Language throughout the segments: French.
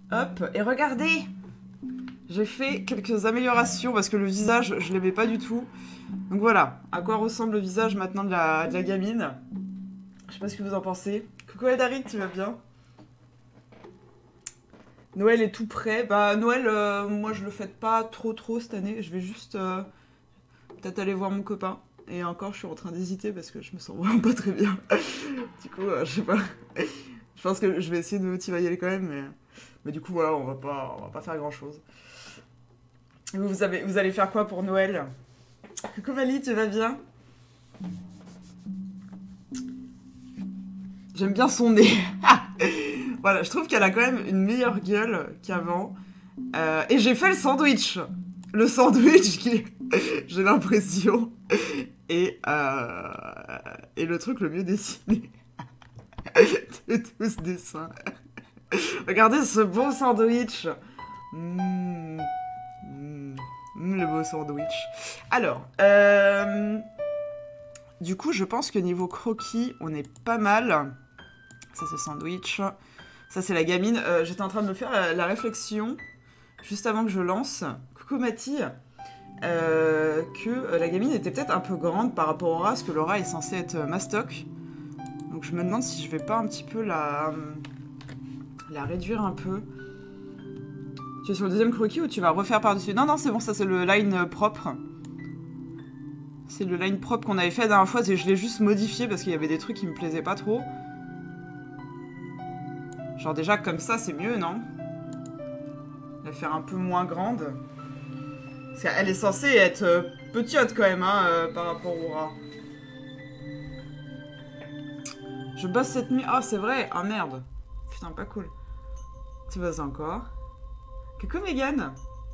Hop, et regardez! J'ai fait quelques améliorations parce que le visage, je l'aimais pas du tout. Donc voilà, à quoi ressemble le visage maintenant de la gamine. Je sais pas ce que vous en pensez. Coucou Adarik, tu vas bien? Noël est tout prêt. Bah Noël, moi je le fête pas trop cette année. Je vais juste peut-être aller voir mon copain. Et encore, je suis en train d'hésiter parce que je me sens vraiment pas très bien. Du coup, je sais pas. Je pense que je vais essayer de me motiver à y aller quand même, mais du coup voilà, on va pas faire grand chose. Vous allez faire quoi pour Noël? Coucou Mali, tu vas bien? J'aime bien son nez. Voilà, je trouve qu'elle a quand même une meilleure gueule qu'avant. Et j'ai fait le sandwich. Le sandwich qui, j'ai l'impression, est le truc le mieux dessiné de tout ce dessin. Regardez ce bon sandwich. Mmh, le beau sandwich. Alors, du coup, je pense que niveau croquis, on est pas mal. Ça, c'est sandwich. Ça, c'est la gamine. J'étais en train de me faire la réflexion, juste avant que je lance. Coucou Mathie. Que la gamine était peut-être un peu grande par rapport au rat, parce que le rat est censé être mastoc. Donc je me demande si je vais pas un petit peu la réduire un peu. Tu es sur le deuxième croquis ou tu vas refaire par-dessus? Non, non, c'est bon, ça c'est le line propre. C'est le line propre qu'on avait fait la dernière fois, je l'ai juste modifié parce qu'il y avait des trucs qui me plaisaient pas trop. Genre déjà comme ça c'est mieux, non? La faire un peu moins grande. Parce qu'elle est censée être petite quand même, hein, par rapport au rat. Je bosse cette nuit. Ah, c'est vrai. Ah, merde. Putain, pas cool. Tu bosses encore. Coucou, Mégane.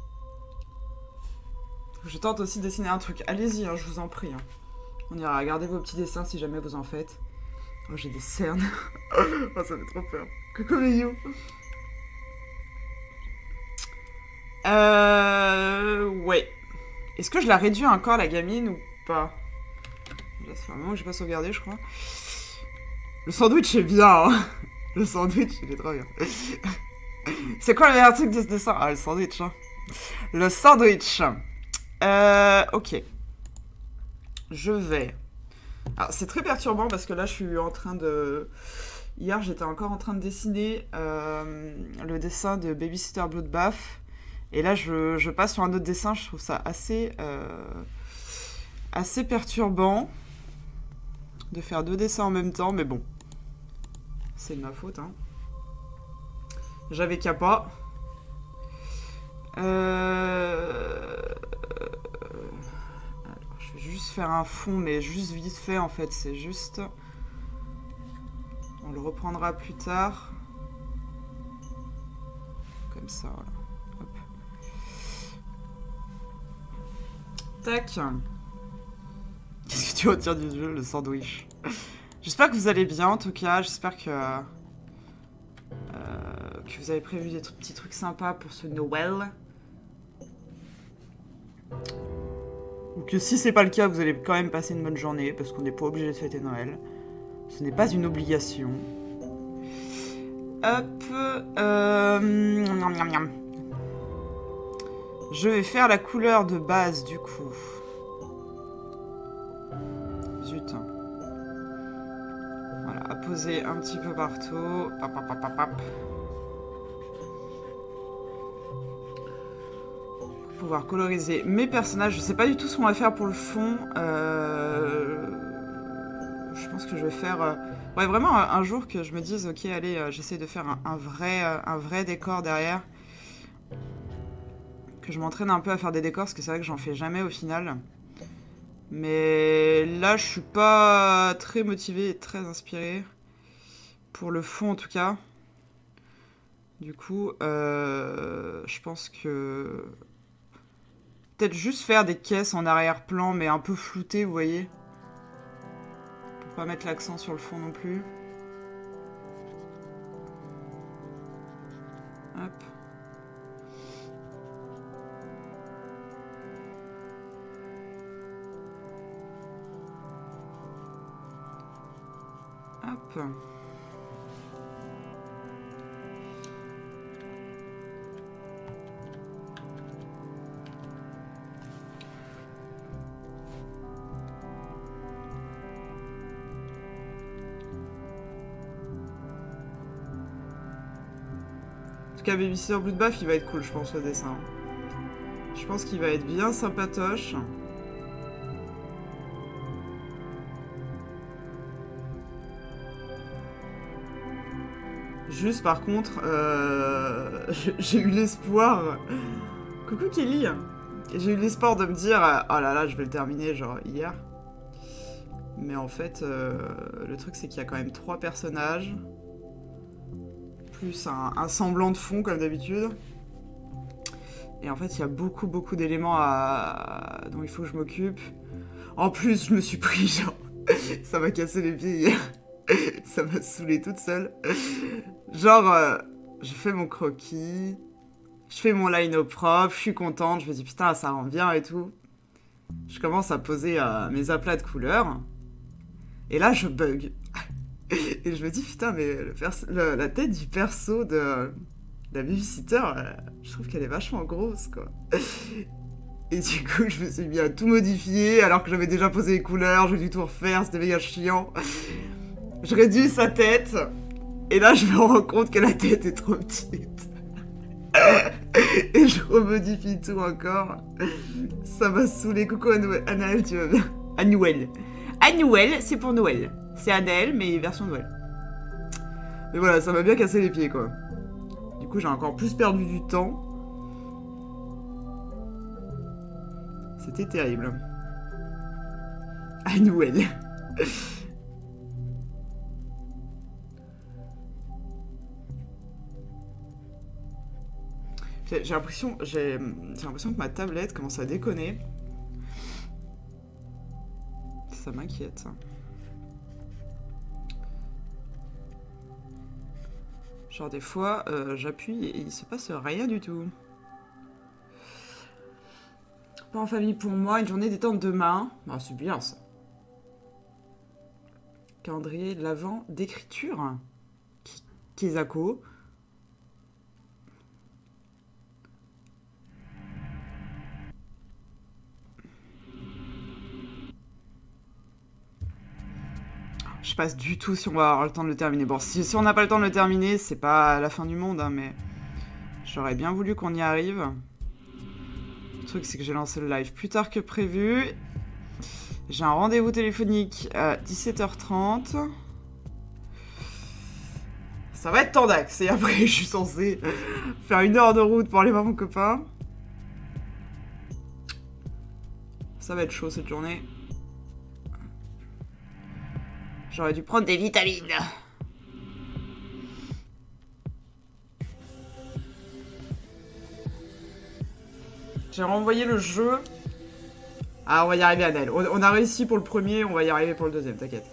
Je tente aussi de dessiner un truc. Allez-y, hein, je vous en prie. Hein. On ira regarder vos petits dessins si jamais vous en faites. Oh, j'ai des cernes. Oh, ça fait trop peur. Coucou, Miyu. Ouais. Est-ce que je la réduis encore, la gamine, ou pas? Là, ça fait un moment que j'ai pas sauvegardé, je crois. Le sandwich est bien, hein. Le sandwich, il est trop bien. C'est quoi le meilleur truc de ce dessin? Ah, le sandwich, hein. Le sandwich. Ok. Je vais... Alors, c'est très perturbant parce que là, je suis en train de... Hier, j'étais encore en train de dessiner le dessin de Babysitter Bloodbath. Et là, je passe sur un autre dessin. Je trouve ça assez perturbant de faire deux dessins en même temps. Mais bon, c'est de ma faute, hein. J'avais qu'à pas. Je vais juste faire un fond, mais juste vite fait, en fait. C'est juste... On le reprendra plus tard. Comme ça, voilà. Hop. Tac. Qu'est-ce que tu retires du jeu, le sandwich? J'espère que vous allez bien, en tout cas. J'espère que vous avez prévu des petits trucs sympas pour ce Noël. Ou que si c'est pas le cas, vous allez quand même passer une bonne journée, parce qu'on n'est pas obligé de fêter Noël. Ce n'est pas une obligation. Hop. Je vais faire la couleur de base, du coup. Zut. Voilà, à poser un petit peu partout. Pap, pap, pap, pap, pap. Pouvoir coloriser mes personnages. Je sais pas du tout ce qu'on va faire pour le fond. Je pense que je vais faire... Ouais, vraiment un jour que je me dise, ok, allez, j'essaie de faire un vrai décor derrière. Que je m'entraîne un peu à faire des décors, parce que c'est vrai que j'en fais jamais au final. Mais là, je suis pas très motivée et très inspirée. Pour le fond, en tout cas. Du coup, je pense que... Peut-être juste faire des caisses en arrière-plan, mais un peu floutées, vous voyez. Pour pas mettre l'accent sur le fond non plus. Hop. Hop. tout cas, Babysitter Bloodbath, il va être cool, je pense, le dessin. Je pense qu'il va être bien sympatoche. Juste, par contre, j'ai eu l'espoir... Coucou Kelly. J'ai eu l'espoir de me dire, oh là là, je vais le terminer, genre, hier. Mais en fait, le truc, c'est qu'il y a quand même 3 personnages. Plus un semblant de fond, comme d'habitude. Et en fait, il y a beaucoup d'éléments dont il faut que je m'occupe. En plus, je me suis pris, genre... ça m'a cassé les pieds hier. Ça m'a saoulé toute seule. Genre, j'ai fait mon croquis, je fais mon line au propre, je suis contente, je me dis putain, ça rend bien et tout. Je commence à poser mes aplats de couleurs. Et là, je bug. Et je me dis putain, mais la tête du perso de la babysitter, je trouve qu'elle est vachement grosse, quoi. Et du coup, je me suis mis à tout modifier alors que j'avais déjà posé les couleurs, j'ai dû tout refaire, c'était méga chiant. Je réduis sa tête, et là je me rends compte que la tête est trop petite. Et je remodifie tout encore. Ça m'a saoulé. Coucou Anaël, tu vas bien? Annuel. Annuel, c'est pour Noël. C'est Anaël, mais version Noël. Mais voilà, ça m'a bien cassé les pieds, quoi. Du coup, j'ai encore plus perdu du temps. C'était terrible. Annuel. J'ai l'impression que ma tablette commence à déconner. Ça m'inquiète. Genre des fois, j'appuie et il se passe rien du tout. Pas en famille pour moi, une journée détente demain. Ah, c'est bien ça. Calendrier de l'avant d'écriture. Kezako. Je sais pas du tout si on va avoir le temps de le terminer. Bon, si on n'a pas le temps de le terminer, c'est pas la fin du monde, hein, mais j'aurais bien voulu qu'on y arrive. Le truc, c'est que j'ai lancé le live plus tard que prévu. J'ai un rendez-vous téléphonique à 17h30. Ça va être tendax. Et après, je suis censée faire 1 heure de route pour aller voir mon copain. Ça va être chaud cette journée. J'aurais dû prendre des vitamines. J'ai renvoyé le jeu. Ah, on va y arriver, Adèle. On a réussi pour le premier, on va y arriver pour le deuxième, t'inquiète.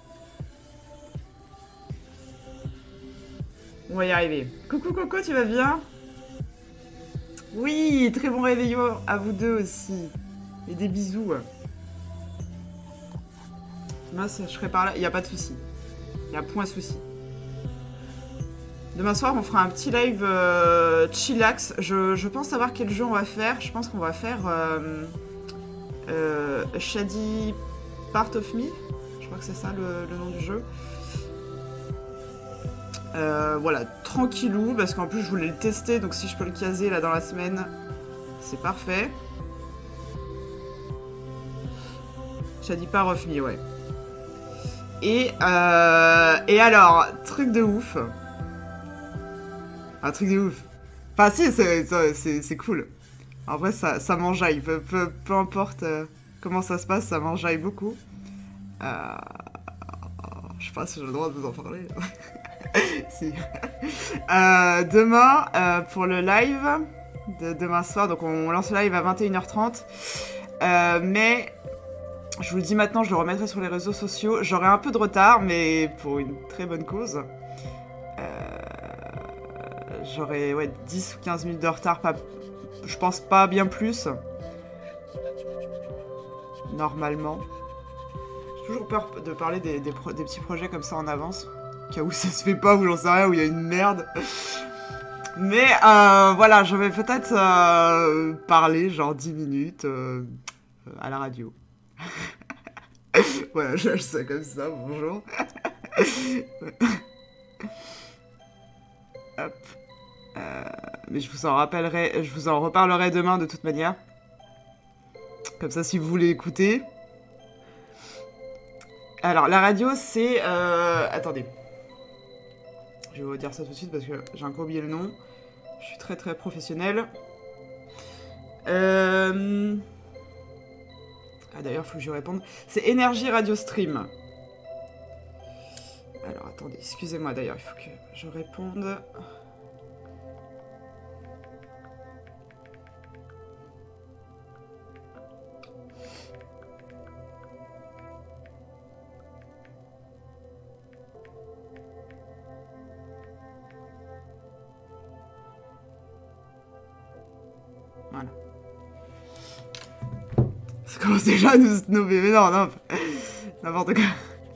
On va y arriver. Coucou Coco, tu vas bien? Oui, très bon réveillon à vous deux aussi. Et des bisous. Moi, je serai par là, il n'y a pas de souci. Il n'y a point de souci. Demain soir, on fera un petit live chillax. Je pense savoir quel jeu on va faire. Je pense qu'on va faire Shady Part of Me. Je crois que c'est ça le nom du jeu. Voilà, tranquillou, parce qu'en plus je voulais le tester, donc si je peux le caser là dans la semaine, c'est parfait. Shady Part of Me, ouais. Et alors, truc de ouf. Un truc de ouf. Enfin si, c'est cool. En vrai, ça m'enjaille. Peu importe comment ça se passe, ça m'enjaille beaucoup. Je sais pas si j'ai le droit de vous en parler. Si. Demain, pour le live de demain soir, donc on lance le live à 21h30. Mais je vous le dis maintenant, je le remettrai sur les réseaux sociaux. J'aurai un peu de retard, mais pour une très bonne cause. J'aurai 10 ou 15 minutes de retard, je pense pas bien plus. Normalement. J'ai toujours peur de parler des petits projets comme ça en avance. Au cas où ça se fait pas, ou j'en sais rien, où il y a une merde. Mais voilà, je vais peut-être parler genre 10 minutes à la radio. Voilà, je lâche ça comme ça, bonjour. Hop. Mais je vous en reparlerai demain de toute manière. Comme ça, si vous voulez écouter. Alors, la radio, c'est... Attendez. Je vais vous dire ça tout de suite parce que j'ai encore oublié le nom. Je suis très très professionnelle. Ah, d'ailleurs, il faut que je réponde. C'est Énergie Radio Stream. Alors, attendez, excusez-moi d'ailleurs, il faut que je réponde. Voilà. Ça commence déjà à nous snobber, mais non, n'importe quoi.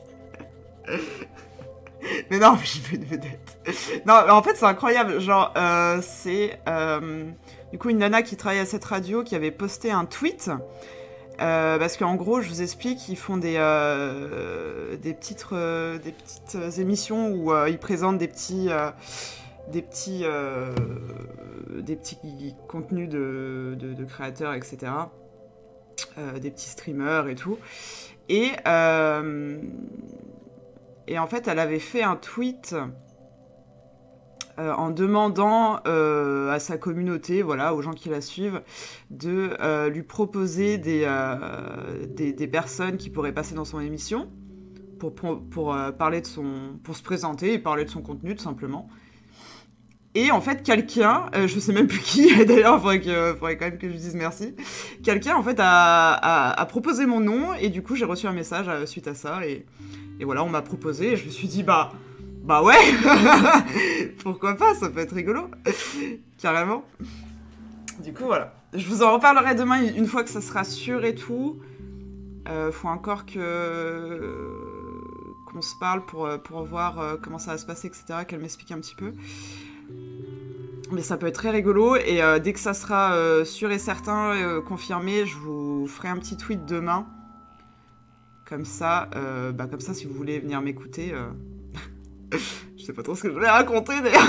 Mais non, j'ai fait une vedette. Non, en fait, c'est incroyable. Genre, c'est du coup une nana qui travaille à cette radio qui avait posté un tweet. Parce qu'en gros, je vous explique, ils font des petites émissions où ils présentent des petits contenus de créateurs, etc. Des petits streamers et tout. Et en fait, elle avait fait un tweet en demandant à sa communauté, voilà, aux gens qui la suivent, de lui proposer des personnes qui pourraient passer dans son émission pour parler de pour se présenter et parler de son contenu, tout simplement. Et en fait, quelqu'un, je sais même plus qui, d'ailleurs, faudrait quand même que je dise merci, quelqu'un, en fait, a proposé mon nom, et du coup, j'ai reçu un message suite à ça, et voilà, on m'a proposé, et je me suis dit, bah ouais, pourquoi pas, ça peut être rigolo, carrément. Du coup, voilà. Je vous en reparlerai demain, une fois que ça sera sûr et tout. Faut encore qu'on se parle pour voir comment ça va se passer, etc., qu'elle m'explique un petit peu. Mais ça peut être très rigolo, et dès que ça sera sûr et certain, confirmé, je vous ferai un petit tweet demain. Comme ça, si vous voulez venir m'écouter... je sais pas trop ce que je vais raconter, d'ailleurs.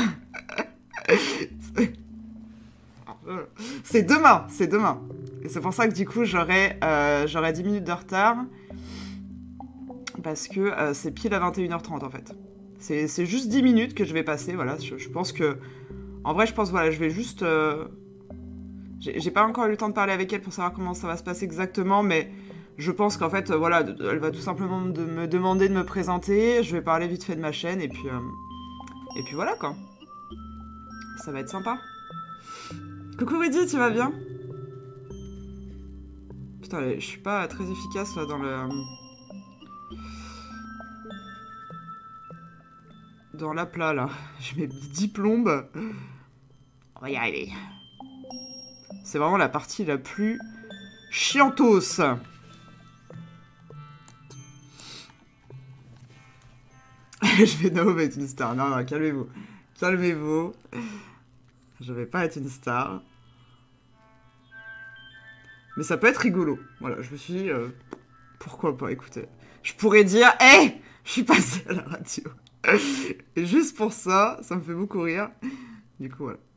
C'est demain. Et c'est pour ça que du coup, j'aurai 10 minutes de retard. Parce que c'est pile à 21h30, en fait. C'est juste 10 minutes que je vais passer, voilà. Je pense que... En vrai, voilà, je vais juste... J'ai pas encore eu le temps de parler avec elle pour savoir comment ça va se passer exactement, mais je pense qu'en fait, voilà, elle va tout simplement me demander de me présenter, je vais parler vite fait de ma chaîne, et puis voilà, quoi. Ça va être sympa. Coucou Rudy, tu vas bien? Putain, je suis pas très efficace, là, dans l'aplat, là. Je mets 10 plombes. On va y arriver. C'est vraiment la partie la plus chiantos. Je vais no être une star. Non, calmez-vous. Calmez-vous. Je vais pas être une star. Mais ça peut être rigolo. Voilà, je me suis dit... pourquoi pas, écoutez. Je pourrais dire, hé, je suis passée à la radio. Et juste pour ça, ça me fait beaucoup rire. Du coup, voilà.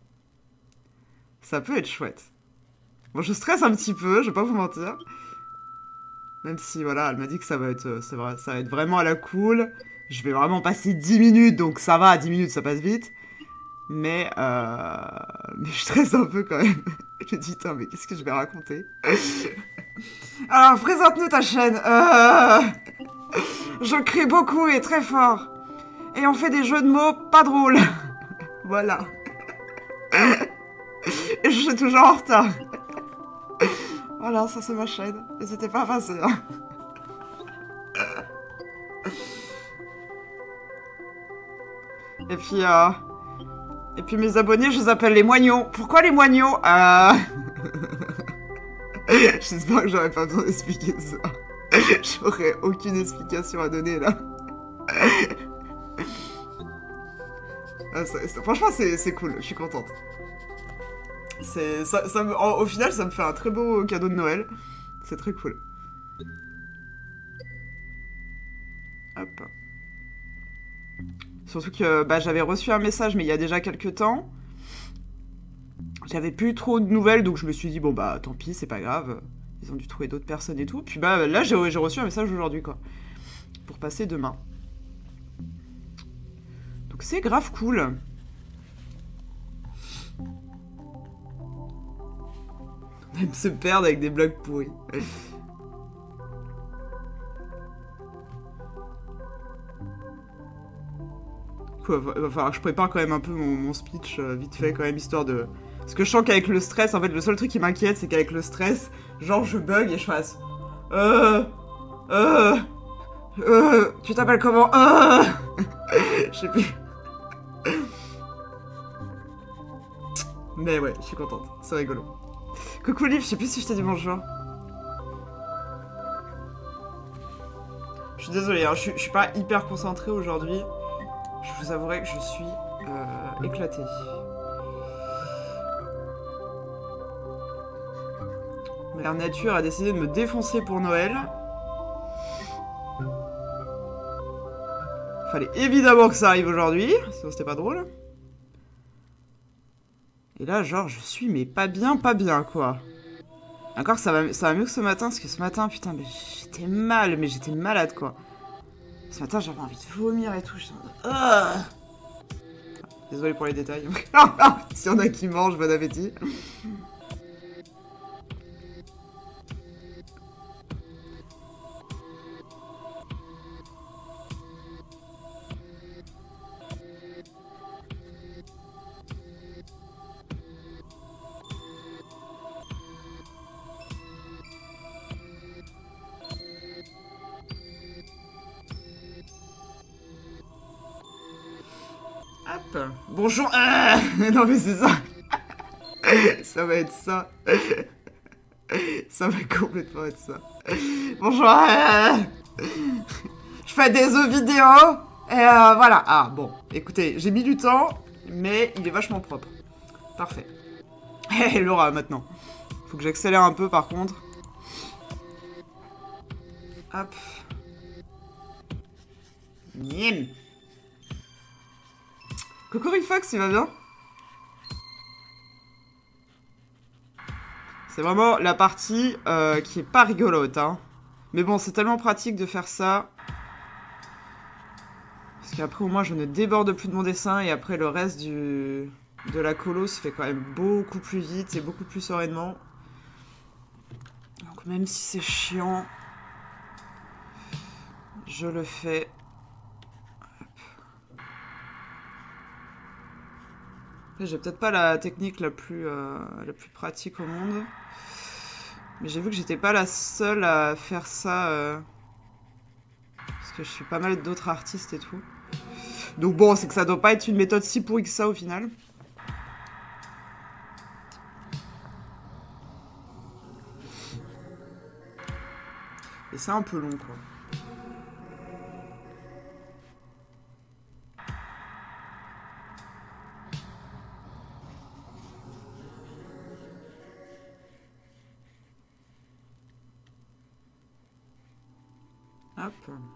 Ça peut être chouette. Bon, je stresse un petit peu, je vais pas vous mentir. Même si, voilà, elle m'a dit que ça va être vraiment à la cool. Je vais vraiment passer 10 minutes, donc ça va, 10 minutes, ça passe vite. Mais je stresse un peu quand même. Je me dis, putain, mais qu'est-ce que je vais raconter? Alors, présente-nous ta chaîne. Je crie beaucoup et très fort. Et on fait des jeux de mots pas drôles. Voilà. Et je suis toujours en retard. Voilà, ça c'est ma chaîne. N'hésitez pas à passer. Hein. Et puis mes abonnés, je les appelle les moignons. Pourquoi les moignons? J'espère que j'aurais pas besoin d'expliquer ça. J'aurais aucune explication à donner là. Franchement, c'est cool, je suis contente. Au final, ça me fait un très beau cadeau de Noël. C'est très cool. Hop. Surtout que j'avais reçu un message, mais il y a déjà quelques temps, J'avais plus trop de nouvelles, donc je me suis dit, bon bah tant pis, c'est pas grave. Ils ont dû trouver d'autres personnes et tout. Puis bah là, j'ai reçu un message aujourd'hui, quoi. Pour passer demain. Donc c'est grave cool. On aime se perdre avec des blagues pourries. Quoi, va falloir que je prépare quand même un peu mon speech vite fait, quand même, histoire de... Parce que je sens qu'avec le stress, en fait, le seul truc qui m'inquiète, c'est qu'avec le stress, genre, je bug et je fasse... tu t'appelles comment? Je sais plus. Mais ouais, je suis contente, c'est rigolo. Coucou Liv, je sais plus si je t'ai dit bonjour. Je suis désolée, hein, je suis pas hyper concentrée aujourd'hui. Je vous avouerai que je suis éclatée. Mère Nature a décidé de me défoncer pour Noël. Fallait évidemment que ça arrive aujourd'hui, sinon c'était pas drôle. Et là, genre, je suis mais pas bien, quoi. Encore que ça va mieux que ce matin, parce que ce matin, putain, mais j'étais mal, mais j'étais malade, quoi. Ce matin, j'avais envie de vomir et tout. Désolé pour les détails. S'il y en a qui mangent, bon appétit. Hop. Bonjour. Non mais c'est ça. Ça va être ça. Ça va complètement être ça. Bonjour. Je fais des œufs vidéo. Et voilà. Ah bon. Écoutez, j'ai mis du temps, mais il est vachement propre. Parfait. Hé Laura, maintenant. Faut que j'accélère un peu par contre. Hop. Miem. Cocorifox, il va bien? C'est vraiment la partie qui est pas rigolote, hein. Mais bon, c'est tellement pratique de faire ça. Parce qu'après, au moins, je ne déborde plus de mon dessin. Et après, le reste de la colo se fait quand même beaucoup plus vite et beaucoup plus sereinement. Donc même si c'est chiant, je le fais. J'ai peut-être pas la technique la plus pratique au monde. Mais j'ai vu que j'étais pas la seule à faire ça. Parce que je suis pas mal d'autres artistes et tout. Donc bon, c'est que ça doit pas être une méthode si pourrie que ça au final. Et c'est un peu long, quoi. Hop.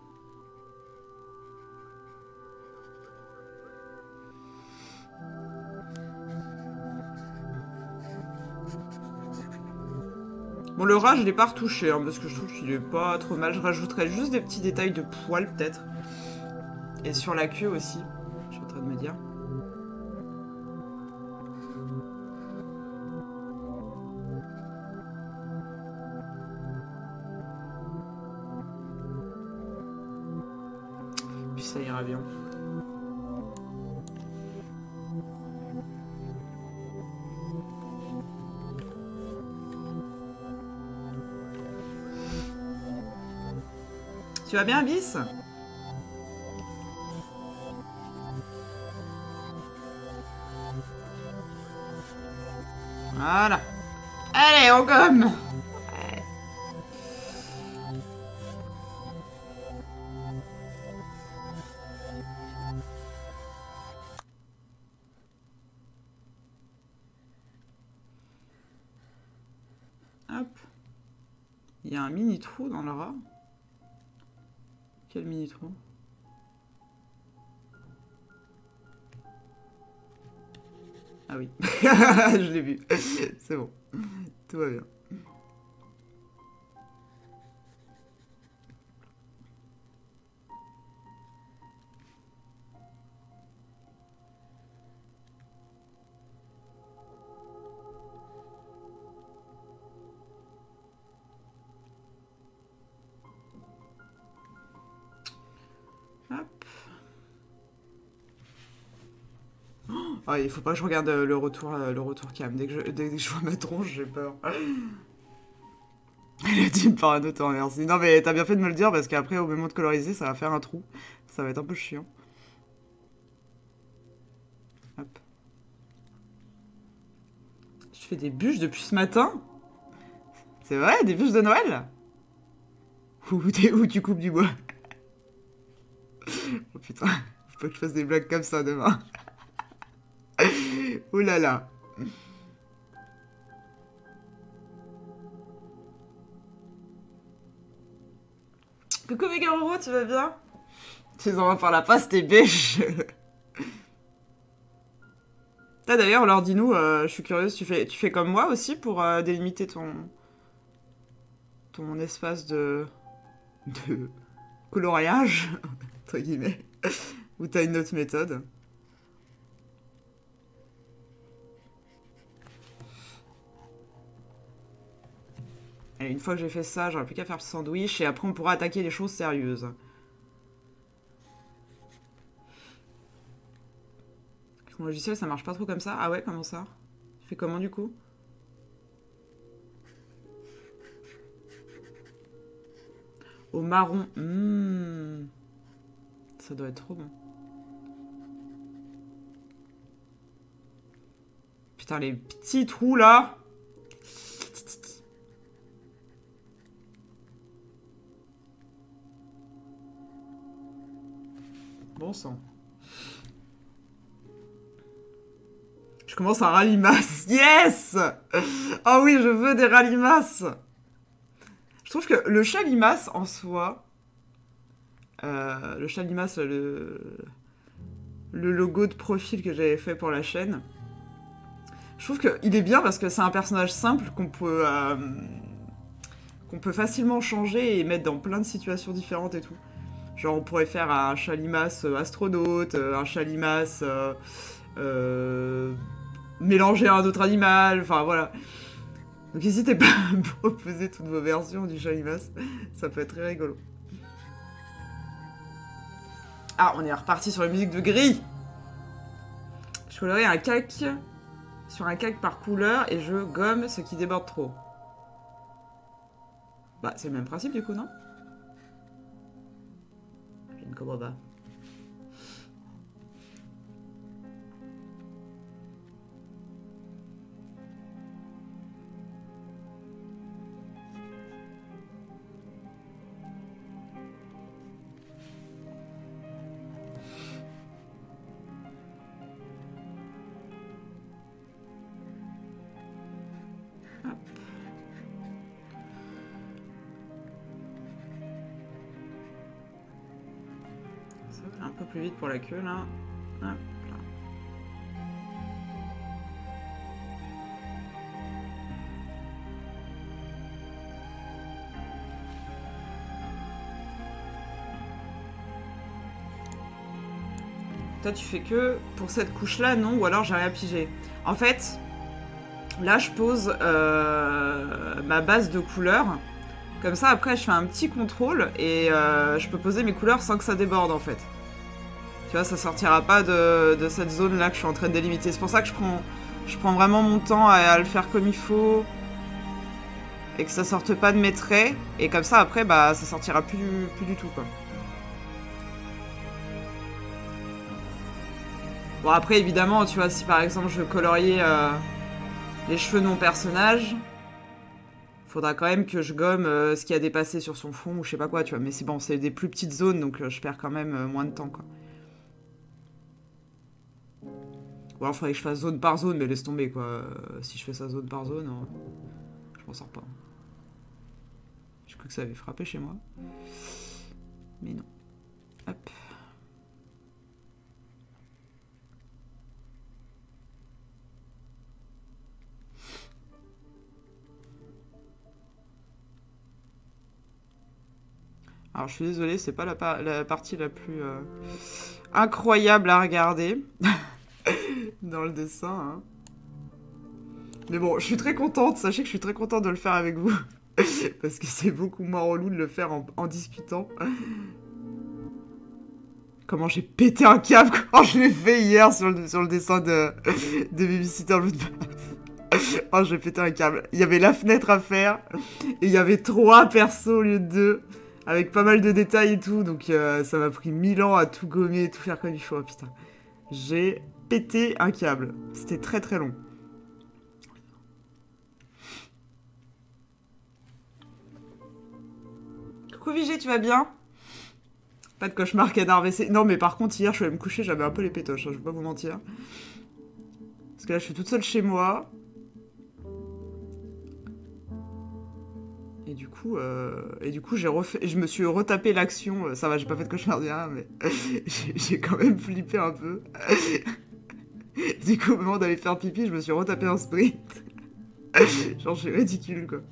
Bon, le ras, je l'ai pas retouché, hein, parce que je trouve qu'il est pas trop mal. Je rajouterais juste des petits détails de poils, peut-être. Et sur la queue aussi, je suis en train de me dire. Puis ça ira bien. Tu vas bien, Bis? Voilà. Allez, on gomme. Ouais. Hop. Il y a un mini trou dans le rat. Quel mini trou? Ah oui. Je l'ai vu. C'est bon. Tout va bien. Hop. Oh, il faut pas que je regarde le retour cam. Dès que je vois ma tronche, j'ai peur. Elle a dit par un autre, merci. Non mais t'as bien fait de me le dire parce qu'après au moment de coloriser, ça va faire un trou. Ça va être un peu chiant. Hop. Je fais des bûches depuis ce matin. C'est vrai, des bûches de Noël. Où tu coupes du bois. Oh putain, faut pas que je fasse des blagues comme ça demain. Ouh là là. Coucou Megaroro, tu vas bien? Tu les envoies par la poste, tes bêches. Ah, d'ailleurs, alors dis-nous, je suis curieuse, tu fais comme moi aussi pour délimiter ton espace de coloriage, entre guillemets, ou t'as une autre méthode? Et une fois que j'ai fait ça, j'aurai plus qu'à faire le sandwich et après on pourra attaquer les choses sérieuses. Avec mon logiciel, ça marche pas trop comme ça. Ah ouais, comment ça? Tu fais comment du coup? Au marron. Ça doit être trop bon. Putain, les petits trous là. Bon sang. Je commence un rallimas. Yes! Oh oui, je veux des rallimas. Je trouve que le chalimas en soi, le chalimas, le logo de profil que j'avais fait pour la chaîne, je trouve qu'il est bien parce que c'est un personnage simple qu'on peut facilement changer et mettre dans plein de situations différentes et tout. Genre on pourrait faire un chalimas astronaute, un chalimas mélanger à un autre animal, enfin voilà. Donc n'hésitez pas à me proposer toutes vos versions du chalimas, ça peut être très rigolo. Ah, on est reparti sur la musique de gris. Je colorie un calque sur un calque par couleur et je gomme ce qui déborde trop. Bah, c'est le même principe du coup, non? Je ne comprends pas. Un peu plus vite pour la queue là. Hop là. Toi tu fais que pour cette couche là, non? Ou alors j'ai rien pigé. En fait, là je pose ma base de couleurs. Comme ça après je fais un petit contrôle et je peux poser mes couleurs sans que ça déborde en fait. Tu vois, ça sortira pas de cette zone là que je suis en train de délimiter. C'est pour ça que je prends vraiment mon temps à le faire comme il faut. Et que ça sorte pas de mes traits. Et comme ça après, bah ça sortira plus du tout quoi. Bon après évidemment, tu vois, si par exemple je veux colorier les cheveux de mon personnage, faudra quand même que je gomme ce qui a dépassé sur son fond ou je sais pas quoi, tu vois. Mais c'est bon, c'est des plus petites zones donc je perds quand même moins de temps quoi. Ou alors, il faudrait que je fasse zone par zone, mais laisse tomber, quoi. Si je fais ça zone par zone, je m'en sors pas. J'ai cru que ça avait frappé chez moi. Mais non. Hop. Alors je suis désolée, c'est pas la partie la plus incroyable à regarder dans le dessin. Hein. Mais bon, je suis très contente, sachez que je suis très contente de le faire avec vous. Parce que c'est beaucoup moins relou de le faire en discutant. Comment j'ai pété un câble quand je l'ai fait hier sur le dessin de Babysitter Bloodbath. Oh, j'ai pété un câble. Il y avait la fenêtre à faire, et il y avait 3 persos au lieu de 2, avec pas mal de détails et tout, donc ça m'a pris 1000 ans à tout gommer et tout faire comme il faut. Oh, putain. J'ai pété un câble. C'était très très long. Coucou Vigée, tu vas bien? Pas de cauchemar canard WC. Non, mais par contre, hier, je suis allée me coucher, j'avais un peu les pétoches, hein, je vais pas vous mentir. Parce que là, je suis toute seule chez moi. Et du coup, je me suis retapé l'action. Ça va, j'ai pas fait de cauchemar rien, mais j'ai quand même flippé un peu. Du coup, au moment d'aller faire pipi, je me suis retapé un sprint. Genre, c'est ridicule, quoi.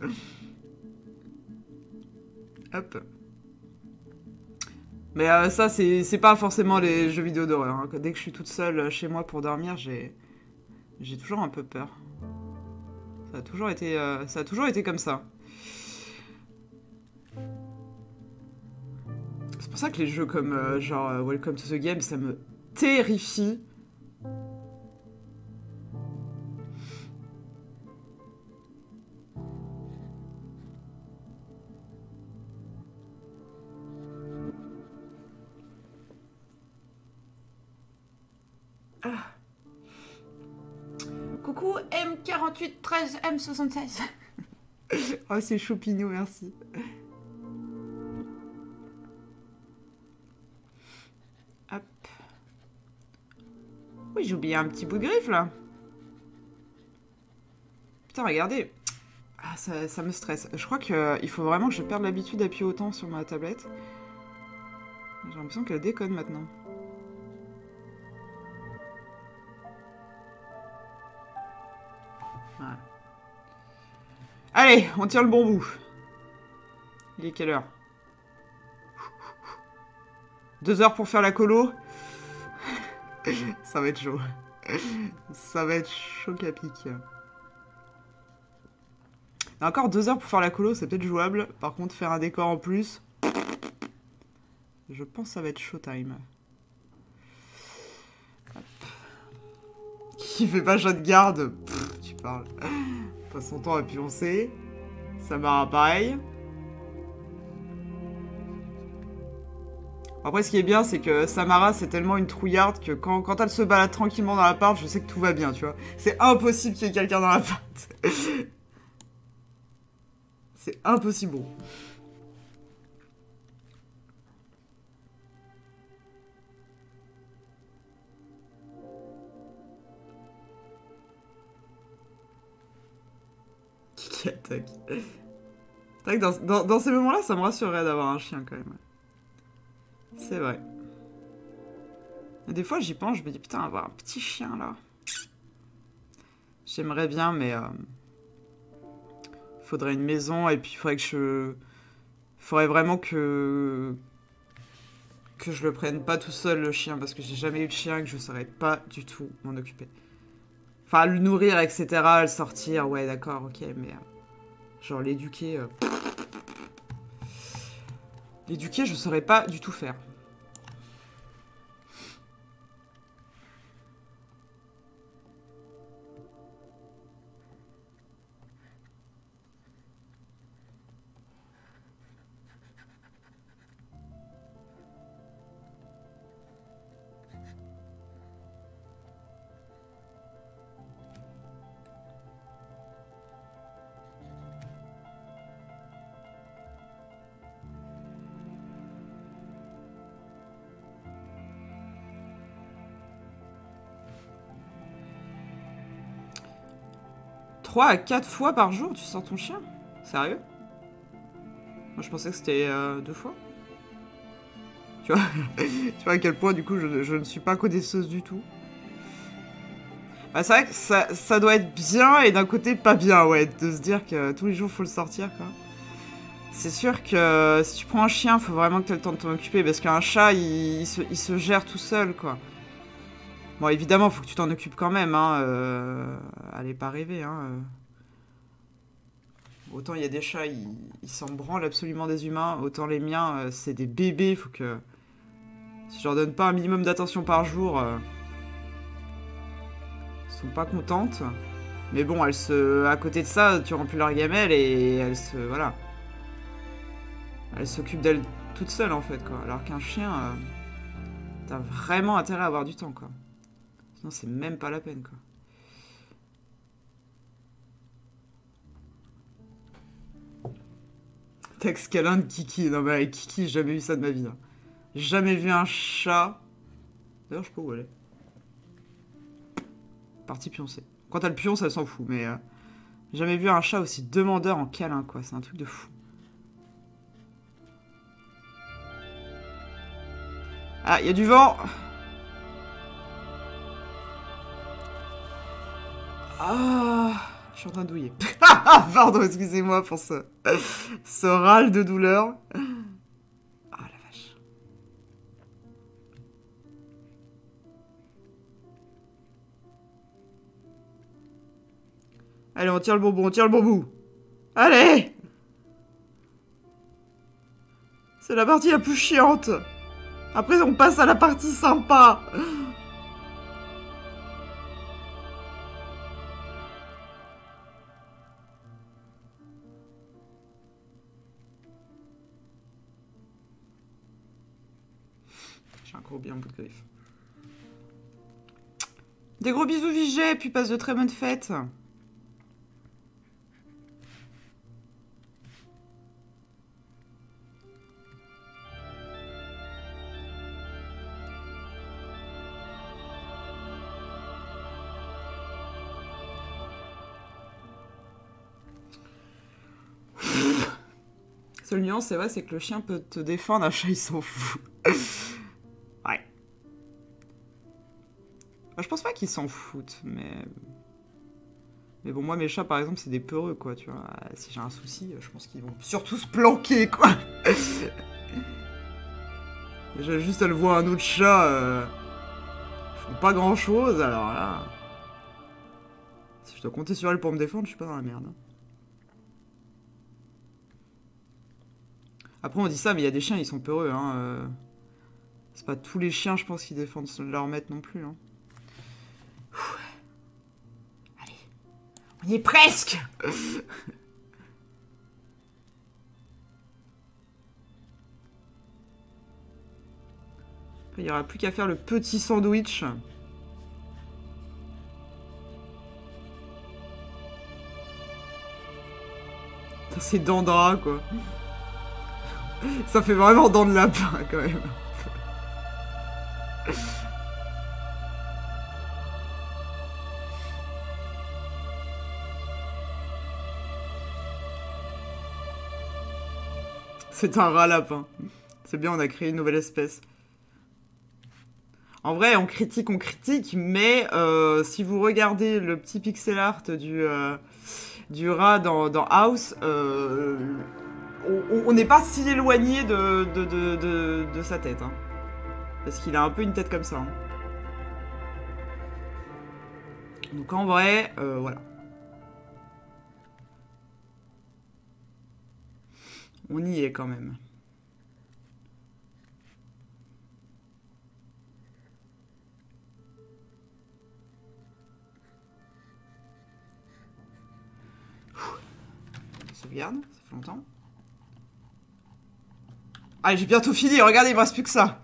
Hop. Mais ça, c'est pas forcément les jeux vidéo d'horreur. Hein. Dès que je suis toute seule chez moi pour dormir, j'ai toujours un peu peur. Ça a toujours été comme ça. C'est pour ça que les jeux comme genre Welcome to the Game, ça me terrifie. Ah. Coucou M4813M76. Oh, c'est Choupignou, merci. Hop. Oui, j'ai oublié un petit bout de griffe, là. Putain, regardez. Ah, ça me stresse. Je crois qu'il faut vraiment que je perde l'habitude d'appuyer autant sur ma tablette. J'ai l'impression qu'elle déconne maintenant. Voilà. Allez, on tire le bon bout. Il est quelle heure? 2 heures pour faire la colo. Ça va être chaud. Ça va être chaud qu'à pic. Encore 2 heures pour faire la colo, c'est peut-être jouable. Par contre, faire un décor en plus, je pense que ça va être showtime. Hop. Qui fait pas jeu de garde? Pff, tu parles. Passe son temps à pioncer. Samara pareil. Après, ce qui est bien, c'est que Samara, c'est tellement une trouillarde que quand elle se balade tranquillement dans l'appart, je sais que tout va bien, tu vois. C'est impossible qu'il y ait quelqu'un dans l'appart. C'est impossible. Qui attaque. C'est vrai que dans ces moments-là, ça me rassurerait d'avoir un chien, quand même. C'est vrai. Et des fois, j'y pense, je me dis, putain, avoir un petit chien, là. J'aimerais bien, mais... faudrait une maison, et puis il faudrait que faudrait vraiment que je le prenne pas tout seul, le chien, parce que j'ai jamais eu de chien, et que je saurais pas du tout m'en occuper. Enfin, le nourrir, etc., le sortir, ouais, d'accord, ok, mais... genre, l'éduquer... L'éduquer, je saurais pas du tout faire. À 4 fois par jour, tu sors ton chien? Sérieux? Moi, je pensais que c'était 2 fois. Tu vois, tu vois à quel point, du coup, je ne suis pas connaisseuse du tout. Bah, c'est vrai que ça doit être bien et d'un côté pas bien, ouais, de se dire que tous les jours, faut le sortir, quoi. C'est sûr que si tu prends un chien, faut vraiment que tu aies le temps de t'en occuper, parce qu'un chat, il se gère tout seul, quoi. Bon, évidemment, faut que tu t'en occupes quand même, hein. Allez pas rêver, hein. Autant il y a des chats, ils s'en branlent absolument des humains, autant les miens, c'est des bébés, faut que... Si je leur donne pas un minimum d'attention par jour, elles sont pas contentes. Mais bon, à côté de ça, tu remplis leur gamelle et voilà. Elles s'occupent d'elles toutes seules, en fait, quoi. Alors qu'un chien, t'as vraiment intérêt à avoir du temps, quoi. Sinon, c'est même pas la peine, quoi. Texte câlin de Kiki. Non, mais avec Kiki, j'ai jamais vu ça de ma vie. Hein. J'ai jamais vu un chat. D'ailleurs, je sais pas où elle est. Partie pioncer. Quand elle pionce, elle s'en fout, mais j'ai jamais vu un chat aussi demandeur en câlin, quoi. C'est un truc de fou. Ah, il y a du vent. Ah, je suis en train de douiller. Pardon, excusez-moi pour ce râle de douleur. Ah, la vache. Allez, on tire le bonbon, on tire le bambou. Allez! C'est la partie la plus chiante. Après, on passe à la partie sympa. J'ai un gros bien bout de griffe. Des gros bisous, Vigée, puis passe de très bonnes fêtes. Seule nuance, c'est vrai, c'est que le chien peut te défendre, un chat, il s'en fout. Ouais. Bah, je pense pas qu'ils s'en foutent, mais... Mais bon, moi, mes chats, par exemple, c'est des peureux, quoi, tu vois. Si j'ai un souci, je pense qu'ils vont surtout se planquer, quoi. Déjà, juste, elle voit un autre chat, ils font pas grand-chose, alors là... Si je dois compter sur elle pour me défendre, je suis pas dans la merde. Après, on dit ça, mais il y a des chiens, ils sont peureux, hein. C'est pas tous les chiens, je pense, qui défendent leur maître non plus, hein. Allez, on y est presque. Après, il n'y aura plus qu'à faire le petit sandwich. C'est dents de rat, quoi. Ça fait vraiment dents de lapin, quand même. C'est un rat lapin. C'est bien, on a créé une nouvelle espèce. En vrai, on critique, mais si vous regardez le petit pixel art du rat dans House, on n'est pas si éloigné de sa tête. Hein. Parce qu'il a un peu une tête comme ça. Hein. Donc en vrai, voilà. On y est quand même. Sauvegarde, ça fait longtemps. Allez, j'ai bientôt fini, regardez, il me reste plus que ça.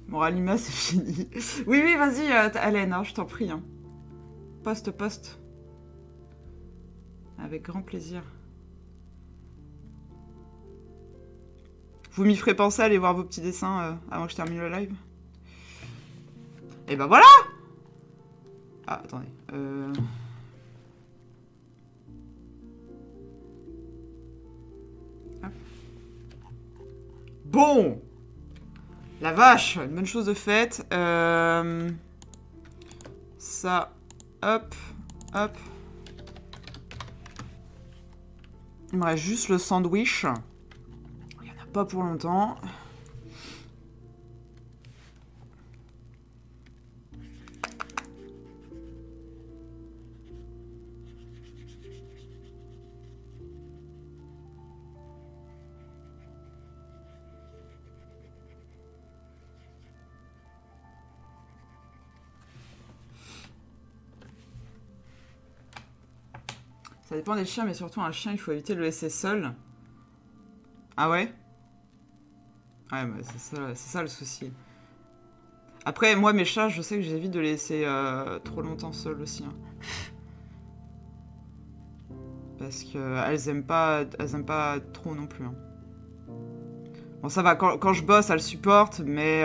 Mon rallumat, c'est fini. Oui, oui, vas-y, Hélène, hein, je t'en prie. Hein. Poste. Avec grand plaisir. Vous m'y ferez penser à aller voir vos petits dessins avant que je termine le live. Et ben voilà. Ah, attendez. Hop. Bon. La vache, une bonne chose de faite. Ça, hop. Il me reste juste le sandwich. Il n'y en a pas pour longtemps. Ça dépend des chiens, mais surtout un chien, il faut éviter de le laisser seul. Ah ouais? Ouais, bah c'est ça le souci. Après, moi, mes chats, je sais que j'évite de les laisser trop longtemps seuls aussi. Hein. Parce qu'elles aiment pas trop non plus. Hein. Bon, ça va, quand je bosse, elles supportent, mais...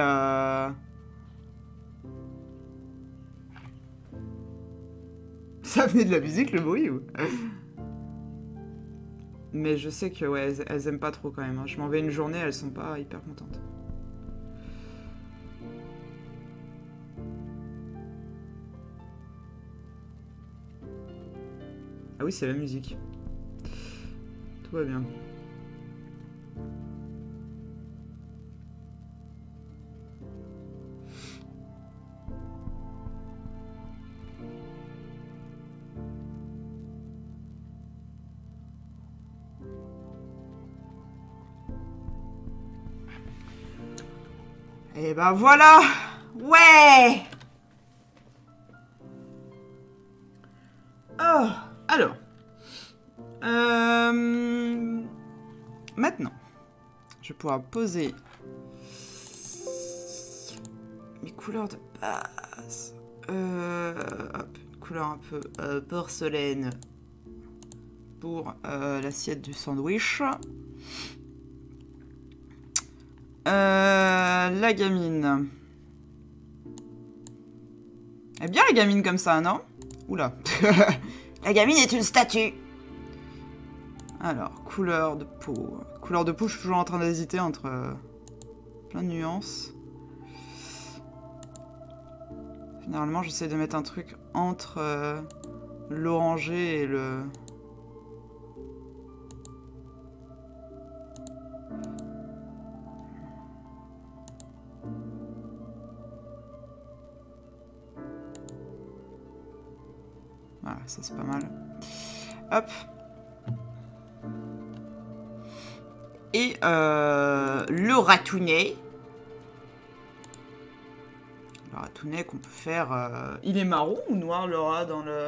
Ça venait de la musique, le bruit, ou... Mais je sais que, ouais, elles aiment pas trop, quand même. Hein. Je m'en vais une journée, elles sont pas hyper contentes. Ah oui, c'est la musique. Tout va bien. Et ben voilà! Ouais! Oh, alors. Maintenant, je vais pouvoir poser mes couleurs de base. Hop, couleur un peu porcelaine pour l'assiette du sandwich. La gamine. Elle est bien la gamine comme ça, non? Oula. La gamine est une statue. Alors, couleur de peau. Couleur de peau, je suis toujours en train d'hésiter entre plein de nuances. Généralement, j'essaie de mettre un truc entre l'orangé et le... Voilà, ça c'est pas mal. Hop. Et le ratounet. Le ratounet qu'on peut faire... Il est marron ou noir le rat dans le...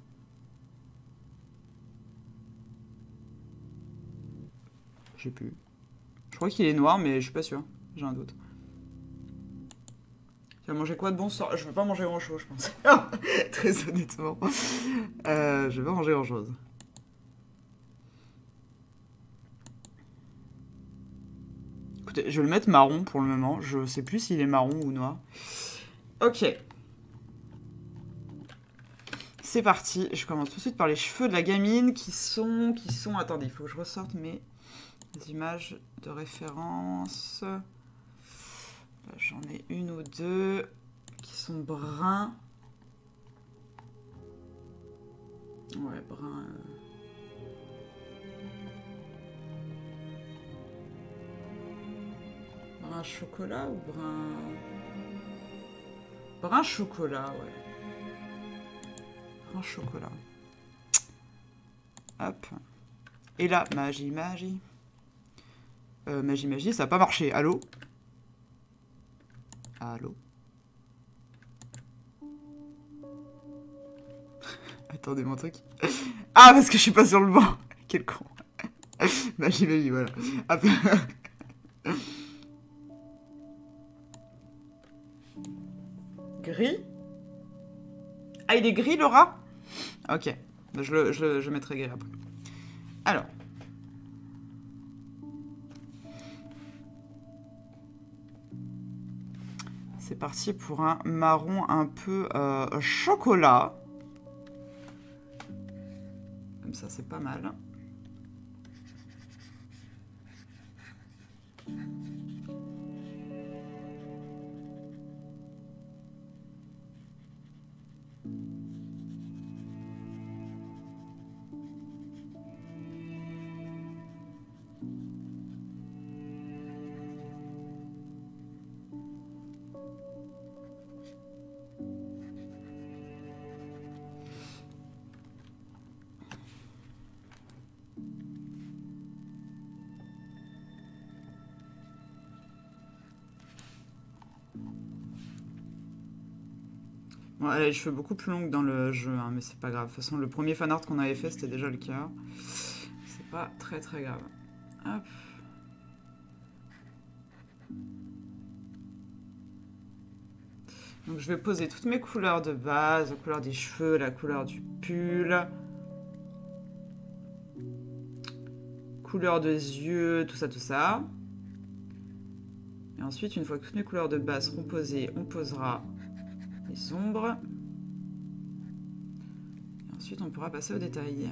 Je sais plus. Je crois qu'il est noir mais je suis pas sûr. J'ai un doute. Tu vas manger quoi de bon ce soir? Je vais pas manger grand chose je pense. Très honnêtement. Je vais pas manger grand chose. Écoutez, je vais le mettre marron pour le moment. Je sais plus s'il est marron ou noir. Ok. C'est parti. Je commence tout de suite par les cheveux de la gamine qui sont... Attendez, il faut que je ressorte mes images de référence. Là, j'en ai une ou deux qui sont bruns. Ouais, brun... Brun chocolat ou brun... Brun chocolat, ouais. Brun chocolat. Hop. Et là, magie. Magie, ça n'a pas marché. Allô? Allô? Attendez mon truc. Ah, parce que je suis pas sur le banc. Quel con. Magie, voilà. Hop. Gris? Ah, il est gris, le rat? Ok. Je mettrai gris après. Alors. C'est parti pour un marron un peu chocolat. Comme ça, c'est pas mal. Bon, elle a les cheveux beaucoup plus longs que dans le jeu, hein, mais c'est pas grave. De toute façon, le premier fanart qu'on avait fait, c'était déjà le cas. C'est pas très très grave. Hop. Donc je vais poser toutes mes couleurs de base, la couleur des cheveux, la couleur du pull, couleur des yeux, tout ça, tout ça. Et ensuite, une fois que toutes mes couleurs de base seront posées, on posera les ombres. Et ensuite, on pourra passer au détail.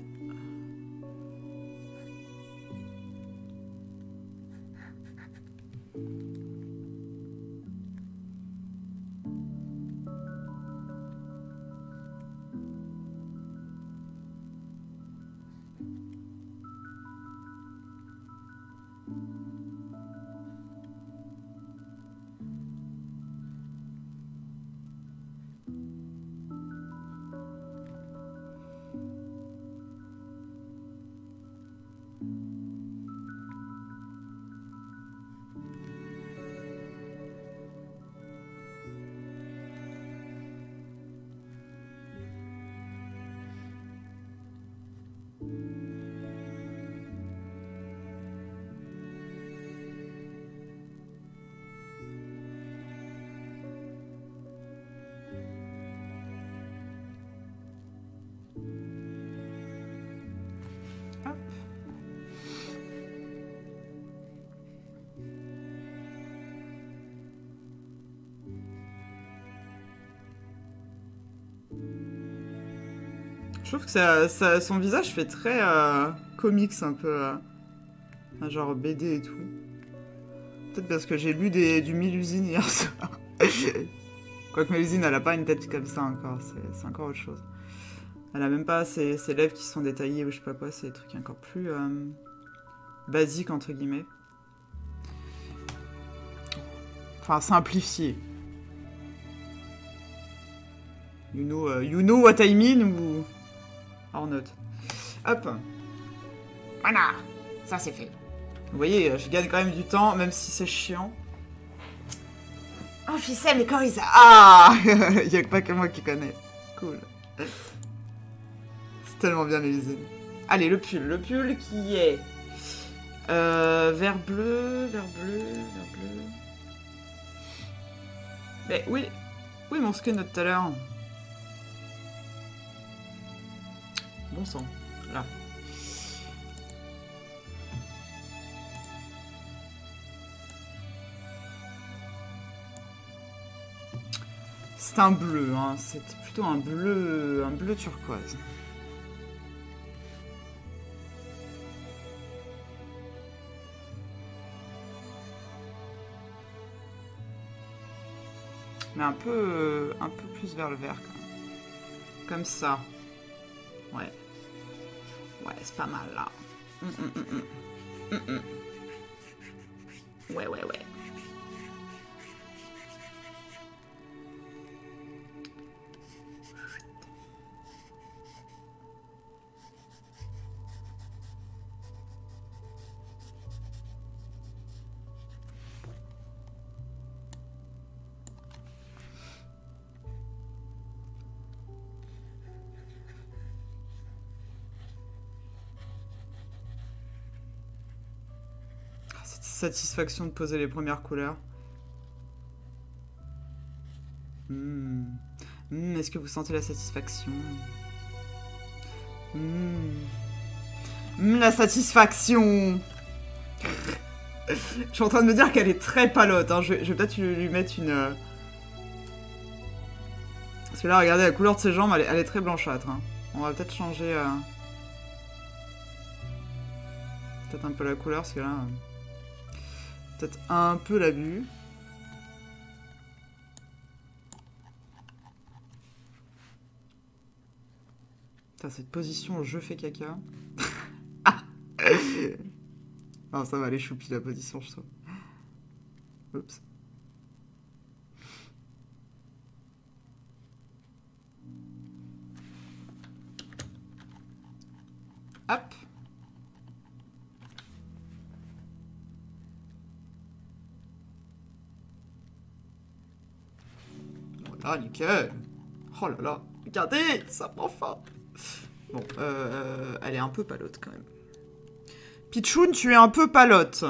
Je trouve que son visage fait très comics un peu, genre BD et tout. Peut-être parce que j'ai lu du Mélusine hier soir. Quoique Mélusine, elle a pas une tête comme ça encore, c'est encore autre chose. Elle a même pas ses lèvres qui sont détaillées ou je sais pas quoi, c'est des trucs encore plus basiques entre guillemets. Enfin, simplifié. You know what I mean ou... Or not. Hop. Voilà. Ça, c'est fait. Vous voyez, je gagne quand même du temps, même si c'est chiant. Oh, ficelle et Corisa. Ah. Il n'y a pas que moi qui connais. Cool. C'est tellement bien, les usines. Allez, le pull. Le pull qui est... vert bleu. Mais oui. Oui, mon skin de tout à l'heure. Bon sang. Là. C'est un bleu, hein. C'est plutôt un bleu turquoise. Mais un peu plus vers le vert, quand même. Comme ça. Ouais. Ouais, c'est pas mal, là. Ouais. Satisfaction de poser les premières couleurs. Est-ce que vous sentez la satisfaction? La satisfaction. Je suis en train de me dire qu'elle est très palote. Hein. Je vais peut-être lui mettre une... Parce que là, regardez, la couleur de ses jambes, elle est très blanchâtre. Hein. On va peut-être changer... Peut-être un peu la couleur, parce que là... Peut-être un peu l'abus. Cette position, je fais caca. Non, ça va, elle est choupie, la position, je trouve. Oups. Hop. Voilà, nickel. Oh là là, regardez, ça prend fin. Bon, elle est un peu palote quand même. Pichoun, tu es un peu palote.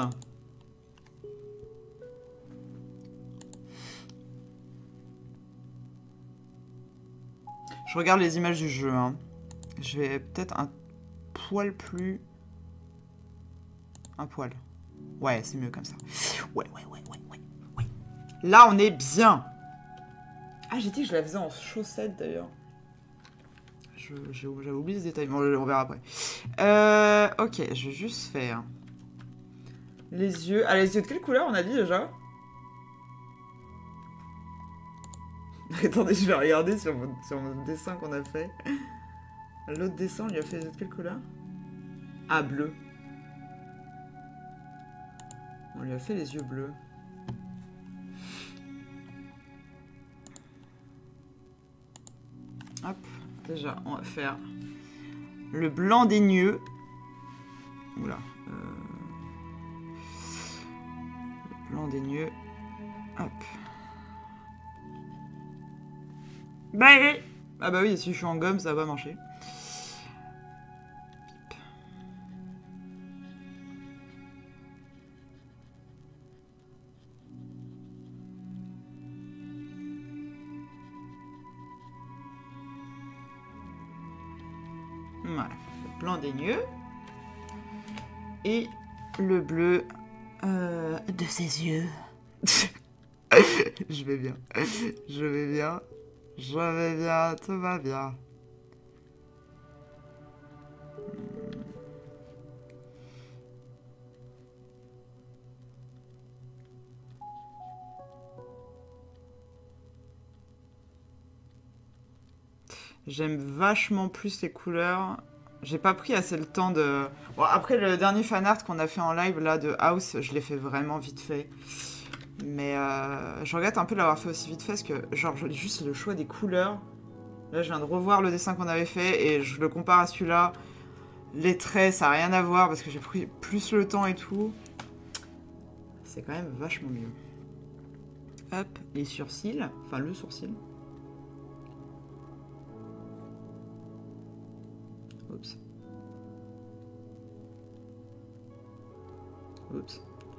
Je regarde les images du jeu. Hein. Je vais peut-être un poil plus... Un poil. Ouais, c'est mieux comme ça. Ouais. Là, on est bien. Ah, j'ai dit que je la faisais en chaussettes, d'ailleurs. J'avais oublié ce détail. Bon, on verra après. Ok, je vais juste faire... Les yeux. Ah, les yeux de quelle couleur, on a dit, déjà? Attendez, je vais regarder sur mon dessin qu'on a fait. L'autre dessin, on lui a fait les yeux de quelle couleur? Ah, bleu. On lui a fait les yeux bleus. Hop, déjà, on va faire le blanc des yeux. Oula. Le blanc des yeux. Hop. Ah bah oui, si je suis en gomme, ça va marcher. Voilà, le blanc des yeux. Et le bleu de ses yeux. Je vais bien. Je vais bien. Je vais bien. Tout va bien. J'aime vachement plus les couleurs. J'ai pas pris assez le temps de... Bon, après, le dernier fanart qu'on a fait en live, là, de House, je l'ai fait vraiment vite fait. Mais je regrette un peu de l'avoir fait aussi vite fait, parce que, genre, juste le choix des couleurs. Là, je viens de revoir le dessin qu'on avait fait, et je le compare à celui-là. Les traits, ça n'a rien à voir, parce que j'ai pris plus le temps et tout. C'est quand même vachement mieux. Hop, les sourcils. Enfin, le sourcil. Oups. Oups.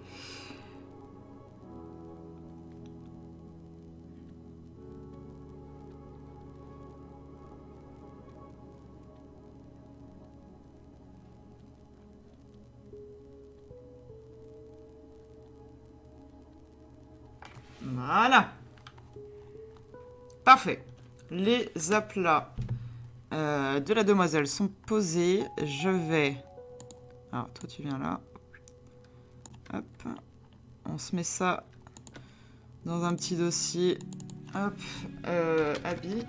Voilà. Parfait. Les aplats de la demoiselle sont posés. Je vais... Alors, toi, tu viens là. Hop. On se met ça dans un petit dossier. Hop. Habit.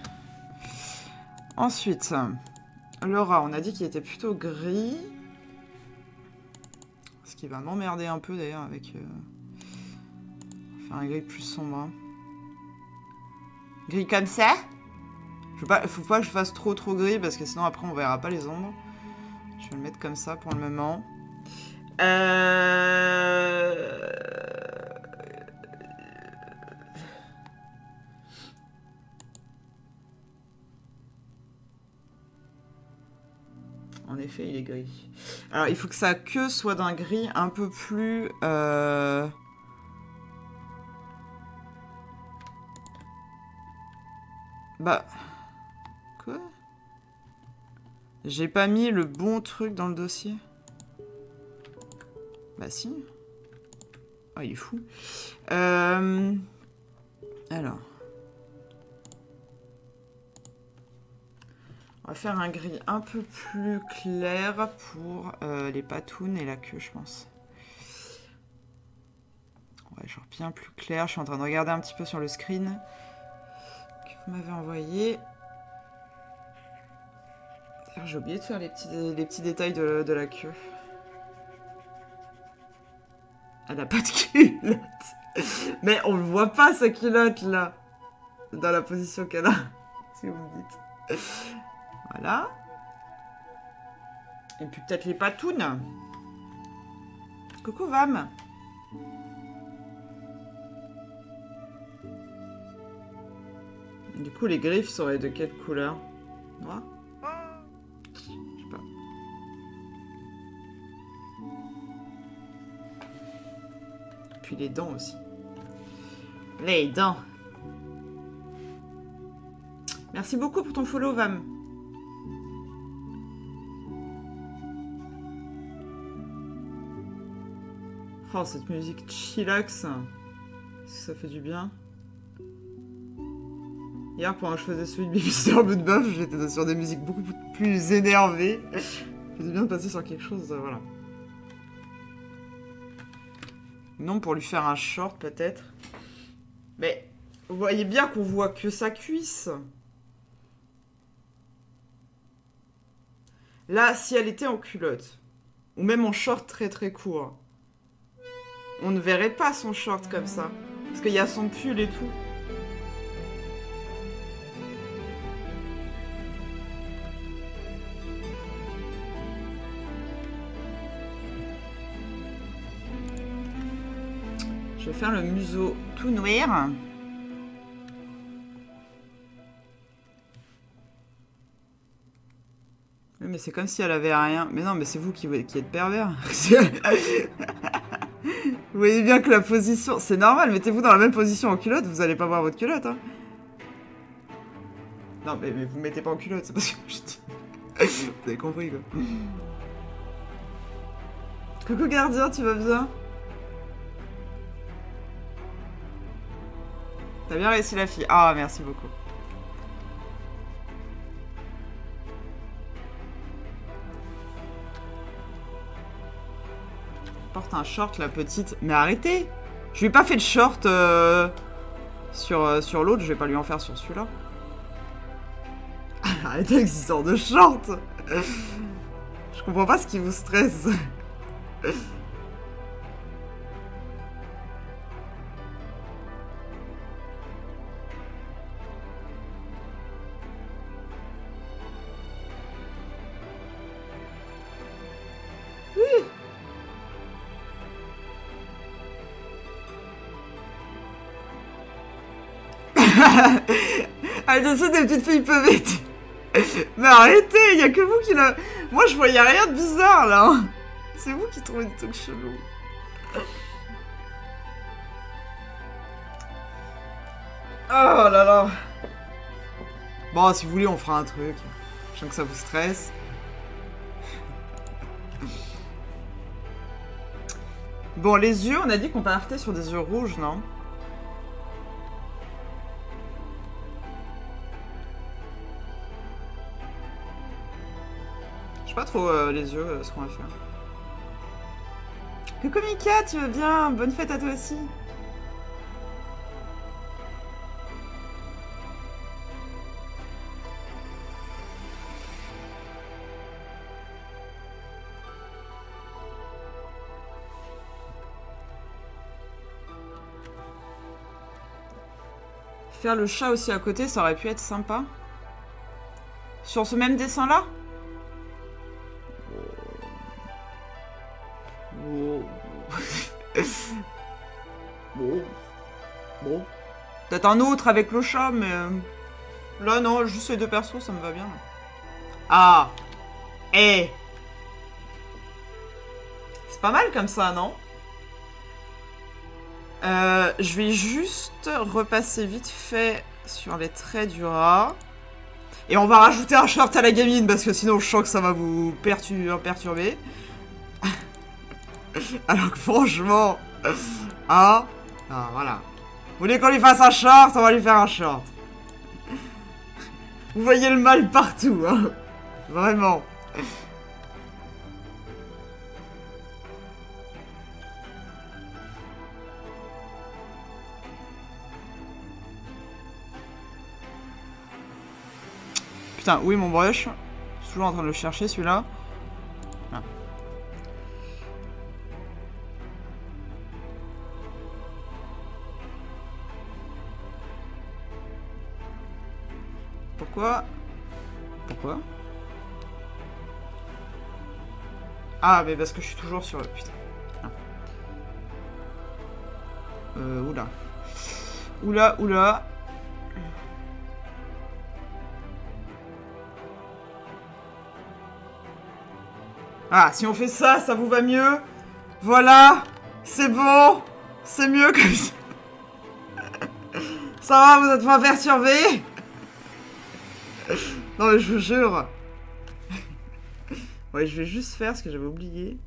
Ensuite, le rat, on a dit qu'il était plutôt gris. Ce qui va m'emmerder un peu, d'ailleurs, avec... Faire un gris plus sombre. Gris comme ça. Faut pas que je fasse trop gris parce que sinon après on verra pas les ombres. Je vais le mettre comme ça pour le moment. En effet, il est gris. Alors il faut que sa queue soit d'un gris un peu plus... Bah... Quoi? J'ai pas mis le bon truc dans le dossier. Bah si. Oh, il est fou. Alors. On va faire un gris un peu plus clair pour les patounes et la queue, je pense. Ouais, genre bien plus clair. Je suis en train de regarder un petit peu sur le screen que vous m'avez envoyé. J'ai oublié de faire les petits détails de la queue. Elle a pas de culotte. Mais on le voit pas, sa culotte, là. Dans la position qu'elle a. Si vous me dites. Voilà. Et puis peut-être les patounes. Coucou, Vam. Du coup, les griffes seraient de quelle couleur? Noir? Je sais pas. Puis les dents aussi. Les dents. Merci beaucoup pour ton follow, Vam. Oh, cette musique chillax. Ça fait du bien. Hier, pendant que je faisais celui de Mister Bloodbuff, j'étais sur des musiques beaucoup plus énervées. C'était bien de passer sur quelque chose, voilà. Non, pour lui faire un short, peut-être. Mais, vous voyez bien qu'on voit que sa cuisse. Là, si elle était en culotte, ou même en short très très court, on ne verrait pas son short comme ça. Parce qu'il y a son pull et tout. Je vais faire le museau tout noir. Oui, mais c'est comme si elle avait rien. Mais non, mais c'est vous qui êtes pervers. Vous voyez bien que la position... C'est normal, mettez-vous dans la même position en culotte, vous allez pas voir votre culotte. Hein. Non, mais vous mettez pas en culotte, c'est parce que je dis... Vous avez compris, quoi. Coucou gardien, tu vas bien? T'as bien réussi la fille. Ah, merci beaucoup. Porte un short, la petite. Mais arrêtez! Je lui ai pas fait de short sur l'autre, je vais pas lui en faire sur celui-là. Arrêtez avec cette histoire de short! Je comprends pas ce qui vous stresse. Elle dessous des petites filles peuvettes. Mais arrêtez, il y a que vous qui l'a... Moi, je voyais rien de bizarre, là. C'est vous qui trouvez des trucs chelous. Oh là là. Bon, si vous voulez, on fera un truc. Je sens que ça vous stresse. Bon, les yeux, on a dit qu'on partait sur des yeux rouges, non? Je sais pas trop les yeux, ce qu'on va faire. Coucou Mika, tu vas bien? Bonne fête à toi aussi. Faire le chat aussi à côté, ça aurait pu être sympa. Sur ce même dessin-là? Bon. Peut-être un autre avec le chat, mais... Là, non, juste les deux persos, ça me va bien. Là. Ah! Eh! C'est pas mal comme ça, non? Je vais juste repasser vite fait sur les traits du rat. Et on va rajouter un short à la gamine, parce que sinon je sens que ça va vous perturber. Alors que franchement... Ah, voilà. Vous voulez qu'on lui fasse un short? On va lui faire un short. Vous voyez le mal partout, hein. Vraiment. Putain, oui mon brush. Je suis toujours en train de le chercher celui-là. Ah. Pourquoi? Ah, mais parce que je suis toujours sur le... Putain. Ah. Oula. Ah, si on fait ça, ça vous va mieux? Voilà. C'est bon. C'est mieux comme ça. Ça va, vous êtes pas perturbé? Non mais je vous jure. Ouais, je vais juste faire ce que j'avais oublié.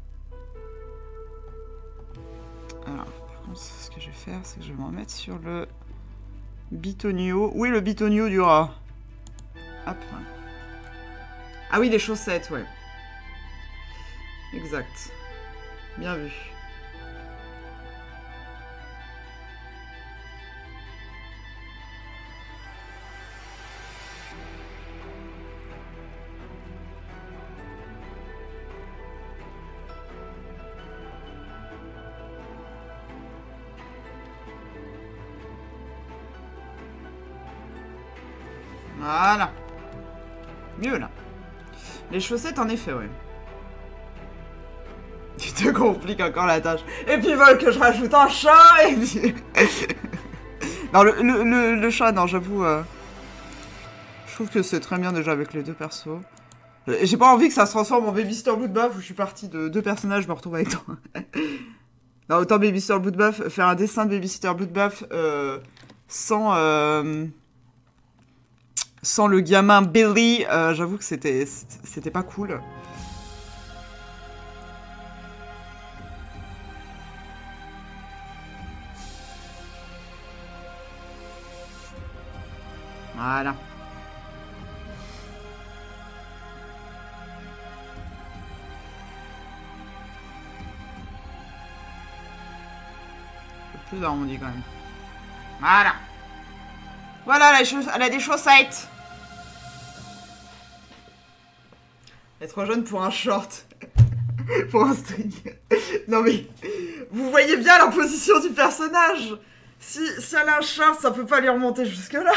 Alors, par contre, ce que je vais faire, c'est que je vais m'en mettre sur le bitonio. Oui, le bitonio du rat. Hop. Ah oui, les chaussettes, ouais. Exact. Bien vu. Voilà. Mieux, là. Les chaussettes, en effet, ouais. Tu te compliques encore la tâche. Et puis ils veulent que je rajoute un chat, et puis... Non, le chat, non, j'avoue... Je trouve que c'est très bien déjà avec les deux persos. J'ai pas envie que ça se transforme en Babysitter Bloodbath où je suis partie de deux personnages, je me retrouve avec toi. Non, autant Babysitter Bloodbath, faire un dessin de Babysitter Bloodbath sans le gamin Billy, j'avoue que c'était pas cool. Voilà. Plus arrondi quand même. Voilà. Voilà, elle a des chaussettes. Elle est trop jeune pour un short. Pour un string. Non mais, vous voyez bien la position du personnage. Si elle a un short, ça peut pas lui remonter jusque là.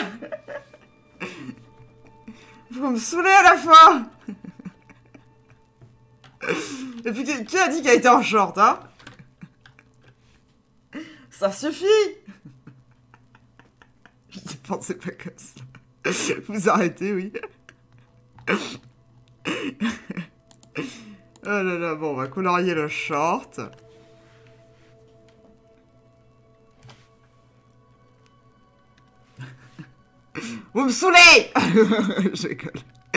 Vous me saoulez à la fin. Et puis qui a dit qu'elle était en short, hein? Ça suffit. Je ne pensais pas comme ça. Vous arrêtez, oui. Oh là là, bon, on va colorier le short. Vous me saoulez. Je rigole.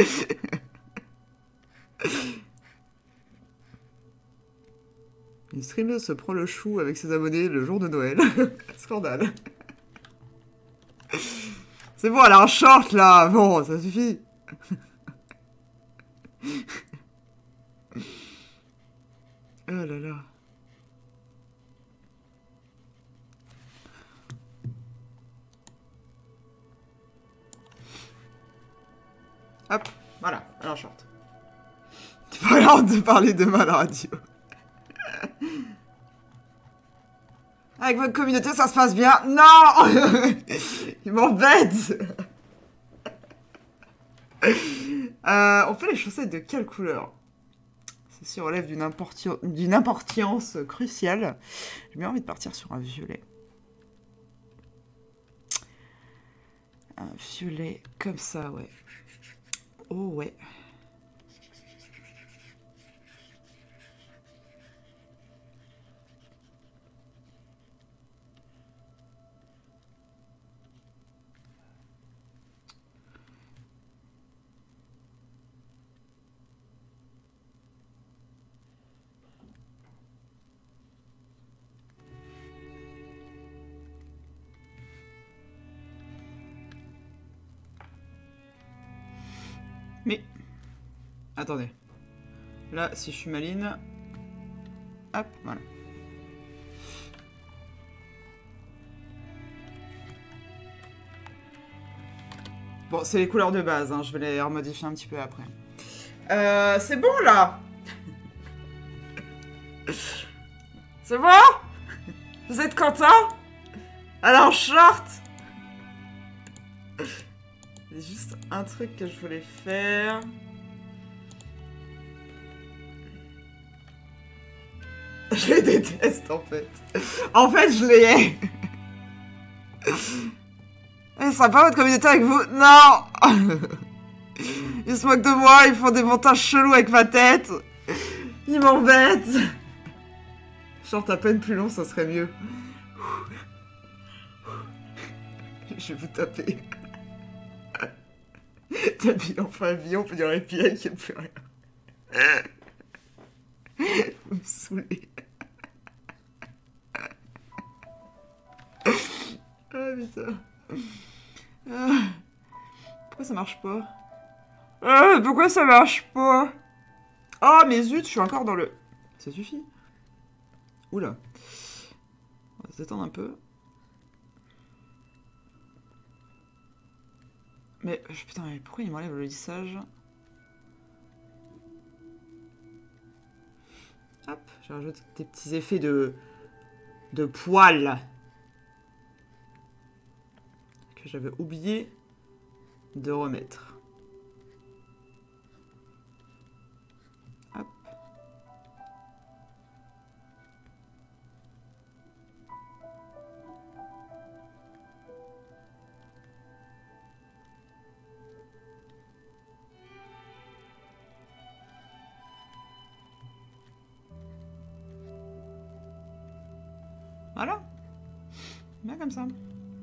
Une streameuse se prend le chou avec ses abonnés le jour de Noël. Scandale. C'est bon, elle a un short là. Bon, ça suffit. Oh là là. Hop, voilà, elle a un short. Tu pas l'air de parler demain à la radio. Avec votre communauté, ça se passe bien. Non. Il m'embête. On fait les chaussettes de quelle couleur? Ceci relève d'une importance cruciale. J'ai bien envie de partir sur un violet. Un violet comme ça, ouais. Oh ouais. Attendez. Là, si je suis maline... Hop, voilà. Bon, c'est les couleurs de base, hein. Je vais les remodifier un petit peu après. C'est bon, là. C'est bon? Vous êtes content? Alors, short. Il y a juste un truc que je voulais faire. Je les déteste, en fait. En fait, je les hais. Eh, sympa votre communauté avec vous. Non. Ils se moquent de moi, ils font des montages chelous avec ma tête. Ils m'embêtent. Short à peine plus long, ça serait mieux. Je vais vous taper. T'habilles enfin habillé, on peut dire épier, qu'il n'y a plus rien. Vous me saoulez. Ah putain. Pourquoi ça marche pas? Pourquoi ça marche pas? Oh mais zut, je suis encore dans le... Ça suffit. Oula. On va se détendre un peu. Mais putain, mais pourquoi il m'enlève le lissage? Hop, je rajoute des petits effets de poils que j'avais oublié de remettre. Hop. Voilà. Bien comme ça.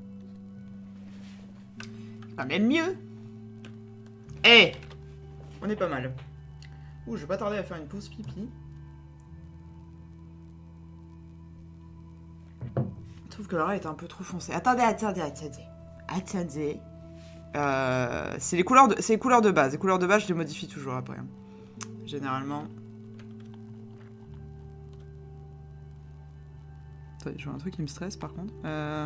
Quand même mieux. Eh, on est pas mal. Ouh, je vais pas tarder à faire une pause pipi. Je trouve que le rat est un peu trop foncé. Attendez. C'est les couleurs de base. Les couleurs de base, je les modifie toujours après. Généralement. Attendez, je vois un truc qui me stresse par contre.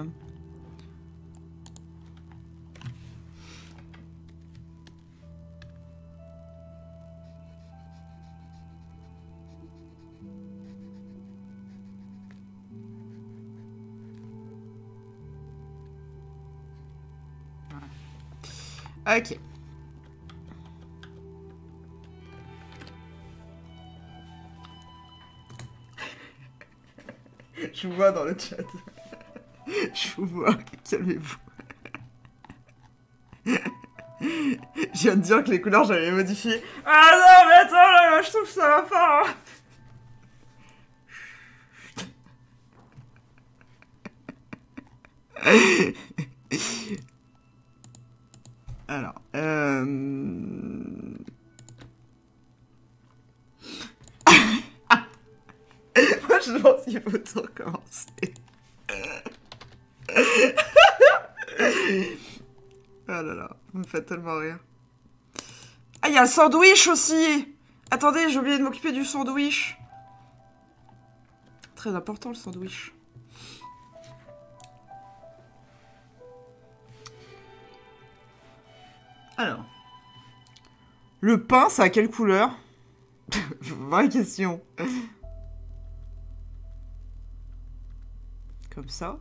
Ok. Je vous vois dans le chat. Je vous vois. Calmez-vous. Je viens de dire que les couleurs, j'allais les modifier. Ah non, mais attends, là, je trouve que ça va pas. Alors, moi, je pense qu'il faut tout recommencer. Oh là là, vous me faites tellement rire. Ah, il y a le sandwich aussi. Attendez, j'ai oublié de m'occuper du sandwich. Très important, le sandwich. Alors. Le pain, ça a quelle couleur? Vraie question. Comme ça.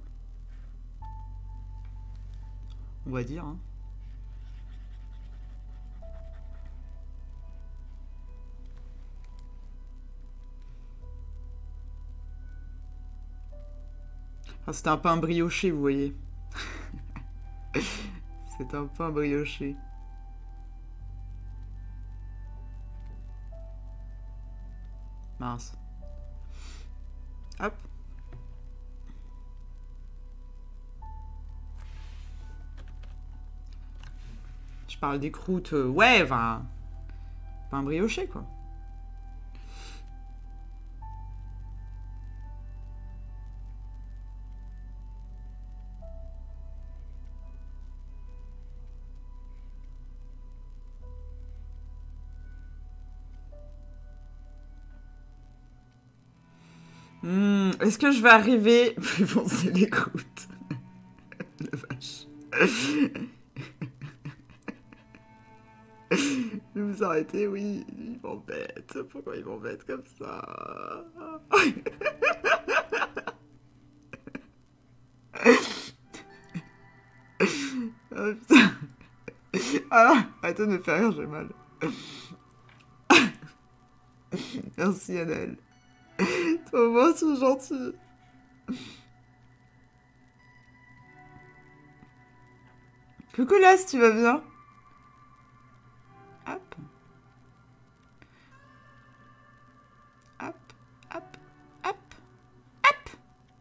On va dire, hein. Enfin, c'était un pain brioché, vous voyez. C'est un pain brioché. Mince. Hop. Je parle des croûtes, ouais, enfin... Pain brioché, quoi. Est-ce que je vais arriver... Plus foncer les gouttes. La vache. Je vais vous arrêter, oui. Ils m'embêtent. Pourquoi ils m'embêtent comme ça? Oh, putain. Ah, arrêtez de me faire rire, j'ai mal. Merci, Annelle. Toi, moi, c'est gentil. Coucou, Las, tu vas bien? Hop. Hop, hop, hop, hop.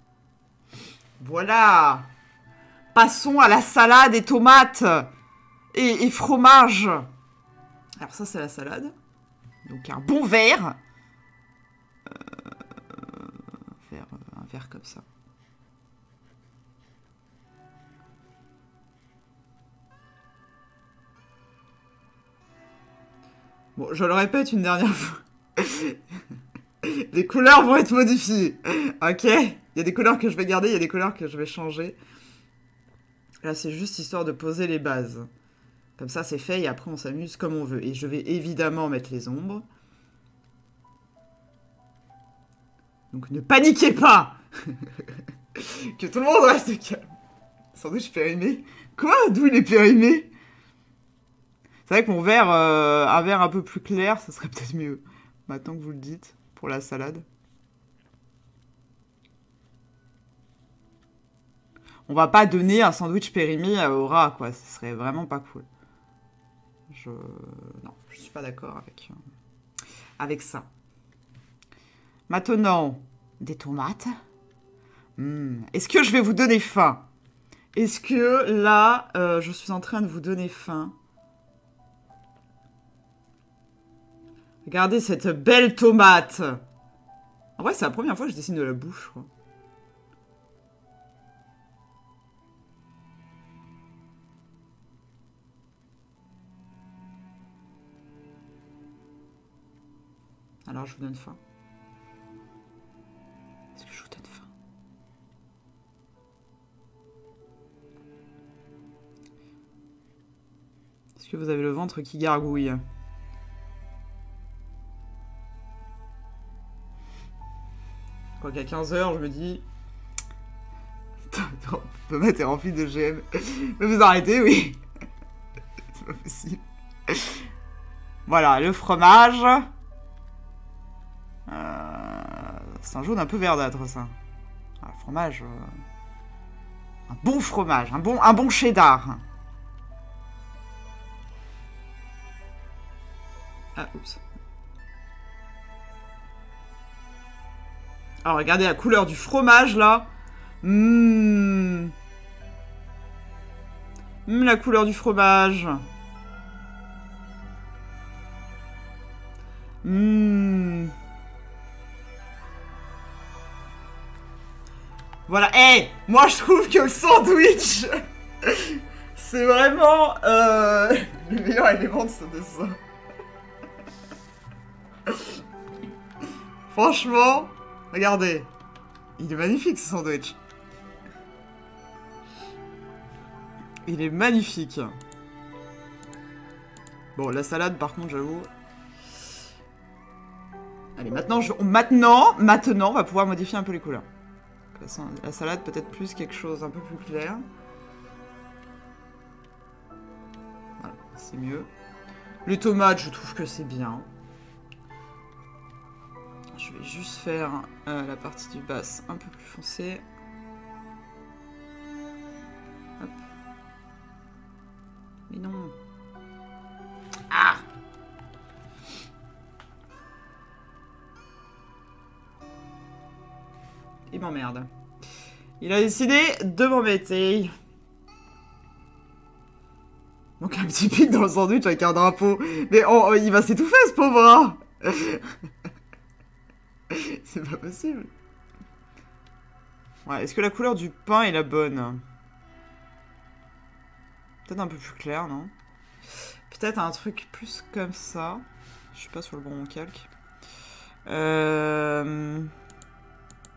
Voilà. Passons à la salade et tomates et fromage. Alors ça, c'est la salade. Donc un bon verre. Un verre comme ça. Bon, je le répète une dernière fois. Les couleurs vont être modifiées. Ok? Il y a des couleurs que je vais garder, il y a des couleurs que je vais changer. Là, c'est juste histoire de poser les bases. Comme ça, c'est fait et après, on s'amuse comme on veut. Et je vais évidemment mettre les ombres. Donc, ne paniquez pas. Que tout le monde reste calme. Sandwich périmé. Quoi? D'où il est périmé? C'est vrai que mon verre, un verre un peu plus clair, ça serait peut-être mieux. Maintenant que vous le dites, pour la salade. On va pas donner un sandwich périmé au rat, quoi. Ce serait vraiment pas cool. Non, je suis pas d'accord avec ça. Maintenant, des tomates. Est-ce que je vais vous donner faim? Est-ce que là, je suis en train de vous donner faim? Regardez cette belle tomate. En vrai, c'est la première fois que je dessine de la bouche, je crois. Alors, je vous donne faim. Est-ce que je vous donne faim? Est-ce que vous avez le ventre qui gargouille? Quand qu'à 15h, je me dis... Thomas, t'es rempli de GM. Mais vous arrêtez, oui. C'est pas possible. Voilà, le fromage. C'est un jaune un peu verdâtre, ça. Ah, le fromage... Un bon fromage, un bon cheddar. Ah, oups. Alors, regardez la couleur du fromage, là. La couleur du fromage. Voilà. Hey, moi, je trouve que le sandwich, c'est vraiment le meilleur élément de ce dessin. Franchement, regardez. Il est magnifique, ce sandwich. Il est magnifique. Bon, la salade, par contre, j'avoue... Allez, maintenant, on va pouvoir modifier un peu les couleurs. La salade, peut-être plus quelque chose un peu plus clair. Voilà, c'est mieux. Les tomates, je trouve que c'est bien. Je vais juste faire la partie du bas un peu plus foncée. Hop. Mais non. Ah! Il m'emmerde. Il a décidé de m'embêter. Donc un petit pic dans le sandwich avec un drapeau. Mais il va s'étouffer, ce pauvre rat. C'est pas possible. Ouais, est-ce que la couleur du pain est la bonne? Peut-être un peu plus clair, non? Peut-être un truc plus comme ça. Je suis pas sur le bon calque.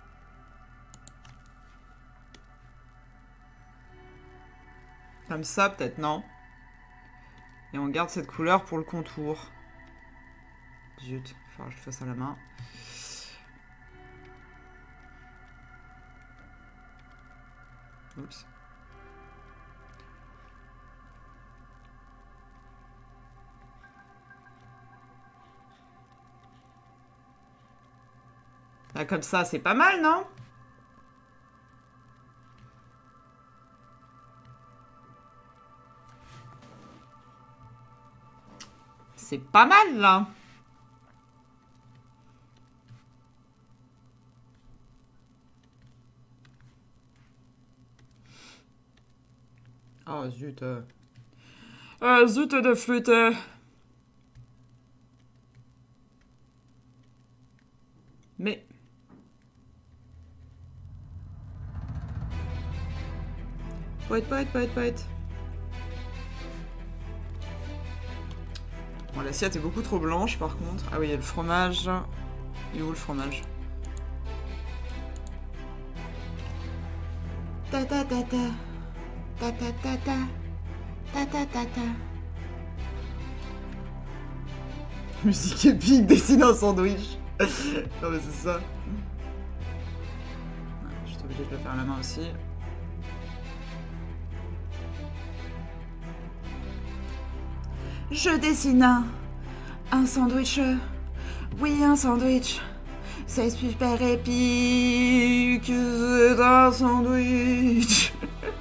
Comme ça, peut-être, non? Et on garde cette couleur pour le contour. Zut, il va falloir que je fasse à la main. Oups. Là, comme ça, c'est pas mal, non? C'est pas mal, là. Oh, zut. Zut de flûte. Mais... Poète. Bon, l'assiette est beaucoup trop blanche, par contre. Ah oui, il y a le fromage. Il est où, le fromage? Ta ta ta ta. Ta ta ta ta. Ta ta ta ta. Musique épique, dessine un sandwich. Non mais c'est ça. Je suis obligée de le faire à la main aussi. Je dessine un sandwich. Oui, un sandwich. C'est super épique. C'est un sandwich.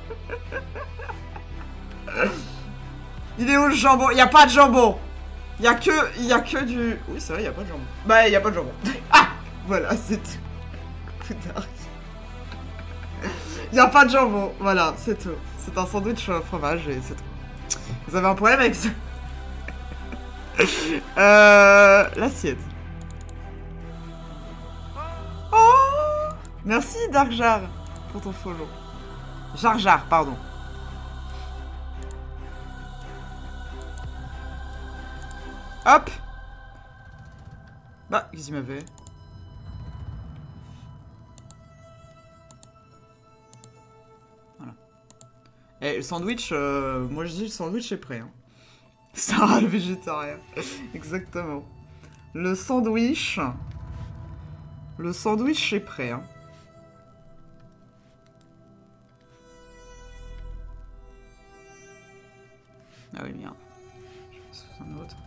Il est où le jambon? Il n'y a pas de jambon. Il y a que du... Oui, c'est vrai, il n'y a pas de jambon. Bah, il n'y a pas de jambon. Ah, voilà, c'est tout. Putain. Il n'y a pas de jambon. Voilà, c'est tout. C'est un sandwich au fromage et c'est tout. Vous avez un problème avec ça? L'assiette. Oh, merci Dark Jar pour ton follow. Jar Jar, pardon. Hop. Bah, qu'est-ce qu'il m'avait? Voilà. Et le sandwich, moi je dis le sandwich est prêt. Hein. Sarah le végétarien. Exactement. Le sandwich est prêt. Hein. Ah oui, merde. Je passe sur un autre.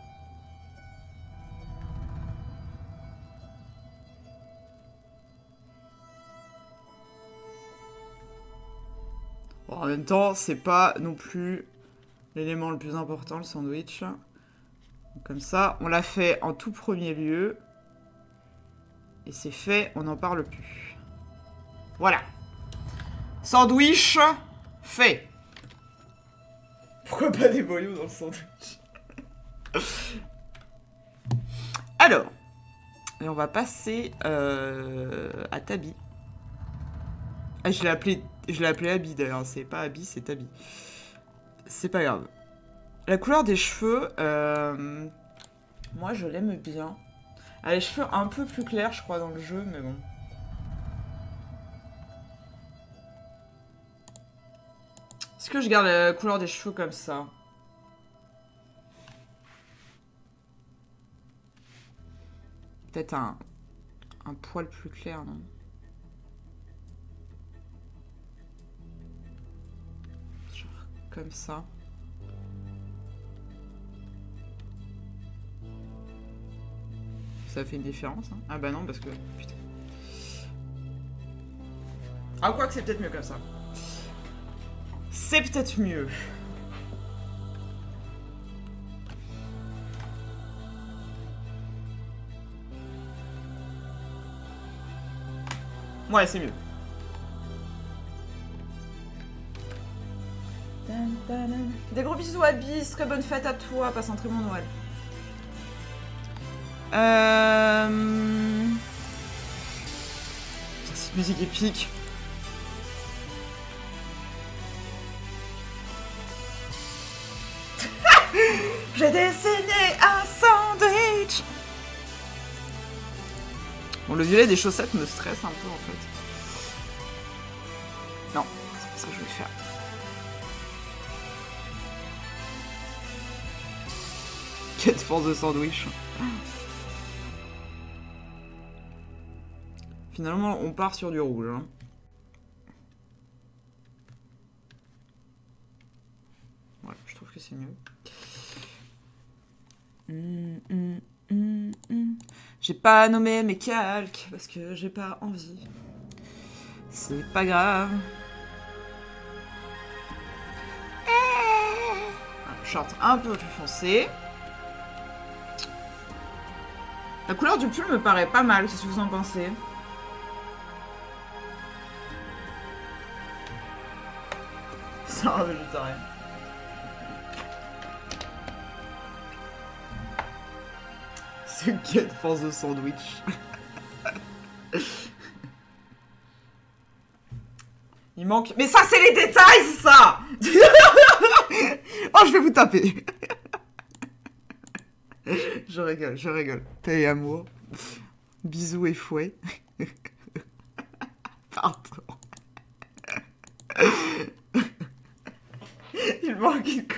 Bon, en même temps, c'est pas non plus l'élément le plus important, le sandwich. Donc, comme ça, on l'a fait en tout premier lieu. Et c'est fait, on n'en parle plus. Voilà. Sandwich fait. Pourquoi pas des boyaux dans le sandwich? Alors, et on va passer à Tabi. Ah, je l'ai appelé Abby d'ailleurs, c'est pas Abby, c'est Tabi. C'est pas grave. La couleur des cheveux, moi je l'aime bien. Elle a les cheveux un peu plus clairs, je crois, dans le jeu, mais bon. Est-ce que je garde la couleur des cheveux comme ça? Peut-être un poil plus clair, non? Genre comme ça. Ça fait une différence, hein? Ah bah non, parce que... Putain. Ah, quoi que c'est peut-être mieux comme ça. C'est peut-être mieux. Ouais, c'est mieux. Des gros bisous à Bis, très bonne fête à toi, passe un très bon Noël. Cette musique épique. J'ai dessiné un sandwich. Bon, le violet des chaussettes me stresse un peu en fait. Non, c'est pas ça que je vais faire. Quête force de sandwich. Finalement, on part sur du rouge. Hein. Ouais, je trouve que c'est mieux. J'ai pas nommé mes calques parce que j'ai pas envie. C'est pas grave. Un short un peu plus foncé. La couleur du pull me paraît pas mal, qu'est-ce que vous en pensez? C'est un végétarien. Ce quête force de sandwich. Il manque... Mais ça, c'est les détails, c'est ça. Oh, je vais vous taper. Je rigole, je rigole. Paix et amour. Bisous et fouet. Pardon. Il manque une...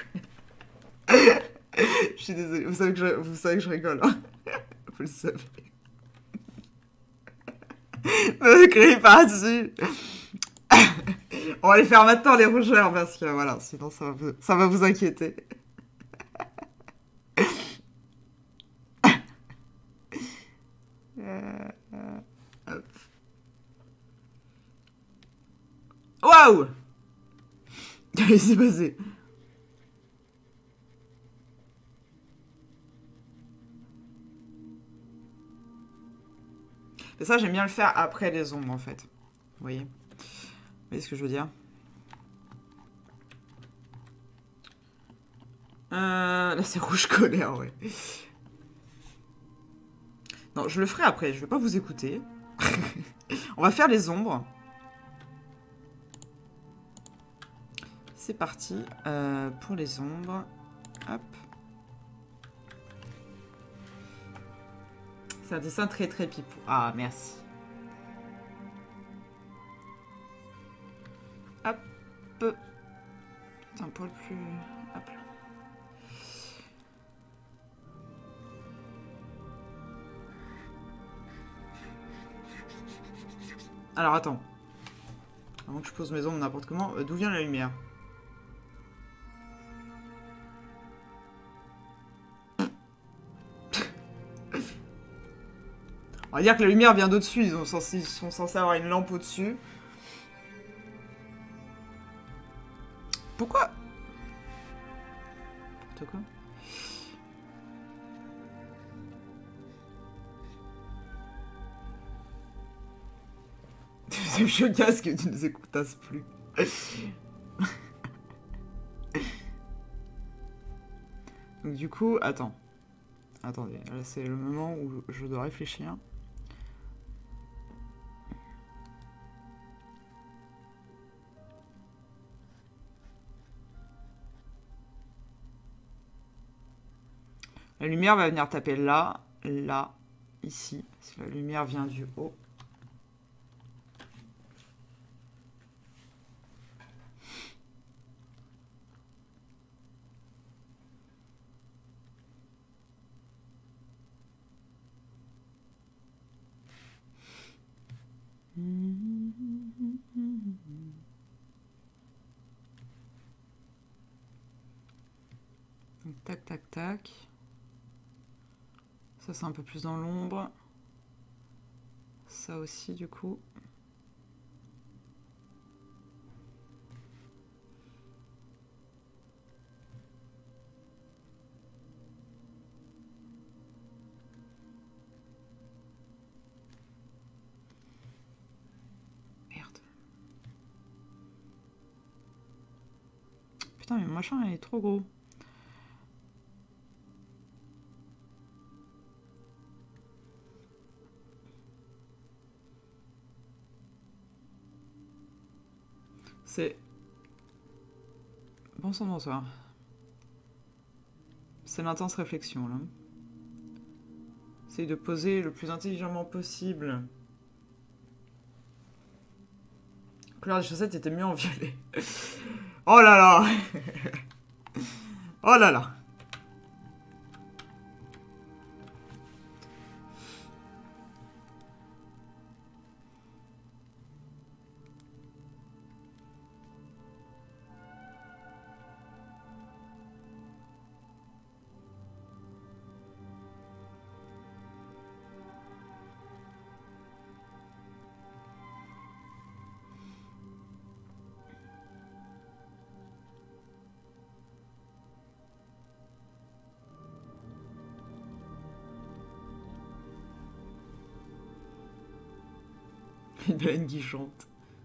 Je suis désolée. Vous savez que je rigole. Hein. Vous le savez. Me criez pas dessus. On va les faire maintenant, les rougeurs, parce que voilà, sinon ça va vous inquiéter. Hop. Waouh! Qu'est-ce qui s'est passé? Et ça, j'aime bien le faire après les ombres, en fait. Vous voyez? Vous voyez ce que je veux dire? Là, c'est rouge colère, ouais. Non, je le ferai après. Je vais pas vous écouter. On va faire les ombres. C'est parti pour les ombres. Hop. C'est un dessin très très pipou. Ah, merci. Hop. Un poil plus... Hop là. Alors, attends. Avant que je pose mes ombres n'importe comment, d'où vient la lumière? On va dire que la lumière vient d'au-dessus. Ils sont censés avoir une lampe au-dessus. Pourquoi? N'importe quoi. C'est le casque que tu ne nous écoutasses plus. Donc du coup, attends. Attendez, là c'est le moment où je dois réfléchir. La lumière va venir taper là, là, ici. Parce que la lumière vient du haut. Donc, tac, tac, tac. Ça, c'est un peu plus dans l'ombre. Ça aussi, du coup. Merde. Putain, mais mon machin, il est trop gros. C'est... Bon sang, bonsoir. C'est l'intense réflexion, là. Essaye de poser le plus intelligemment possible. La couleur des chaussettes était mieux en violet. Oh là là. Oh là là. Une baleine qui chante.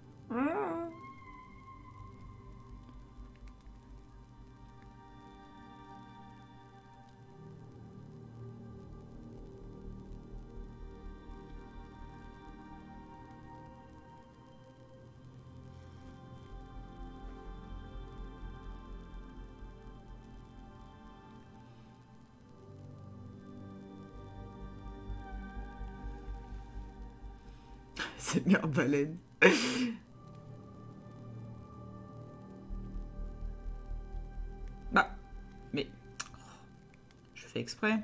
C'est mère baleine. Bah, mais... Je fais exprès.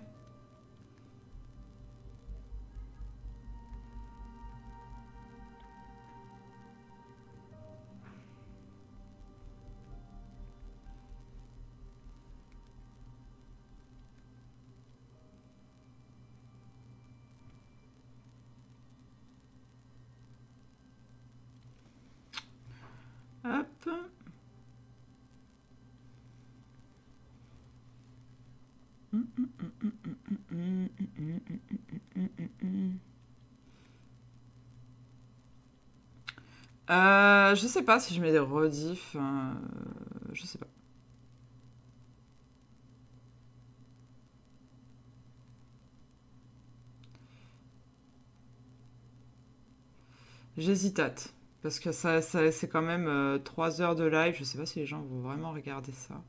Hop. Je sais pas si je mets des rediffs. Je sais pas. J'hésitate. Parce que ça c'est quand même 3 heures de live. Je sais pas si les gens vont vraiment regarder ça.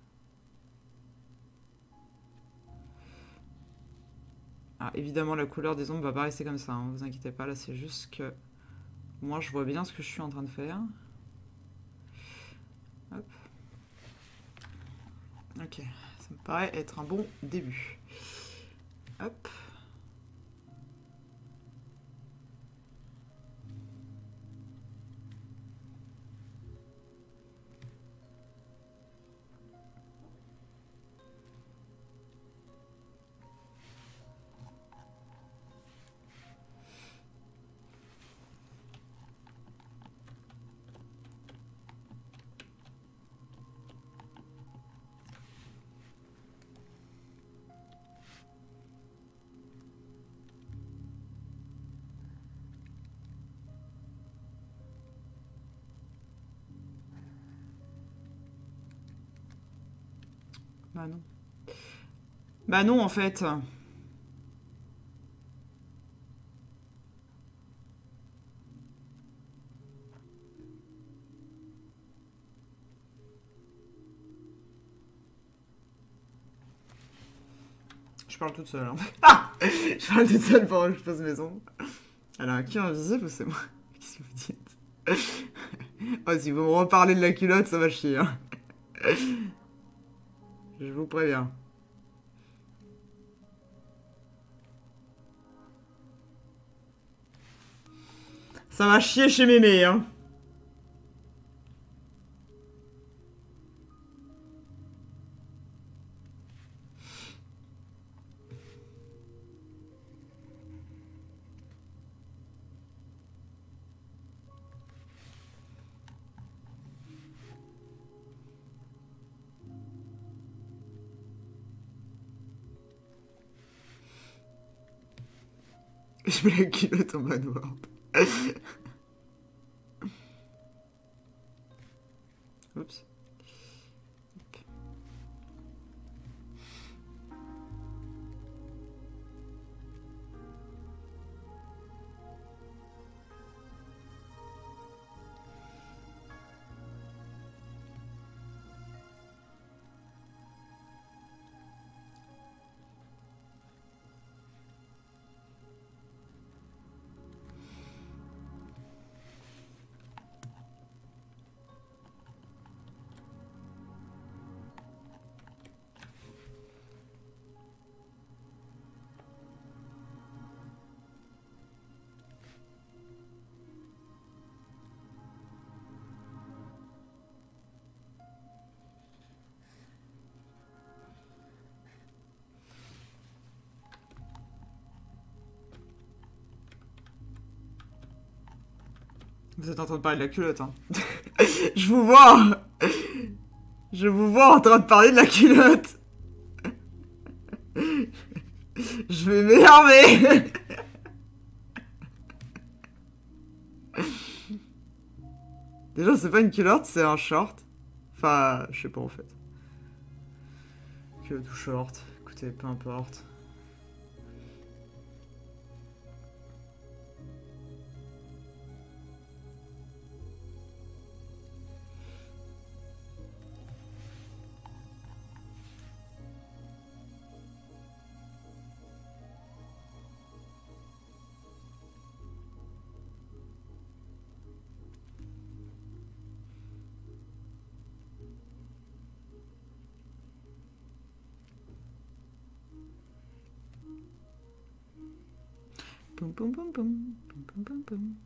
Ah, évidemment, la couleur des ombres va pas rester comme ça. Hein, vous inquiétez pas. Là, c'est juste que moi, je vois bien ce que je suis en train de faire. Hop. Ok. Ça me paraît être un bon début. Hop. Bah non. Bah non, en fait. Je parle toute seule. Hein. Ah, je parle toute seule pendant que je pose mes ongles. Alors, qui est invisible ou c'est moi? Qu'est-ce que vous dites? Oh, si vous me reparlez de la culotte, ça va chier. Hein. Je vous préviens. Ça va chier chez mémé, hein. Je mets la culotte en mode Word. Oups. Vous êtes en train de parler de la culotte, hein. Je vous vois. Je vous vois en train de parler de la culotte. Je vais m'énerver. Déjà, c'est pas une culotte, c'est un short. Enfin, je sais pas en fait. Culotte ou short. Écoutez, peu importe. Poum poum poum poum. Poum poum poum poum.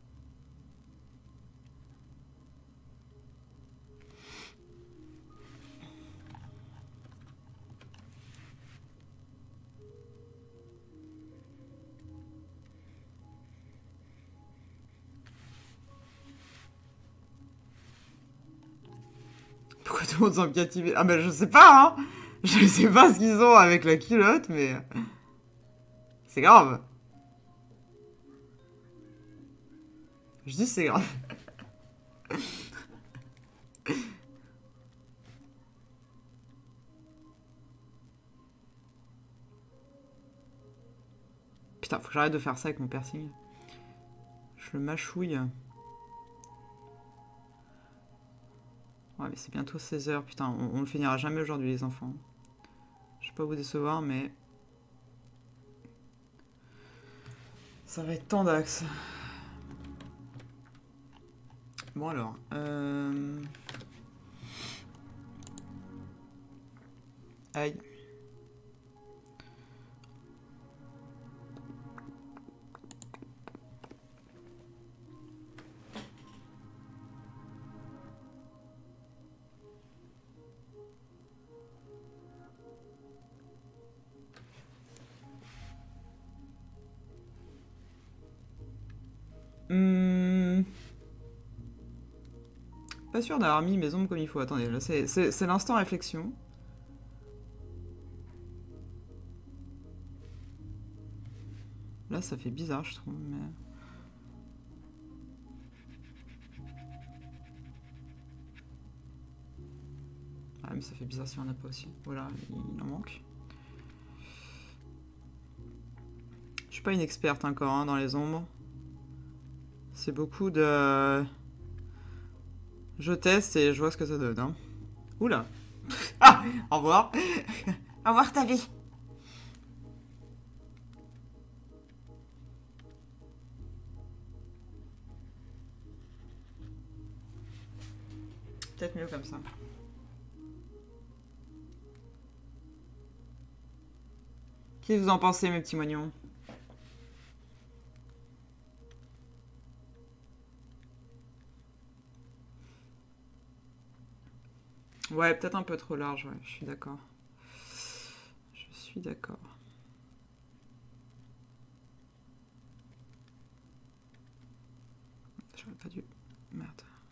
Pourquoi tout le monde semble captivé? Ah ben je sais pas, hein. Je sais pas ce qu'ils ont avec la culotte, mais... C'est grave. Je dis c'est grave. Putain, faut que j'arrête de faire ça avec mon piercing. Je le mâchouille. Ouais, mais c'est bientôt 16 h. Putain, on le finira jamais aujourd'hui, les enfants. Je vais pas vous décevoir, mais... Ça va être tant d'axes. Bon alors... Aïe. Pas sûr d'avoir mis mes ombres comme il faut. Attendez, là c'est l'instant réflexion. Là ça fait bizarre je trouve, mais... Ah mais ça fait bizarre si on en a pas aussi. Voilà, il en manque. Je suis pas une experte encore hein, dans les ombres. C'est beaucoup de... Je teste et je vois ce que ça donne. Hein. Oula. Ah, au revoir. Au revoir ta vie. Peut-être mieux comme ça. Qu'est-ce que vous en pensez mes petits moignons? Ouais, peut-être un peu trop large, ouais, je suis d'accord. Je suis d'accord. J'aurais pas dû... Merde.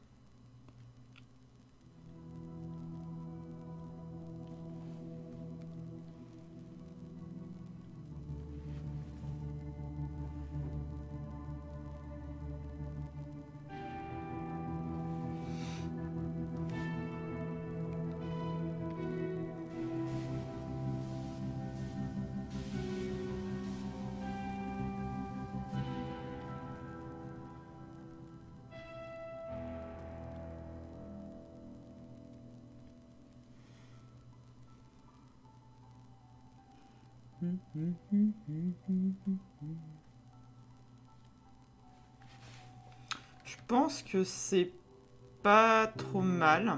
Je pense que c'est pas trop mal.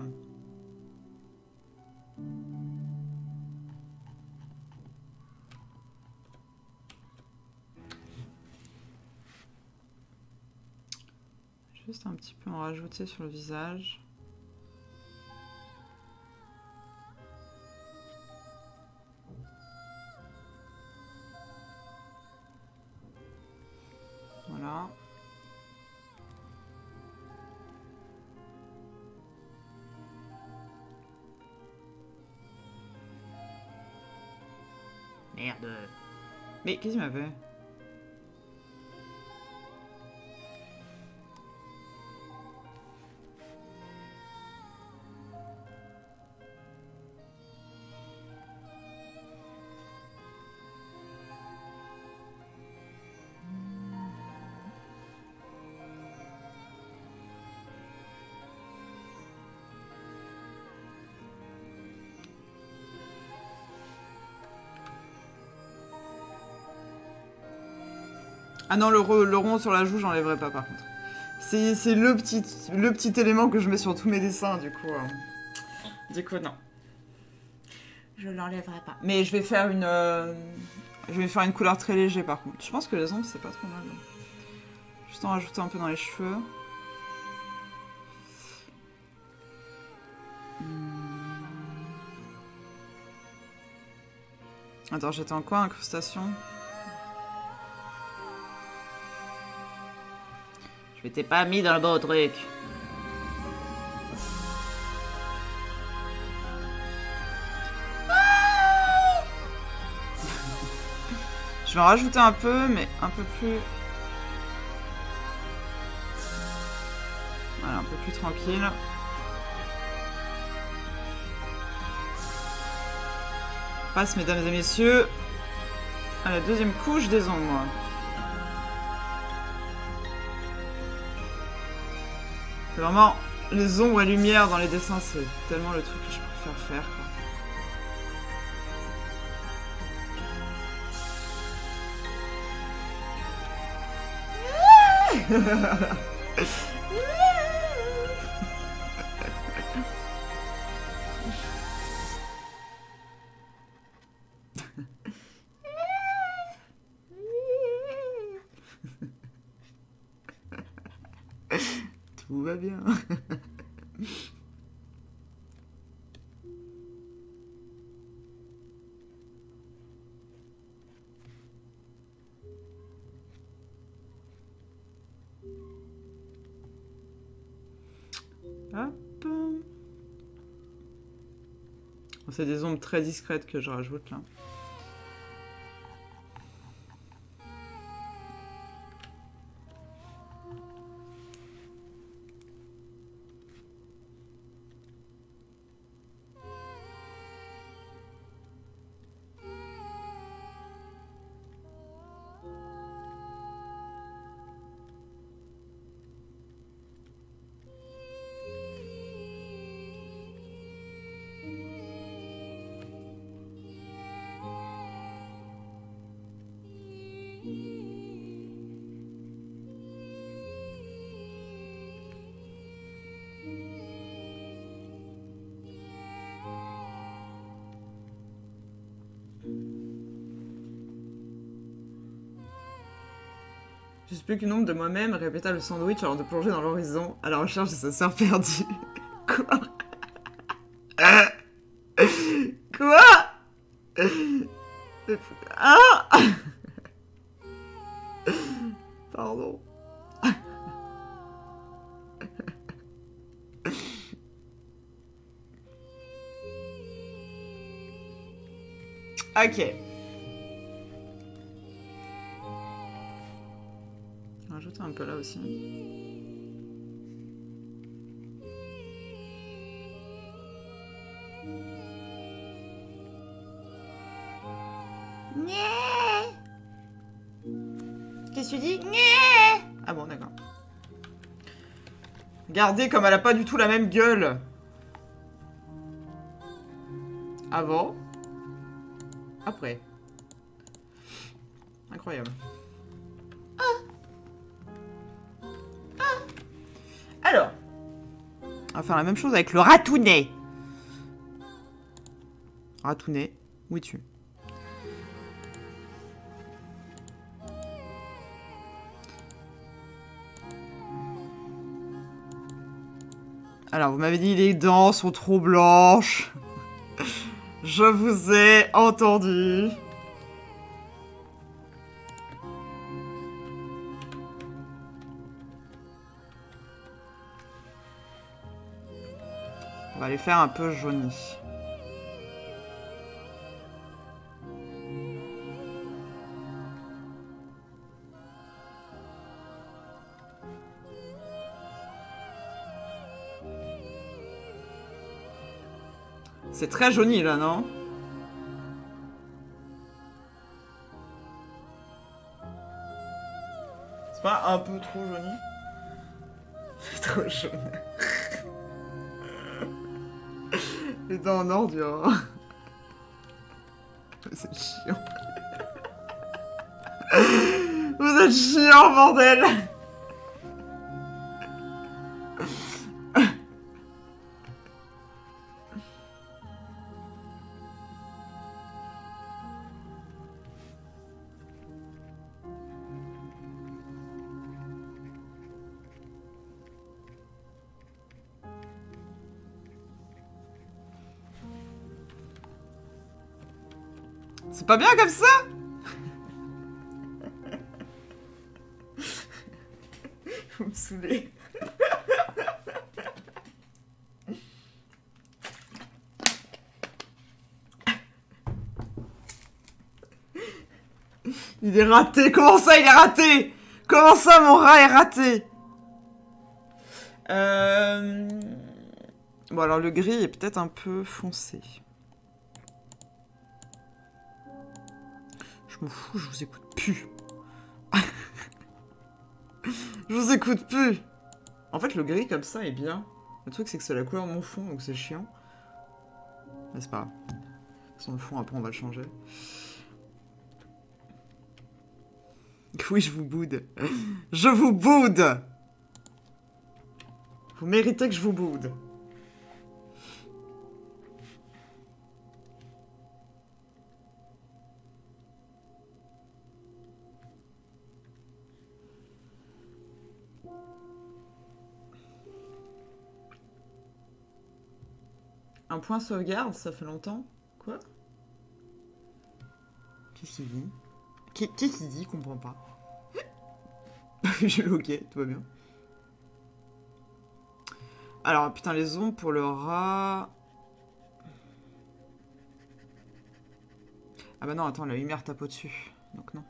Juste un petit peu en rajouter sur le visage. Voilà. Merde. Mais qu'est-ce qu'il m'a fait? Ah non, le rond sur la joue, j'enlèverai pas par contre. C'est le petit élément que je mets sur tous mes dessins, du coup. Du coup, non. Je l'enlèverai pas. Mais je vais faire une couleur très léger par contre. Je pense que les ombres, c'est pas trop mal. Juste en rajouter un peu dans les cheveux. Attends, j'étais en quoi, incrustation? Je m'étais pas mis dans le bon truc. Je vais en rajouter un peu, mais un peu plus... Voilà, un peu plus tranquille. Passe, mesdames et messieurs, à la deuxième couche des ombres. C'est vraiment les ombres et lumière dans les dessins, c'est tellement le truc que je préfère faire, quoi. Tout va bien. Hop. C'est des ombres très discrètes que je rajoute là. Je suis plus qu'une ombre de moi-même, répéta le sandwich avant de plonger dans l'horizon à la recherche de sa sœur perdue. Quoi? Quoi? Ah! Pardon. Ok. Rajouter un peu là aussi. Qu'est-ce que tu dis? Ah bon, d'accord. Regardez comme elle a pas du tout la même gueule. Avant. Après. Incroyable. Alors. On va faire la même chose avec le ratounet. Ratounet, où es-tu? Alors, vous m'avez dit les dents sont trop blanches. Je vous ai entendu. On va les faire un peu jaunis. C'est très jauni là, non? C'est pas un peu trop jauni? C'est trop jaune. Les dents en ordure. C'est chiant. Vous êtes chiant, bordel! C'est pas bien comme ça? Vous me saoulez. Il est raté. Comment ça, il est raté? Comment ça, mon rat est raté? Bon, alors le gris est peut-être un peu foncé. Je m'en fous, je vous écoute plus. Je vous écoute plus. En fait, le gris comme ça est bien. Le truc, c'est que c'est la couleur de mon fond, donc c'est chiant. Mais c'est pas grave. De toute façon, le fond, après, on va le changer. Oui, je vous boude. Je vous boude. Vous méritez que je vous boude. Un point sauvegarde, ça fait longtemps. Quoi? Qu'est-ce qu'il dit? Qu'est-ce qu'il dit? Je comprends pas. J'ai loqué, tout va bien. Alors, putain, les ombres pour le rat... Ah bah non, attends, la lumière tape au-dessus. Donc non.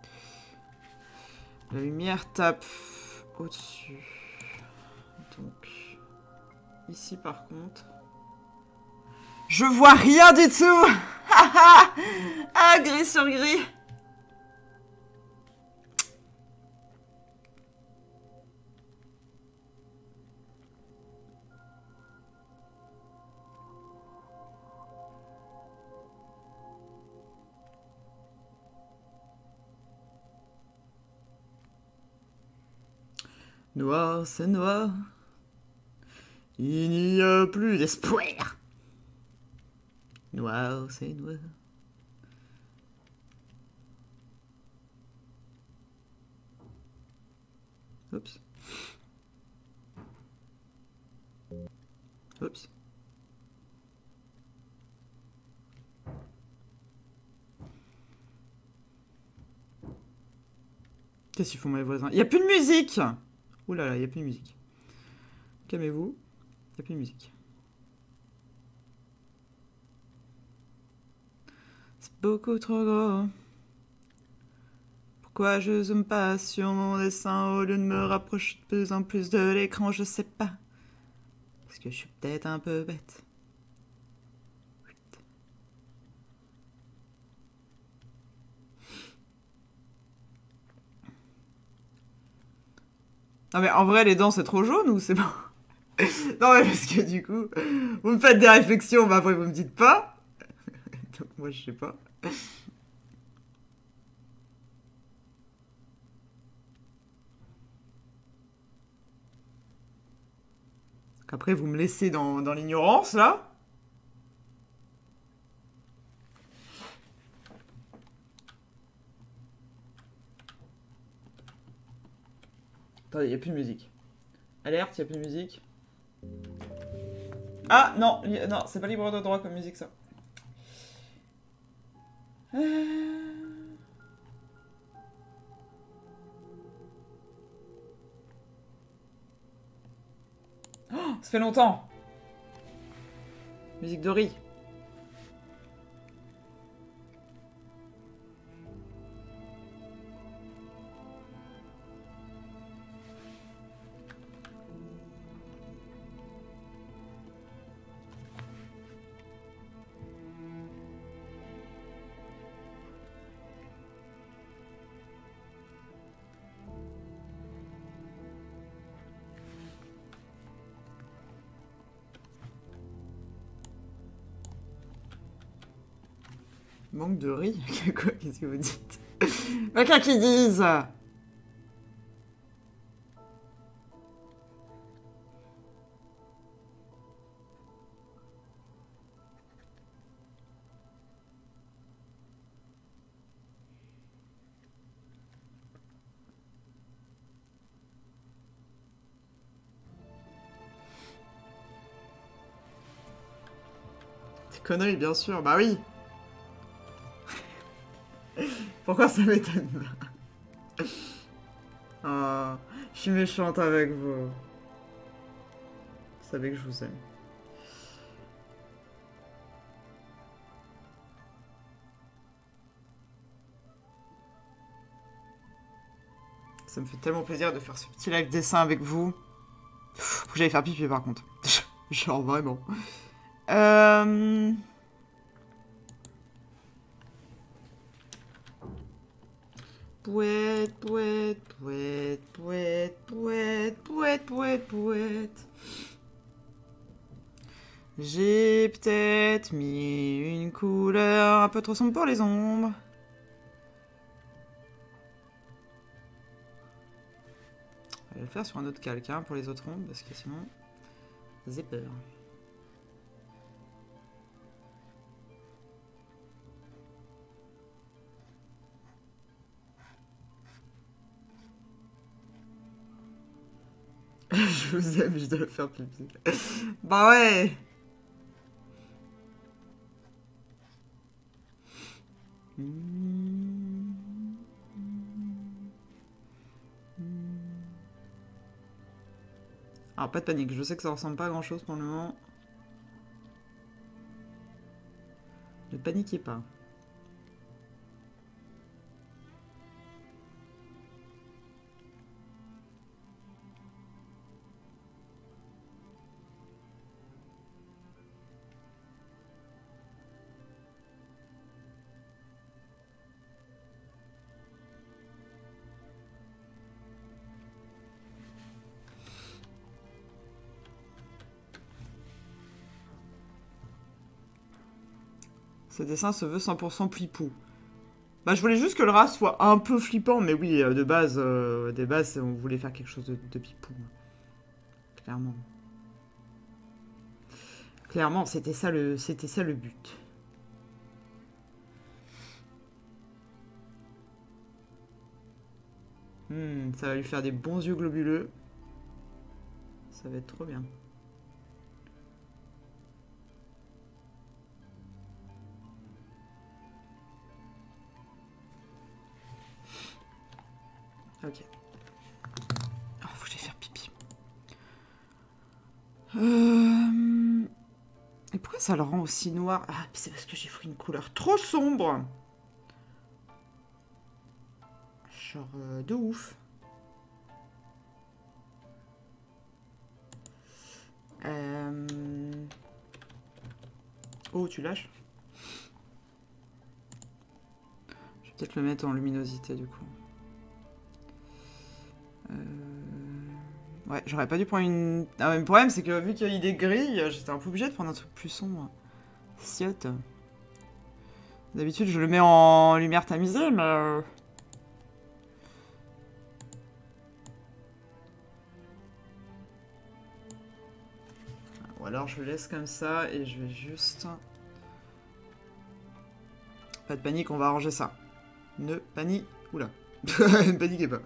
La lumière tape au-dessus. Donc... Ici, par contre... Je vois rien du tout. Ah, gris sur gris. Noir, c'est noir. Il n'y a plus d'espoir. Noir, c'est noir. Oups. Oups. Qu'est-ce qu'ils font mes voisins? Il n'y a plus de musique! Ouh là là, il n'y a plus de musique. Calmez-vous. Il n'y a plus de musique. C'est beaucoup trop gros. Pourquoi je zoome pas sur mon dessin au lieu de me rapprocher de plus en plus de l'écran? Je sais pas. Parce que je suis peut-être un peu bête. Non mais en vrai les dents c'est trop jaune ou c'est bon? Non mais parce que du coup, vous me faites des réflexions, mais après vous me dites pas. Donc moi je sais pas. Après vous me laissez dans l'ignorance là. Attendez, il n'y a plus de musique. Alerte, il n'y a plus de musique. Ah non, non, c'est pas libre de droit comme musique ça. Oh, ça fait longtemps. Musique de riz. Manque de riz? Quoi? Qu'est-ce que vous dites? Quelqu'un qui dise! Connerie, bien sûr. Bah oui. Pourquoi ça m'étonne pas? Oh, je suis méchante avec vous. Vous savez que je vous aime. Ça me fait tellement plaisir de faire ce petit live dessin avec vous. Faut que j'aille faire pipi par contre. Genre vraiment. Pouette, pouette, pouette, pouette, pouette, pouette, pouette, pouette. J'ai peut-être mis une couleur un peu trop sombre pour les ombres. Je vais le faire sur un autre calque hein, pour les autres ombres parce que sinon, j'ai peur. Je vous aime, je dois faire pipi. Bah ouais. Alors pas de panique, je sais que ça ressemble pas à grand chose pour le moment. Ne paniquez pas. Ce dessin se veut 100% flipou. Bah, je voulais juste que le rat soit un peu flippant, mais oui, de base, on voulait faire quelque chose de pipou. Clairement. Clairement, c'était ça le but. Ça va lui faire des bons yeux globuleux. Ça va être trop bien. Ok. Oh, faut que j'aille faire pipi. Et pourquoi ça le rend aussi noir? Ah, c'est parce que j'ai pris une couleur trop sombre. Genre de ouf. Oh, tu lâches? Je vais peut-être le mettre en luminosité du coup. Ouais, j'aurais pas dû prendre une... Ah ouais, le problème c'est que vu qu'il y a des grilles, j'étais un peu obligée de prendre un truc plus sombre. Ciotte. D'habitude je le mets en lumière tamisée, mais... Ou alors je le laisse comme ça et je vais juste... Pas de panique, on va arranger ça. Ne panique... Oula. Ne paniquez pas.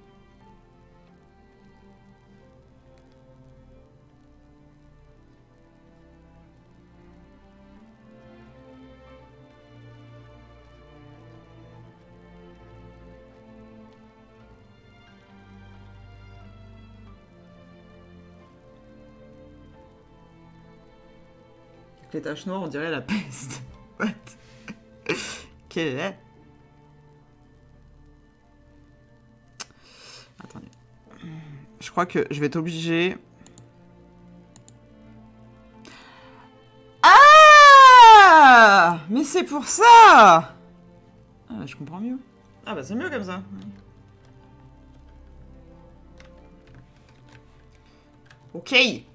Avec les taches noires, on dirait la peste. What? Quelle est? Attendez. Je crois que je vais être obligée... Ah! Mais c'est pour ça! Ah, je comprends mieux. Ah bah c'est mieux comme ça. Ok.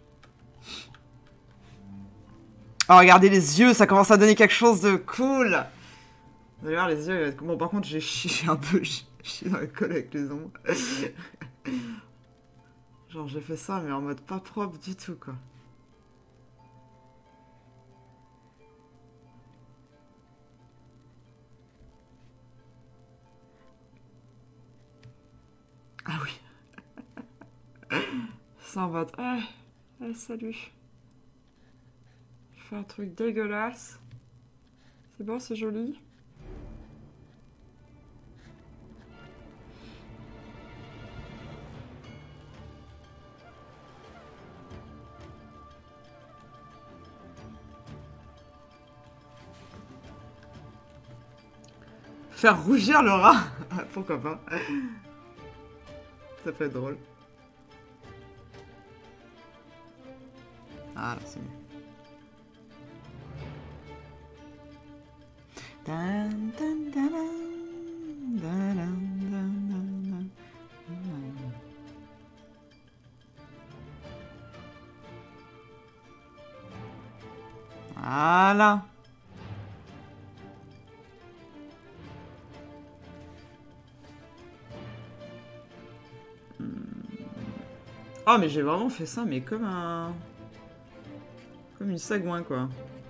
Oh, regardez les yeux, ça commence à donner quelque chose de cool. Vous allez voir les yeux. Bon, par contre, j'ai un peu chié dans la colle avec les ongles. Genre, j'ai fait ça, mais en mode pas propre du tout, quoi. Ah oui. Ça en mode... Ah, salut. fait un truc dégueulasse. C'est bon, c'est joli. Faire rougir le rat. Pourquoi pas. Ça peut être drôle. Ah là, c'est mieux. Voilà. Oh, mais j'ai vraiment fait ça, mais comme un... Comme une sagouin, quoi.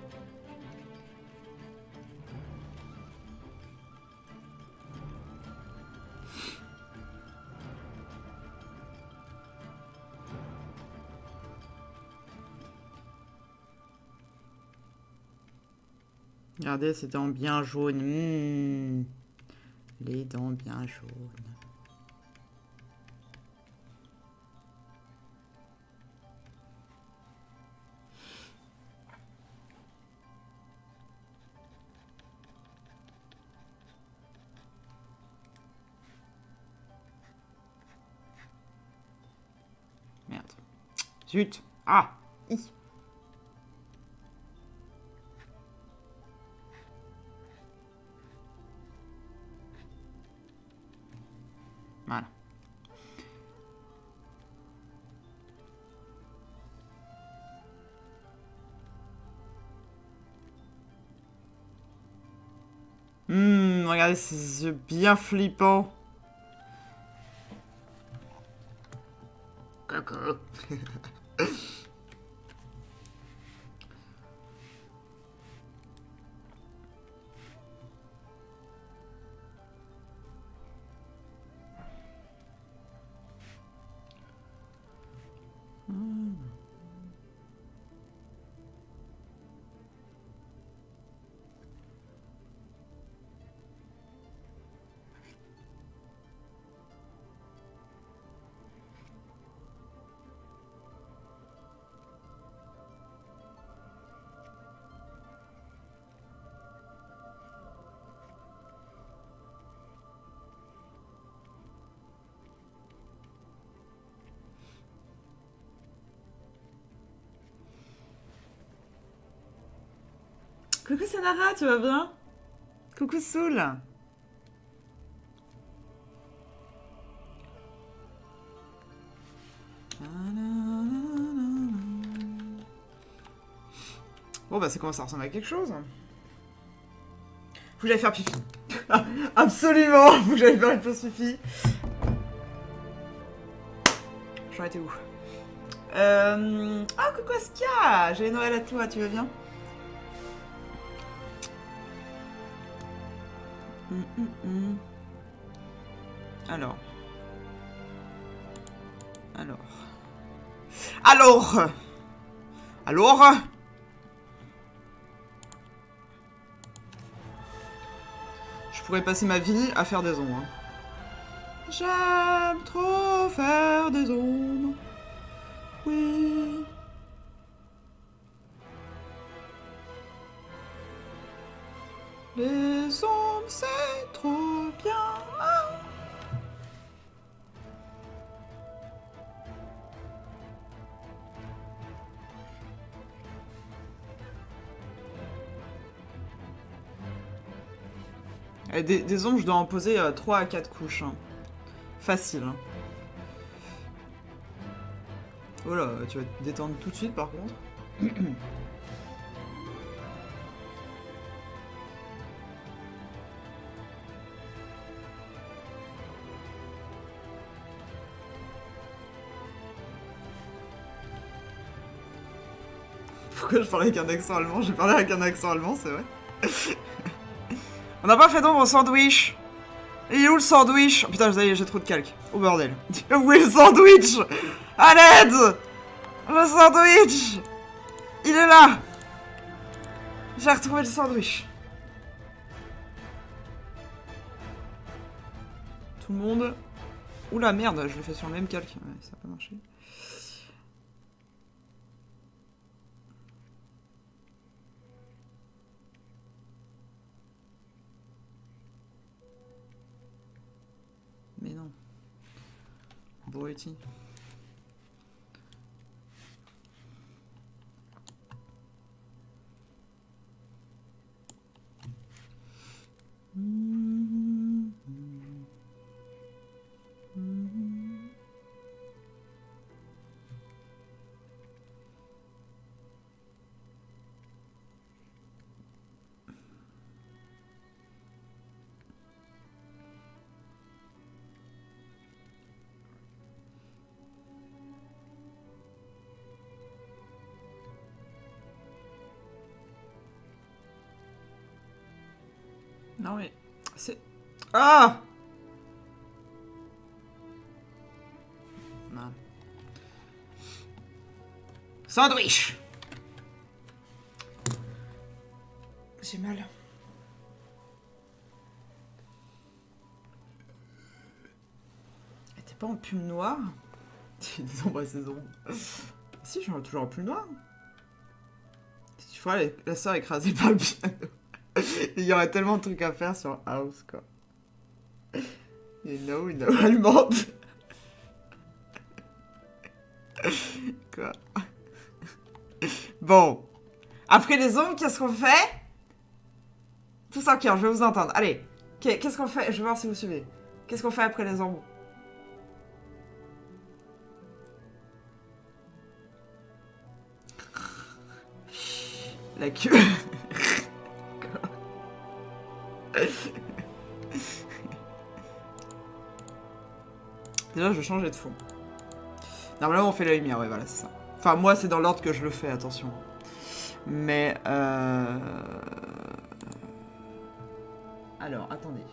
Regardez, ces dents bien jaunes. Les dents bien jaunes. Merde. Zut. Ah. Hi. Voilà. Regardez ces yeux bien flippants. Coucou. Coucou Sanara, tu vas bien? Coucou Soul. Bon bah c'est comment ça ressemble à quelque chose. Faut que j'aille faire pipi. Absolument, faut que j'aille faire une pause pipi. J'en étais où? Ah coucou Askia, j'ai Noël à toi, tu vas bien? Alors. Je pourrais passer ma vie à faire des ombres. J'aime trop faire des ombres. Oui. Les ombres, c'est trop bien. Des ombres, je dois en poser 3 à 4 couches. Hein. Facile. Hein. Oh là, tu vas te détendre tout de suite par contre. Pourquoi je parlais avec un accent allemand? J'ai parlé avec un accent allemand, c'est vrai. On n'a pas fait d'ombre au sandwich. Il est où le sandwich? Oh, putain, j'ai trop de calque. Oh bordel. Où est le sandwich? À l'aide! Le sandwich! Il est là! J'ai retrouvé le sandwich. Tout le monde... Oula, merde, je le fais sur le même calque. Ouais, ça n'a pas marché. Mais non. Brutti. Non mais... C'est... Ah! Non. Sandwich! J'ai mal. T'es pas en pume noire? Des ombres à ses ombres. Si, je suis toujours en pume noire. Tu feras la sœur écrasée par le piano. Il y aurait tellement de trucs à faire sur House, quoi. You know, allemande. Quoi. Bon. Après les ombres, qu'est-ce qu'on fait? Tous en cœur, je vais vous entendre. Allez. Qu'est-ce qu'on fait? Je vais voir si vous suivez. Qu'est-ce qu'on fait après les ombres? La queue. Déjà, je vais changer de fond. Normalement, on fait la lumière, ouais, voilà, c'est ça. Enfin, moi, c'est dans l'ordre que je le fais, attention. Mais, alors, attendez.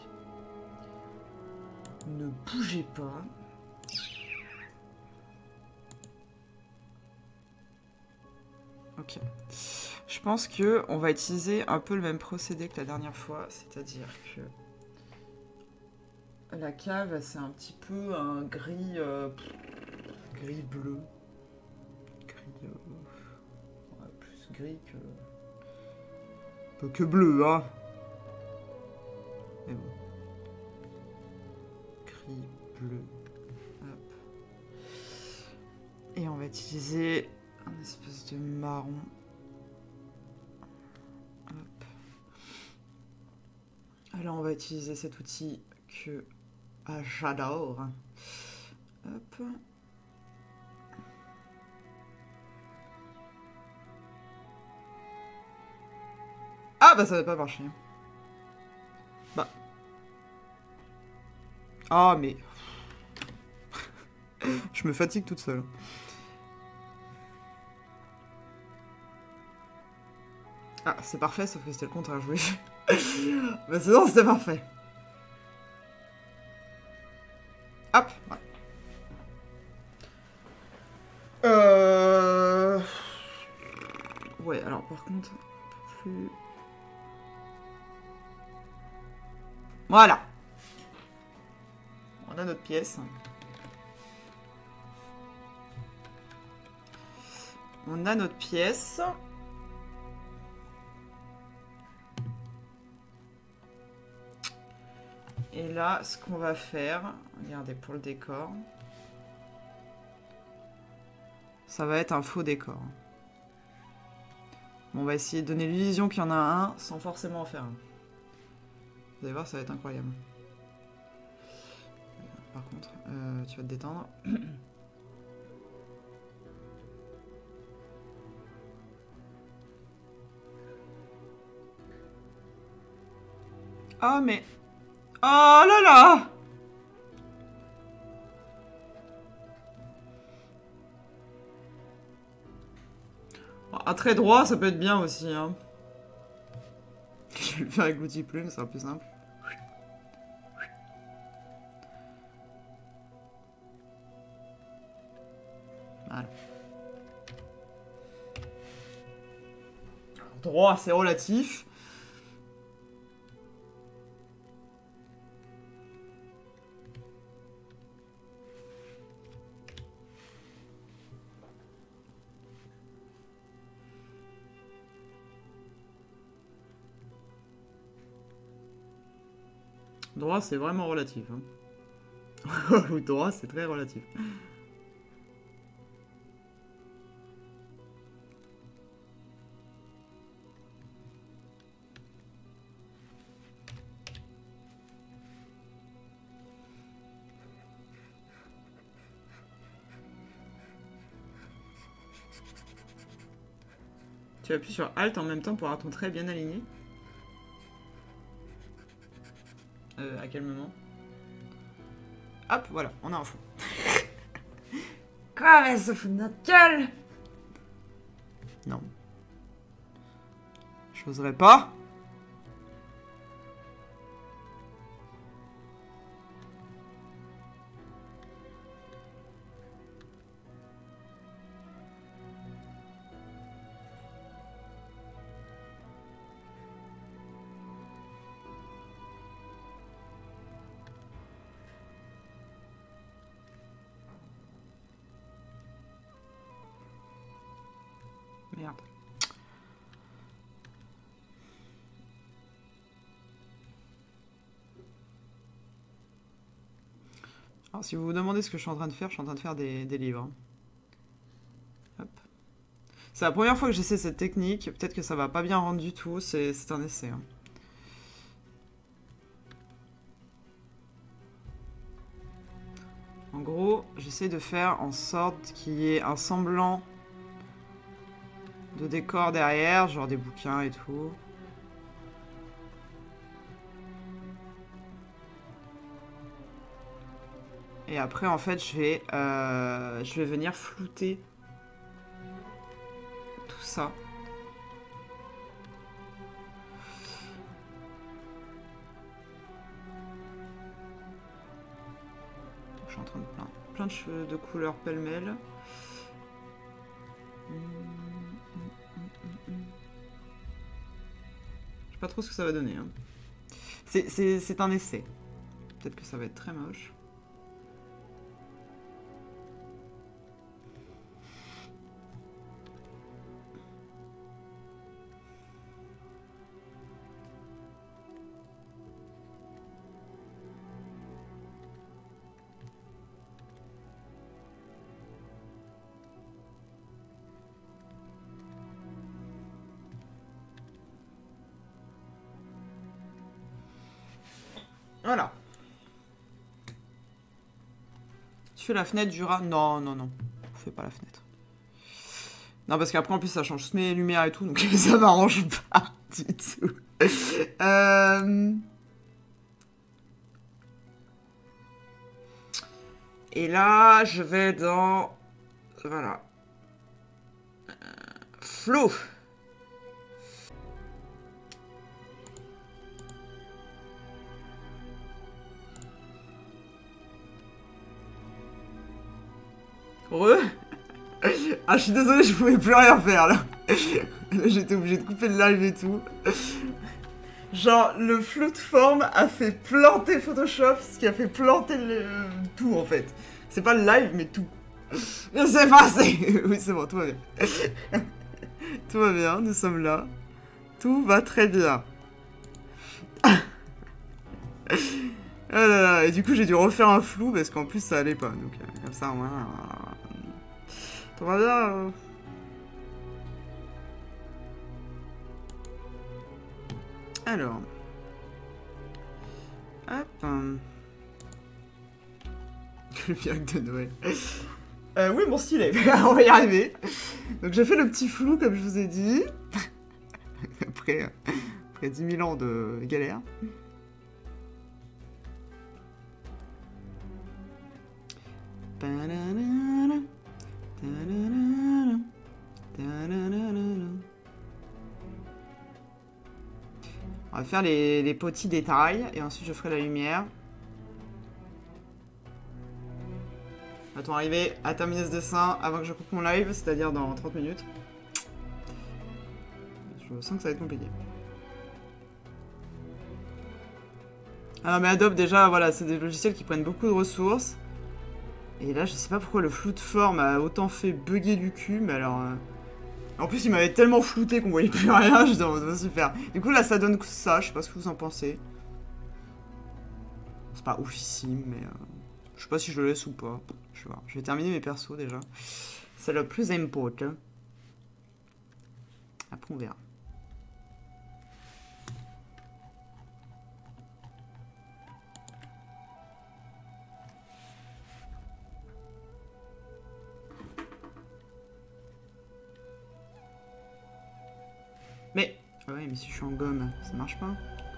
Ne bougez pas. Ok. Je pense que on va utiliser un peu le même procédé que la dernière fois, c'est-à-dire que la cave, c'est un petit peu un gris, gris bleu, gris, ouais, plus gris que, peu que bleu, hein. Mais bon, gris bleu. Hop. Et on va utiliser un espèce de marron. Hop. Alors on va utiliser cet outil que j'adore. Hop. Ah bah ça va pas marcher. Bah. Ah mais... Je me fatigue toute seule. Ah, c'est parfait, sauf que c'était le contraire, je voulais... Mais sinon, c'était parfait. Hop, voilà. Ouais, alors par contre, un peu plus... Voilà. On a notre pièce. On a notre pièce. Et là, ce qu'on va faire, regardez, pour le décor, ça va être un faux décor. On va essayer de donner l'illusion qu'il y en a un sans forcément en faire un. Vous allez voir, ça va être incroyable. Par contre, tu vas te détendre. Ah, mais... Oh là là! Un trait droit, ça peut être bien aussi. Hein. Je vais le faire avec l'outil plume, ça sera plus simple. Voilà. Droit, c'est relatif. Droit, c'est vraiment relatif. Hein. Ou droit, c'est très relatif. Tu appuies sur Alt en même temps pour avoir ton trait bien aligné. À quel moment? Hop, voilà, on a un fond. Quoi, mais se fout de notre gueule? Non. J'oserais pas. Merde. Alors, si vous vous demandez ce que je suis en train de faire, je suis en train de faire des livres. Hop. C'est la première fois que j'essaie cette technique. Peut-être que ça va pas bien rendre du tout. C'est un essai. Hein. En gros, j'essaie de faire en sorte qu'il y ait un semblant de décor derrière, genre des bouquins et tout. Et après, en fait, je vais venir flouter tout ça. Je suis en train de plein de cheveux de couleurs pêle-mêle. Je sais pas trop ce que ça va donner. Hein. C'est un essai. Peut-être que ça va être très moche. Voilà. Tu fais la fenêtre du rat? Non, non, non. Fais pas la fenêtre. Non, parce qu'après, en plus, ça change mes lumières et tout, donc ça m'arrange pas du tout. Et là, je vais dans... Voilà. Flow. Heureux. Ah, je suis désolée, je pouvais plus rien faire, là. J'étais obligée de couper le live et tout. Genre, le flou de forme a fait planter Photoshop, ce qui a fait planter tout, en fait. C'est pas le live, mais tout. C'est passé. Oui, c'est bon, tout va bien. Tout va bien, nous sommes là. Tout va très bien. Oh là là, et du coup, j'ai dû refaire un flou, parce qu'en plus, ça allait pas. Donc, comme ça, ouais. Tout va bien. Alors. Hop. Le miracle de Noël. Oui, mon stylet. On va y arriver. Donc j'ai fait le petit flou, comme je vous ai dit. après 10 000 ans de galère. On va faire les petits détails et ensuite je ferai la lumière. Va-t-on arriver à terminer ce dessin avant que je coupe mon live, c'est-à-dire dans 30 minutes. Je Je sens que ça va être compliqué. Ah non mais Adobe déjà, voilà, c'est des logiciels qui prennent beaucoup de ressources. Et là, je sais pas pourquoi le flou de forme a autant fait bugger du cul, mais alors... En plus, il m'avait tellement flouté qu'on voyait plus rien, je disais, oh, super. Du coup, là, ça donne ça, je sais pas ce que vous en pensez. C'est pas oufissime, mais... je sais pas si je le laisse ou pas. Je vais voir. Je vais terminer mes persos, déjà. C'est le plus important. Après, on verra. Mais... Ah ouais, mais si je suis en gomme, ça marche pas.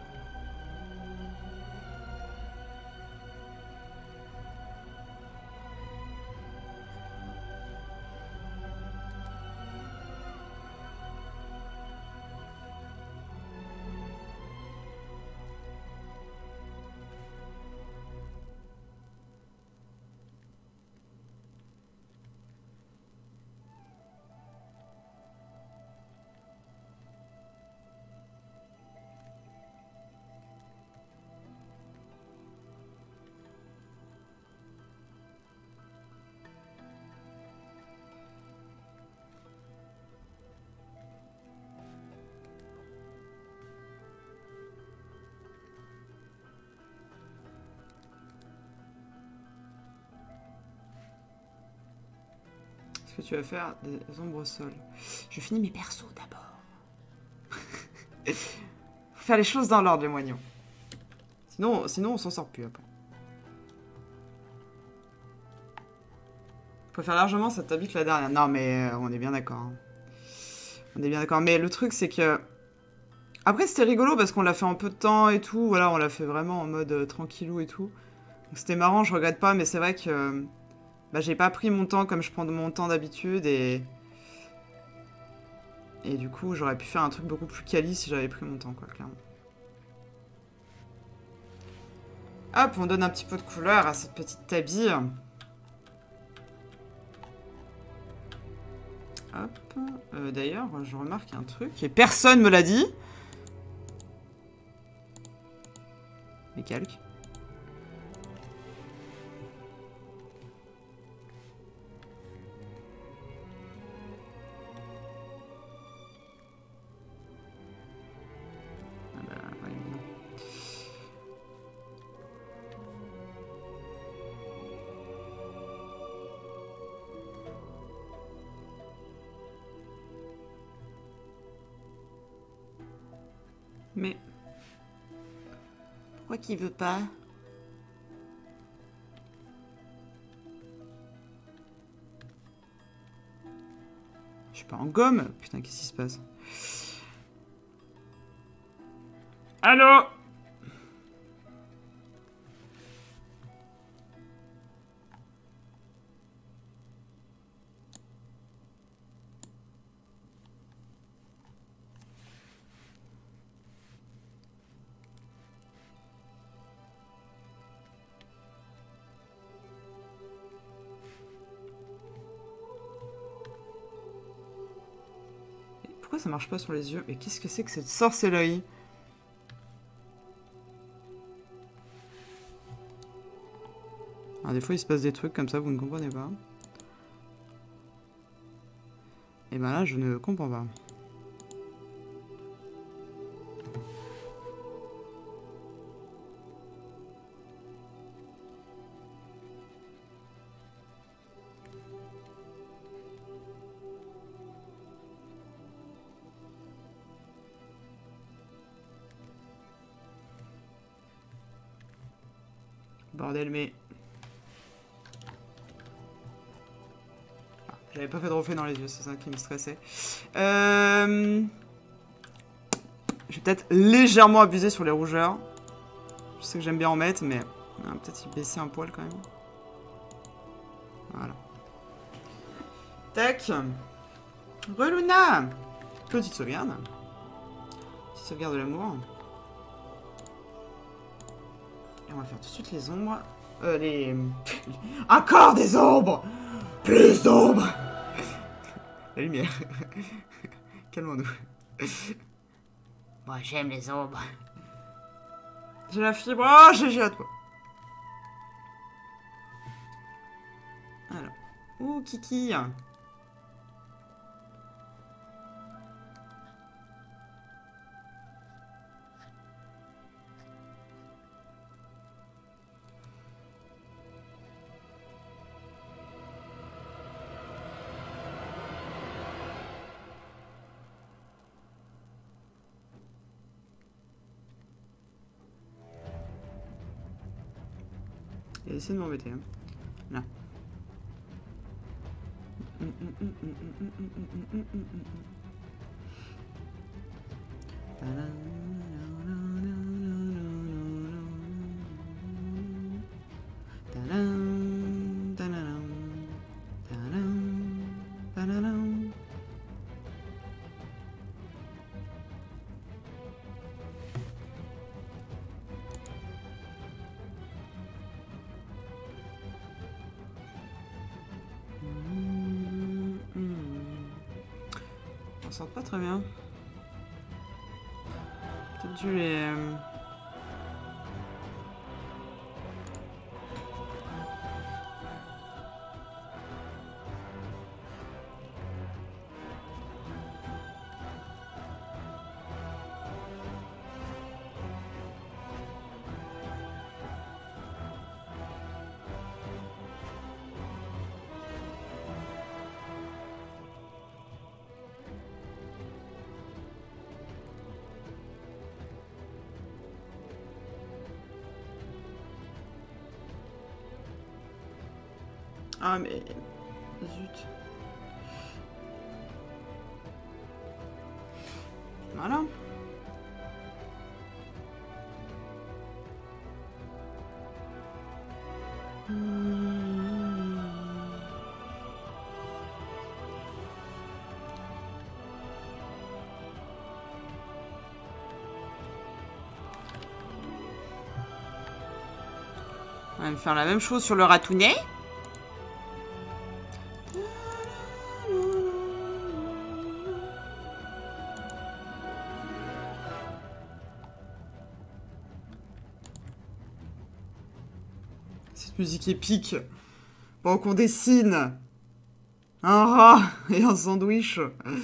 Ce que tu vas faire des ombres au sol. Je finis mes persos d'abord. Faut faire les choses dans l'ordre, les moignons. Sinon on s'en sort plus après. Je préfère largement cette habit que la dernière. Non mais on est bien d'accord. Hein. On est bien d'accord. Mais le truc c'est que... Après c'était rigolo parce qu'on l'a fait en peu de temps et tout. Voilà, on l'a fait vraiment en mode tranquillou et tout. Donc c'était marrant, je regrette pas, mais c'est vrai que... Bah, j'ai pas pris mon temps comme je prends mon temps d'habitude et du coup j'aurais pu faire un truc beaucoup plus quali si j'avais pris mon temps quoi, clairement. Hop, on donne un petit peu de couleur à cette petite habille. Hop. D'ailleurs, je remarque un truc et personne me l'a dit. Les calques. Mais... Pourquoi qu'il veut pas? Je suis pas en gomme? Putain, qu'est-ce qui se passe? Allô? Pourquoi ça marche pas sur les yeux? Mais qu'est-ce que c'est que cette sorcellerie? Alors, des fois, il se passe des trucs comme ça, vous ne comprenez pas. Et ben là, je ne comprends pas. Bordel, mais... Ah, j'avais pas fait de reflet dans les yeux, c'est ça qui me stressait. Je vais peut-être légèrement abuser sur les rougeurs. Je sais que j'aime bien en mettre, mais... peut-être y baisser un poil quand même. Voilà. Tac. Reluna. Petite sauvegarde. Petite sauvegarde de l'amour. Et on va faire tout de suite les ombres. Encore des ombres. Plus d'ombres. La lumière. Calmons-nous. Moi, j'aime les ombres. J'ai la fibre. Oh, GG à toi. Alors. Ouh, Kiki. Il a essayé de m'embêter. Hein. Là. On sort pas très bien. Peut-être dû les... Ah mais... Zut. Voilà. On va me faire la même chose sur le ratounet. Cette musique épique. Bon, qu'on dessine un rat et un sandwich.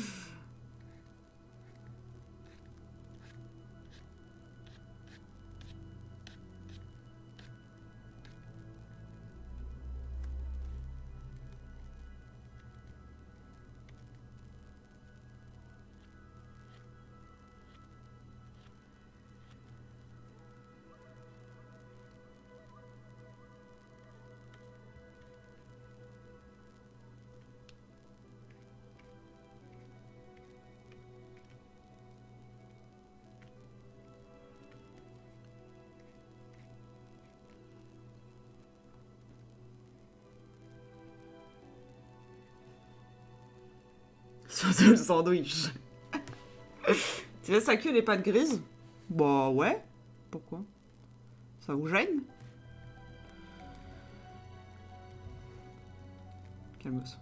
Surtout le sandwich. Tu laisses sa queue les pattes grises? Bah ouais. Pourquoi? Ça vous gêne? Calmos.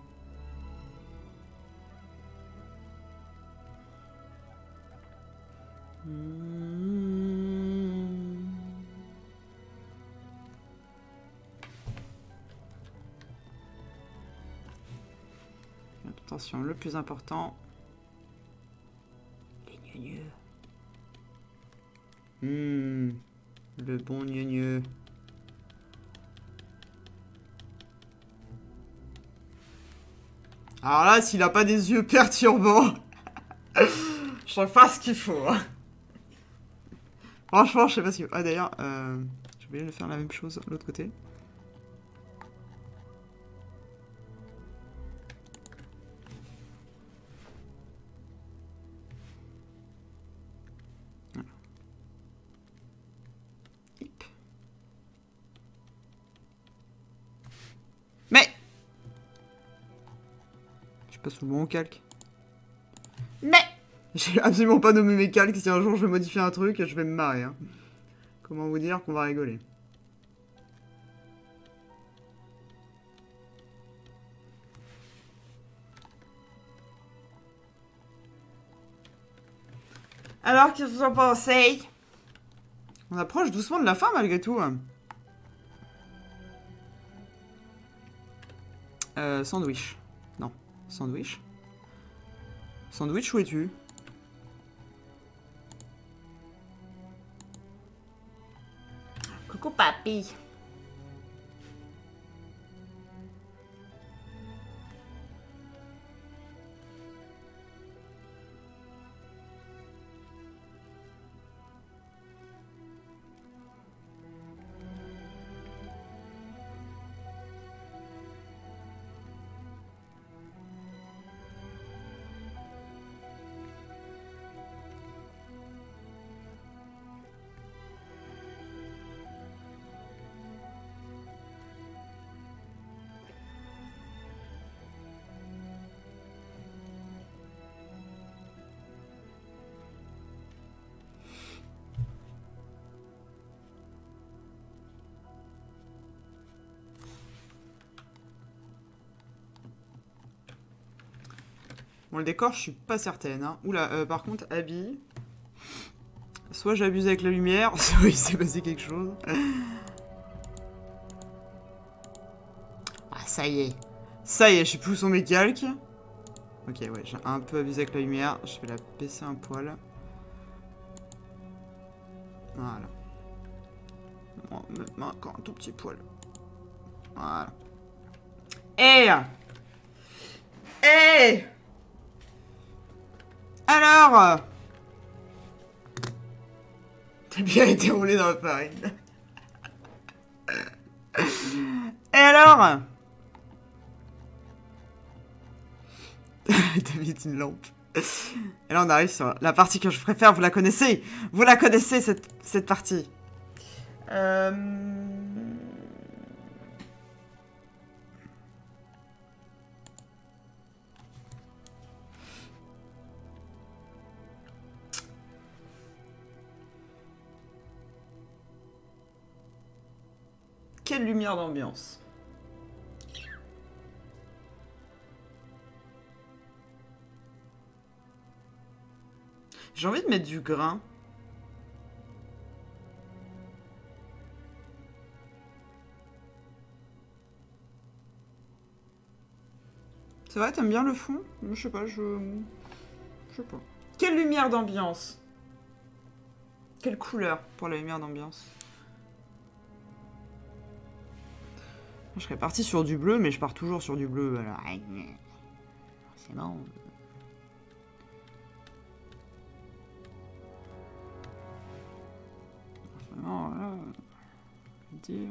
Attention, le plus important. Les gneugneux. Le bon gneugneux. Alors là, s'il a pas des yeux perturbants, je sais pas ce qu'il faut. Hein. Franchement, je sais pas ce qu'il faut. Ah d'ailleurs, j'ai oublié de faire la même chose de l'autre côté. Mais je passe sous le bon calque. Mais j'ai absolument pas nommé mes calques. Si un jour je vais modifier un truc, je vais me marrer. Hein. Comment vous dire qu'on va rigoler? Alors, qu'est-ce que vous en pensez? On approche doucement de la fin, malgré tout. Sandwich. Non. Sandwich. Sandwich, où es-tu? Coucou, papy. Bon, le décor, je suis pas certaine. Hein. Oula, par contre, habit. Soit j'abuse avec la lumière, soit il s'est passé quelque chose. Ah, ça y est. Ça y est, je sais plus où sont mes calques. Ok, ouais, j'ai un peu abusé avec la lumière. Je vais la baisser un poil. Voilà. Bon, même encore un tout petit poil. Voilà. Hé! Hé! Alors, t'as bien été roulé dans la farine. Et alors? T'as mis une lampe. Et là, on arrive sur la partie que je préfère. Vous la connaissez. Vous la connaissez, cette partie. Quelle lumière d'ambiance. J'ai envie de mettre du grain. C'est vrai, t'aimes bien le fond? Je sais pas, je sais pas. Quelle lumière d'ambiance? Quelle couleur pour la lumière d'ambiance? Je serais parti sur du bleu, mais je pars toujours sur du bleu, alors... C'est bon. Vraiment, voilà... dire...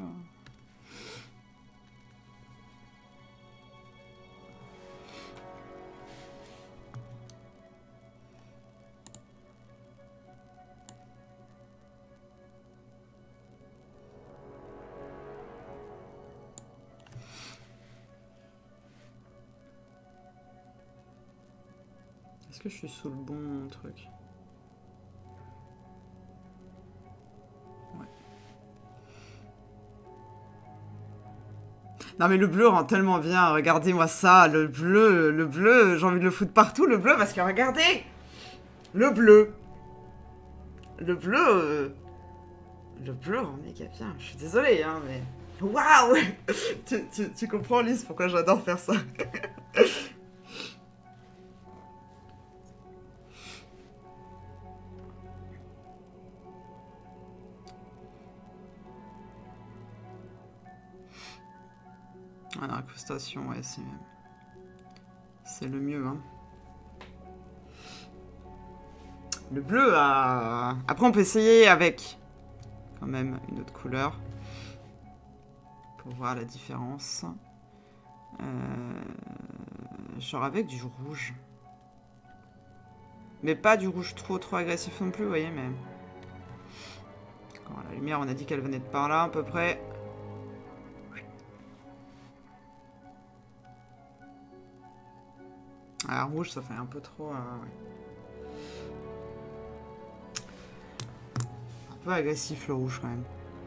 Est-ce que je suis sous le bon truc? Ouais. Non mais le bleu rend tellement bien, regardez-moi ça, le bleu, j'ai envie de le foutre partout, le bleu, parce que regardez! Le bleu rend méga bien, je suis désolée, hein, mais... Waouh! Tu comprends, Lise, pourquoi j'adore faire ça? Ah, l'incrustation, ouais, c'est le mieux, hein. Le bleu, après on peut essayer avec quand même une autre couleur pour voir la différence. Genre avec du rouge. Mais pas du rouge trop agressif non plus, vous voyez, mais... Quand la lumière, on a dit qu'elle venait de par là, à peu près. Ah, rouge, ça fait un peu trop... ouais. Un peu agressif, le rouge, quand même.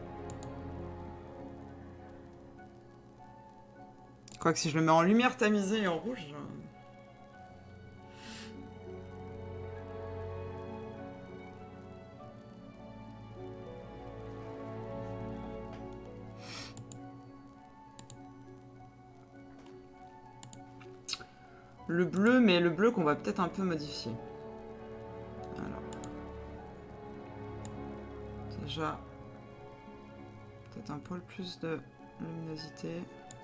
Quoique, si je le mets en lumière tamisée et en rouge... le bleu, mais le bleu qu'on va peut-être un peu modifier. Alors. Déjà, peut-être un poil plus de luminosité.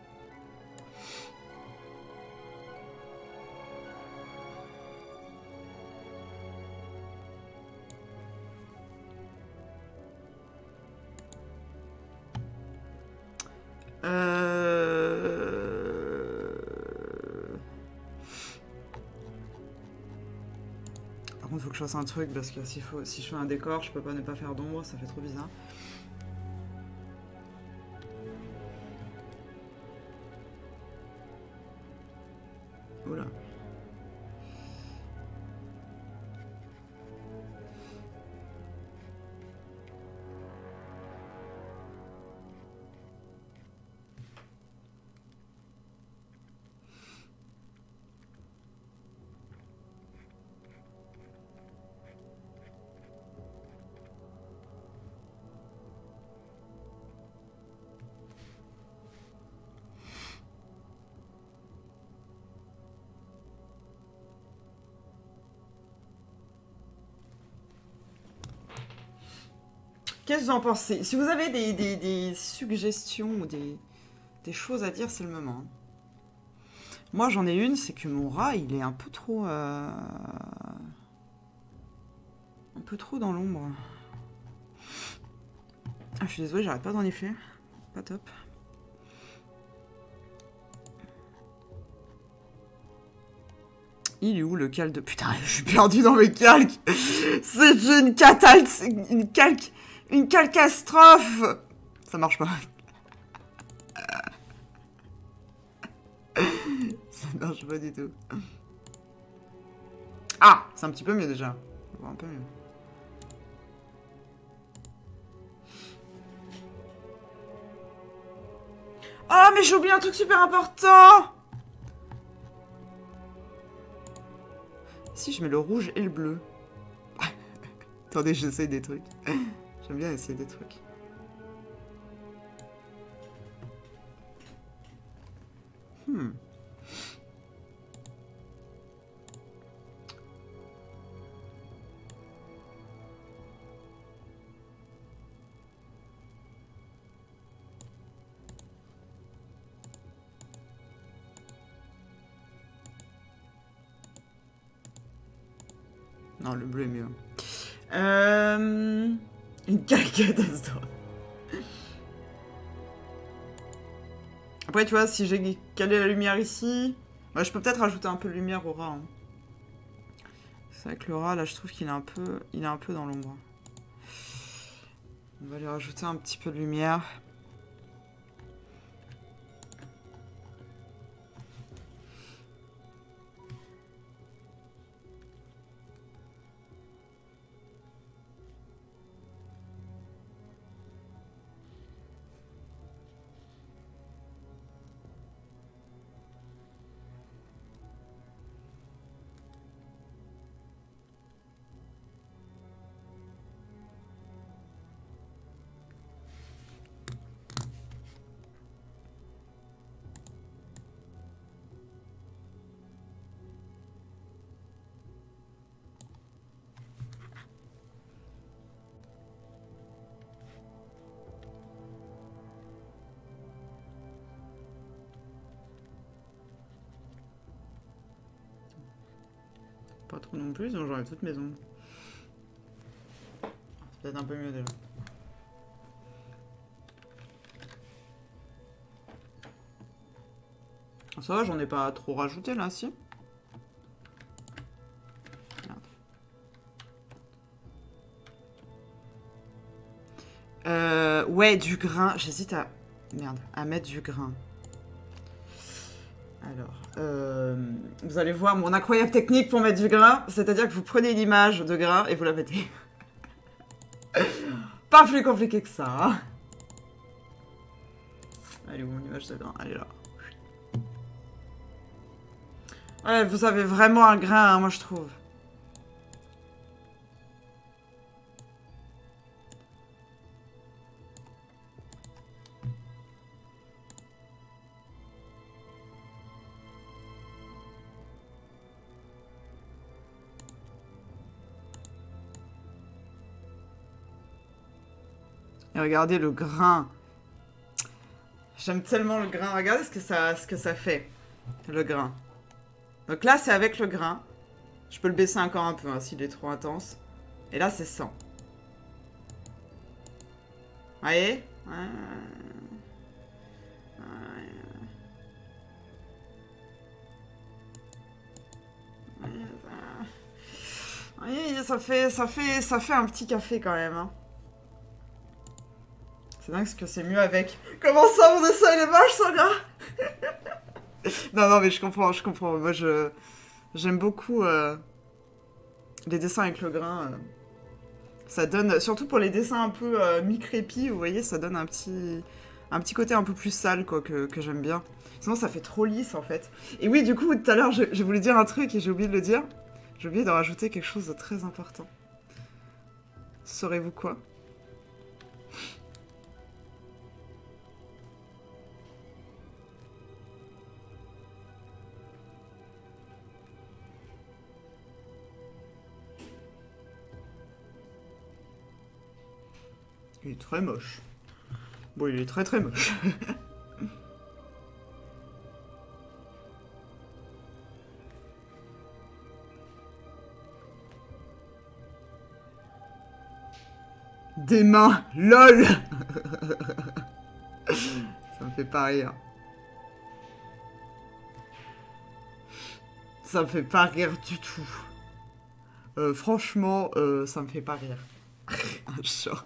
Par contre, il faut que je fasse un truc parce que si je fais un décor, je peux pas ne pas faire d'ombre, ça fait trop bizarre. Oula. Qu'est-ce que vous en pensez? Si vous avez des suggestions ou des choses à dire, c'est le moment. Moi, j'en ai une, c'est que mon rat, il est un peu trop dans l'ombre. Ah, je suis désolée, j'arrête pas d'en effet. Pas top. Il est où le calque de... Putain, je suis perdu dans mes calques. C'est une calcastrophe. Ça marche pas. Ça marche pas du tout. Ah, c'est un petit peu mieux déjà. On voit un peu mieux. Oh, mais j'ai oublié un truc super important. Si je mets le rouge et le bleu. Attendez, j'essaye des trucs. J'aime bien essayer des trucs. Non, le bleu est mieux. Une catastrophe. Après, tu vois, si j'ai calé la lumière ici... Bah, je peux peut-être rajouter un peu de lumière au rat. Hein. C'est vrai que le rat, là, je trouve qu'il est un peu dans l'ombre. On va lui rajouter un petit peu de lumière. Pas trop non plus, sinon j'aurais toute maison. C'est peut-être un peu mieux déjà. Ça va, j'en ai pas trop rajouté là, si. Merde. Ouais, du grain. J'hésite à... Merde, à mettre du grain. Alors, vous allez voir mon incroyable technique pour mettre du grain. C'est-à-dire que vous prenez une image de grain et vous la mettez. Pas plus compliqué que ça. Hein. Allez, où mon image de grain? Elle est là. Ouais, vous avez vraiment un grain, hein, moi je trouve. Et regardez le grain. J'aime tellement le grain. Regardez ce que ça fait, le grain. Donc là, c'est avec le grain. Je peux le baisser encore un peu, hein, s'il est trop intense. Et là, c'est sans. Vous voyez? Oui, ça fait un petit café quand même. Hein. C'est dingue ce que c'est mieux avec. Comment ça, mon dessin, il est moche, sans gras? Non, mais je comprends. Moi, j'aime beaucoup les dessins avec le grain. Ça donne, surtout pour les dessins un peu mi-crépis, vous voyez, ça donne un petit côté un peu plus sale, quoi, que j'aime bien. Sinon, ça fait trop lisse, en fait. Et oui, du coup, tout à l'heure, j'ai voulu dire un truc et j'ai oublié de le dire. J'ai oublié de rajouter quelque chose de très important. Saurez-vous quoi? Il est très moche. Bon, il est très très moche. Des mains, lol. Ça me fait pas rire. Ça me fait pas rire du tout. Franchement, ça me fait pas rire. Un short.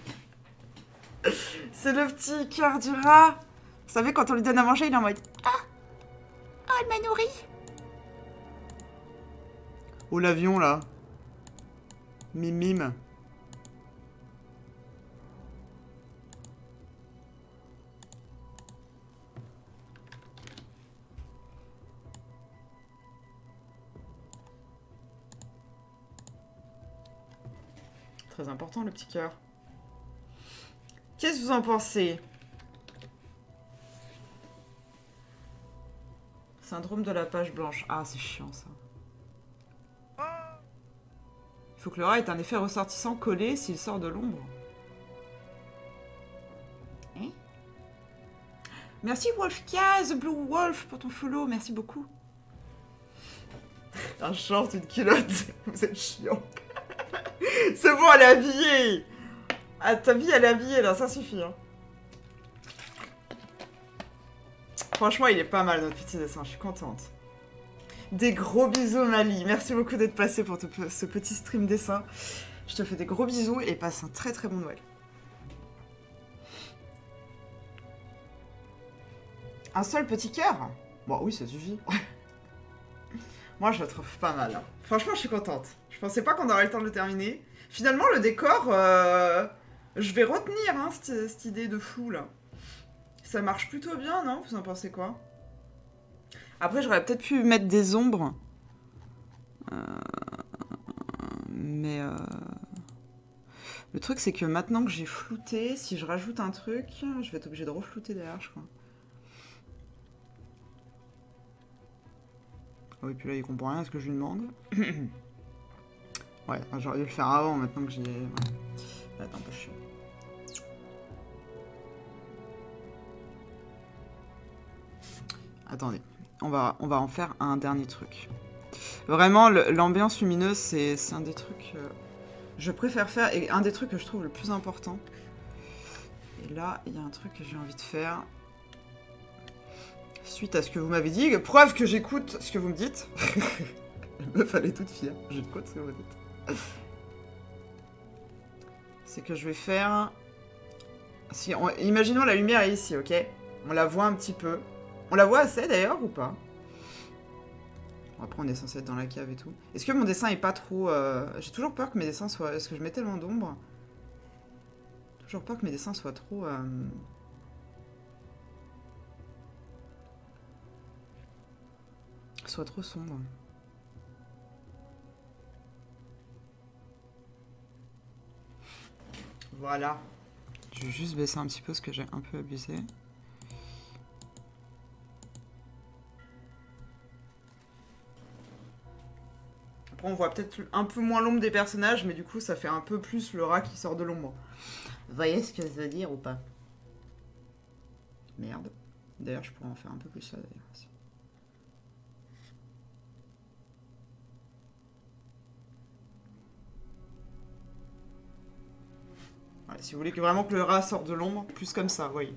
C'est le petit cœur du rat. Vous savez, quand on lui donne à manger, il est en mode « Ah, oh, elle m'a nourri !» Oh, l'avion, là. Mime, mime. Très important, le petit cœur. Qu'est-ce que vous en pensez? Syndrome de la page blanche. Ah, c'est chiant, ça. Il faut que le rat ait un effet ressortissant collé s'il sort de l'ombre. Hein? Merci Wolfka, The Blue Wolf, pour ton follow. Merci beaucoup. Un short, une culotte. Vous êtes chiant. C'est bon, elle est habillée. Ah, ta vie, elle est habillée, là. Ça suffit, hein. Franchement, il est pas mal, notre petit dessin. Je suis contente. Des gros bisous, Mali. Merci beaucoup d'être passé pour ce petit stream dessin. Je te fais des gros bisous et passe un très très bon Noël. Un seul petit cœur? Bon, oui, ça suffit. Moi, je le trouve pas mal. Hein. Franchement, je suis contente. Je pensais pas qu'on aurait le temps de le terminer. Finalement, le décor, je vais retenir hein, cette idée de flou, là. Ça marche plutôt bien, non? Vous en pensez quoi? Après, j'aurais peut-être pu mettre des ombres. Mais... Le truc, c'est que maintenant que j'ai flouté, si je rajoute un truc, je vais être obligée de reflouter derrière, je crois. Oui, puis là, il comprend rien à ce que je lui demande. Ouais, j'aurais dû le faire avant, maintenant que j'y ai... Ouais. Attends, pas chiant. Attendez, on va en faire un dernier truc. Vraiment, l'ambiance lumineuse, c'est un des trucs que je préfère faire et un des trucs que je trouve le plus important. Et là, il y a un truc que j'ai envie de faire. Suite à ce que vous m'avez dit, preuve que j'écoute ce que vous me dites. La meuf, elle est toute fière. J'écoute ce que vous dites. C'est que je vais faire... Imaginons la lumière est ici, ok? On la voit un petit peu. On la voit assez d'ailleurs ou pas? Bon, après on est censé être dans la cave et tout. Est-ce que mon dessin est pas trop... J'ai toujours peur que mes dessins soient... Est-ce que je mets tellement d'ombre? Toujours peur que mes dessins soient trop... Soient trop sombres. Voilà. Je vais juste baisser un petit peu parce que j'ai un peu abusé. Après, on voit peut-être un peu moins l'ombre des personnages, mais du coup, ça fait un peu plus le rat qui sort de l'ombre. Vous voyez ce que ça veut dire ou pas? Merde. D'ailleurs, je pourrais en faire un peu plus là, d'ailleurs. Ouais, si vous voulez que vraiment que le rat sorte de l'ombre, plus comme ça, vous voyez.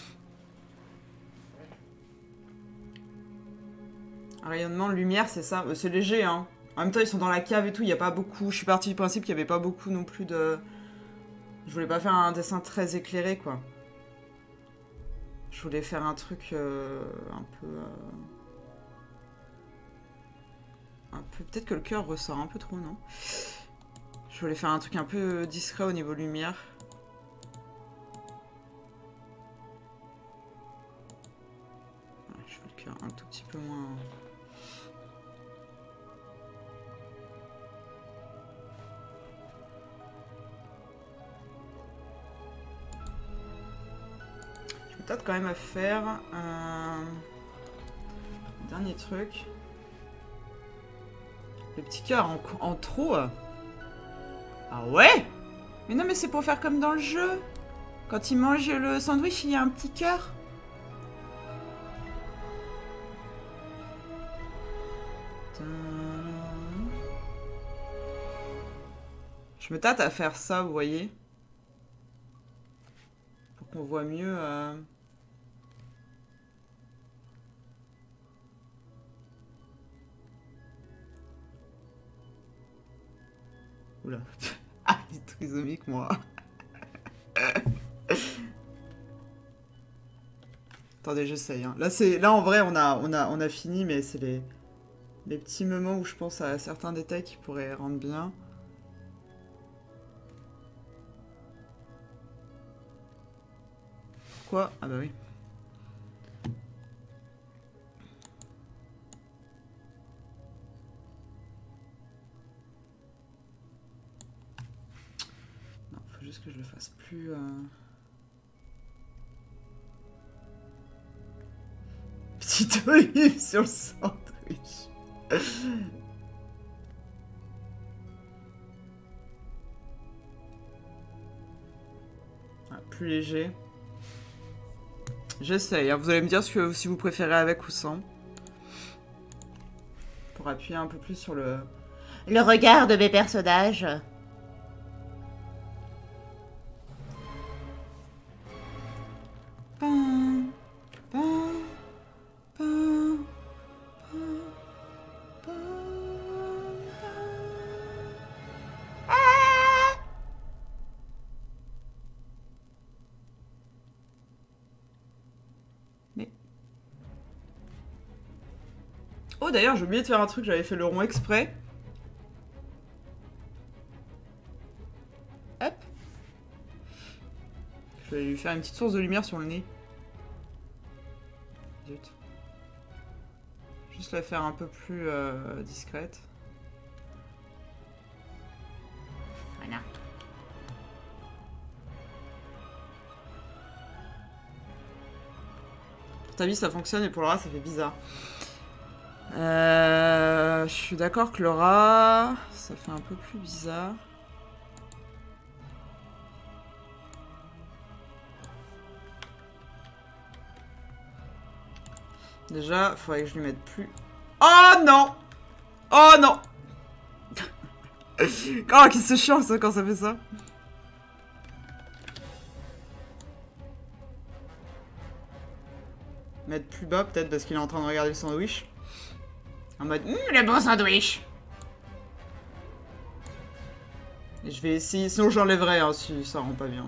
Un rayonnement, lumière, c'est ça. C'est léger, hein. En même temps, ils sont dans la cave et tout, il n'y a pas beaucoup... Je suis partie du principe qu'il n'y avait pas beaucoup non plus de... Je voulais pas faire un dessin très éclairé, quoi. Je voulais faire un truc un peu... Peut-être que le cœur ressort un peu trop, non? Je voulais faire un truc un peu discret au niveau lumière. Voilà, je fais le cœur un tout petit peu moins... Je vais peut-être quand même à faire un dernier truc. Le petit cœur en trop. Ah ouais? Mais non, mais c'est pour faire comme dans le jeu. Quand il mange le sandwich, il y a un petit cœur. Je me tâte à faire ça, vous voyez. Pour qu'on voit mieux... Oula. Ah, il est trisomique, moi. Attendez, j'essaye. Hein. Là, en vrai, on a fini, mais c'est les petits moments où je pense à certains détails qui pourraient rendre bien. Quoi? Ah bah oui. Non, faut juste que je le fasse plus... Petite olive sur le sandwich. Ah, plus léger. J'essaye. Hein. Vous allez me dire si vous préférez avec ou sans. Pour appuyer un peu plus sur le regard de mes personnages. Oh d'ailleurs j'ai oublié de faire un truc, j'avais fait le rond exprès. Hop. Je vais lui faire une petite source de lumière sur le nez. Zut. Juste la faire un peu plus discrète. Voilà. Pour ta vie ça fonctionne et pour le rat ça fait bizarre. Je suis d'accord que le rat, ça fait un peu plus bizarre. Déjà, il faudrait que je lui mette plus... Oh non! Oh non! Oh, qui se chiant ça quand ça fait ça. Mettre plus bas peut-être parce qu'il est en train de regarder le sandwich. En mode, le bon sandwich. Et je vais essayer, sinon j'enlèverai hein, si ça rend pas bien.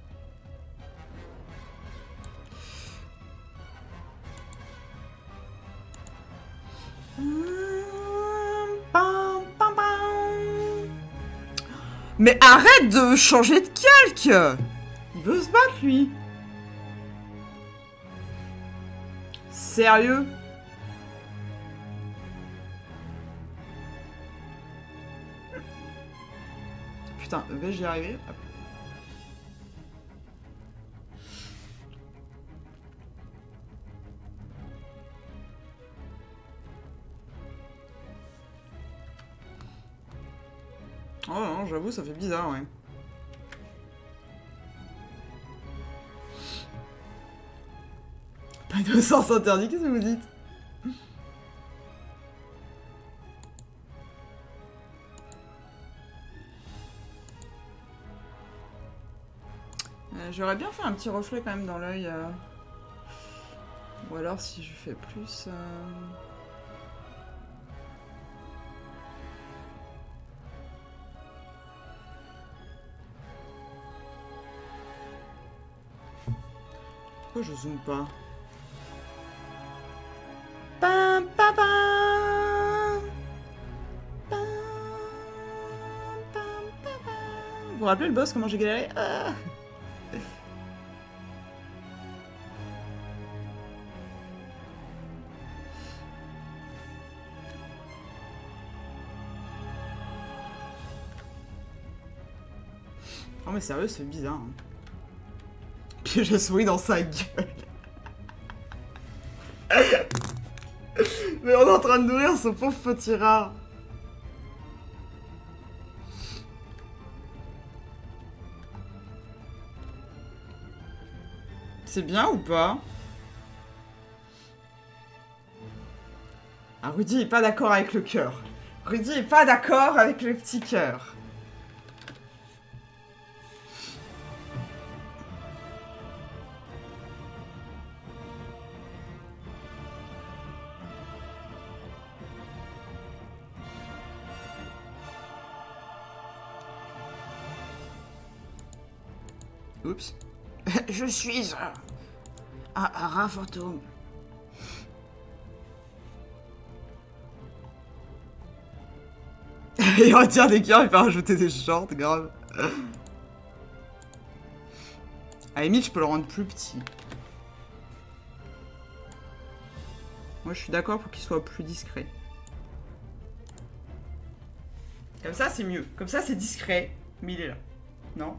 Mais arrête de changer de calque! Il veut se battre lui. Sérieux? Putain, vais-je y arriver? Oh non, j'avoue, ça fait bizarre, ouais. Pas de sens interdit, qu'est-ce que vous dites? J'aurais bien fait un petit reflet quand même dans l'œil. Ou alors si je fais plus... Pourquoi je zoome pas? Pam, pam, pam. Pam, pam, pam, pam. Vous vous rappelez le boss, comment j'ai galéré? Ah. Oh mais sérieux, c'est bizarre. Hein. Puis j'ai souris dans sa gueule. Mais on est en train de nourrir ce pauvre petit rat. C'est bien ou pas? Ah, Rudy est pas d'accord avec le cœur. Rudy est pas d'accord avec le petit cœur. Oups. Je suis un rat fantôme. Il retire des cœurs, il peut rajouter des shorts, grave. À la limite, je peux le rendre plus petit. Moi, je suis d'accord pour qu'il soit plus discret. Comme ça, c'est mieux. Comme ça, c'est discret, mais il est là. Non?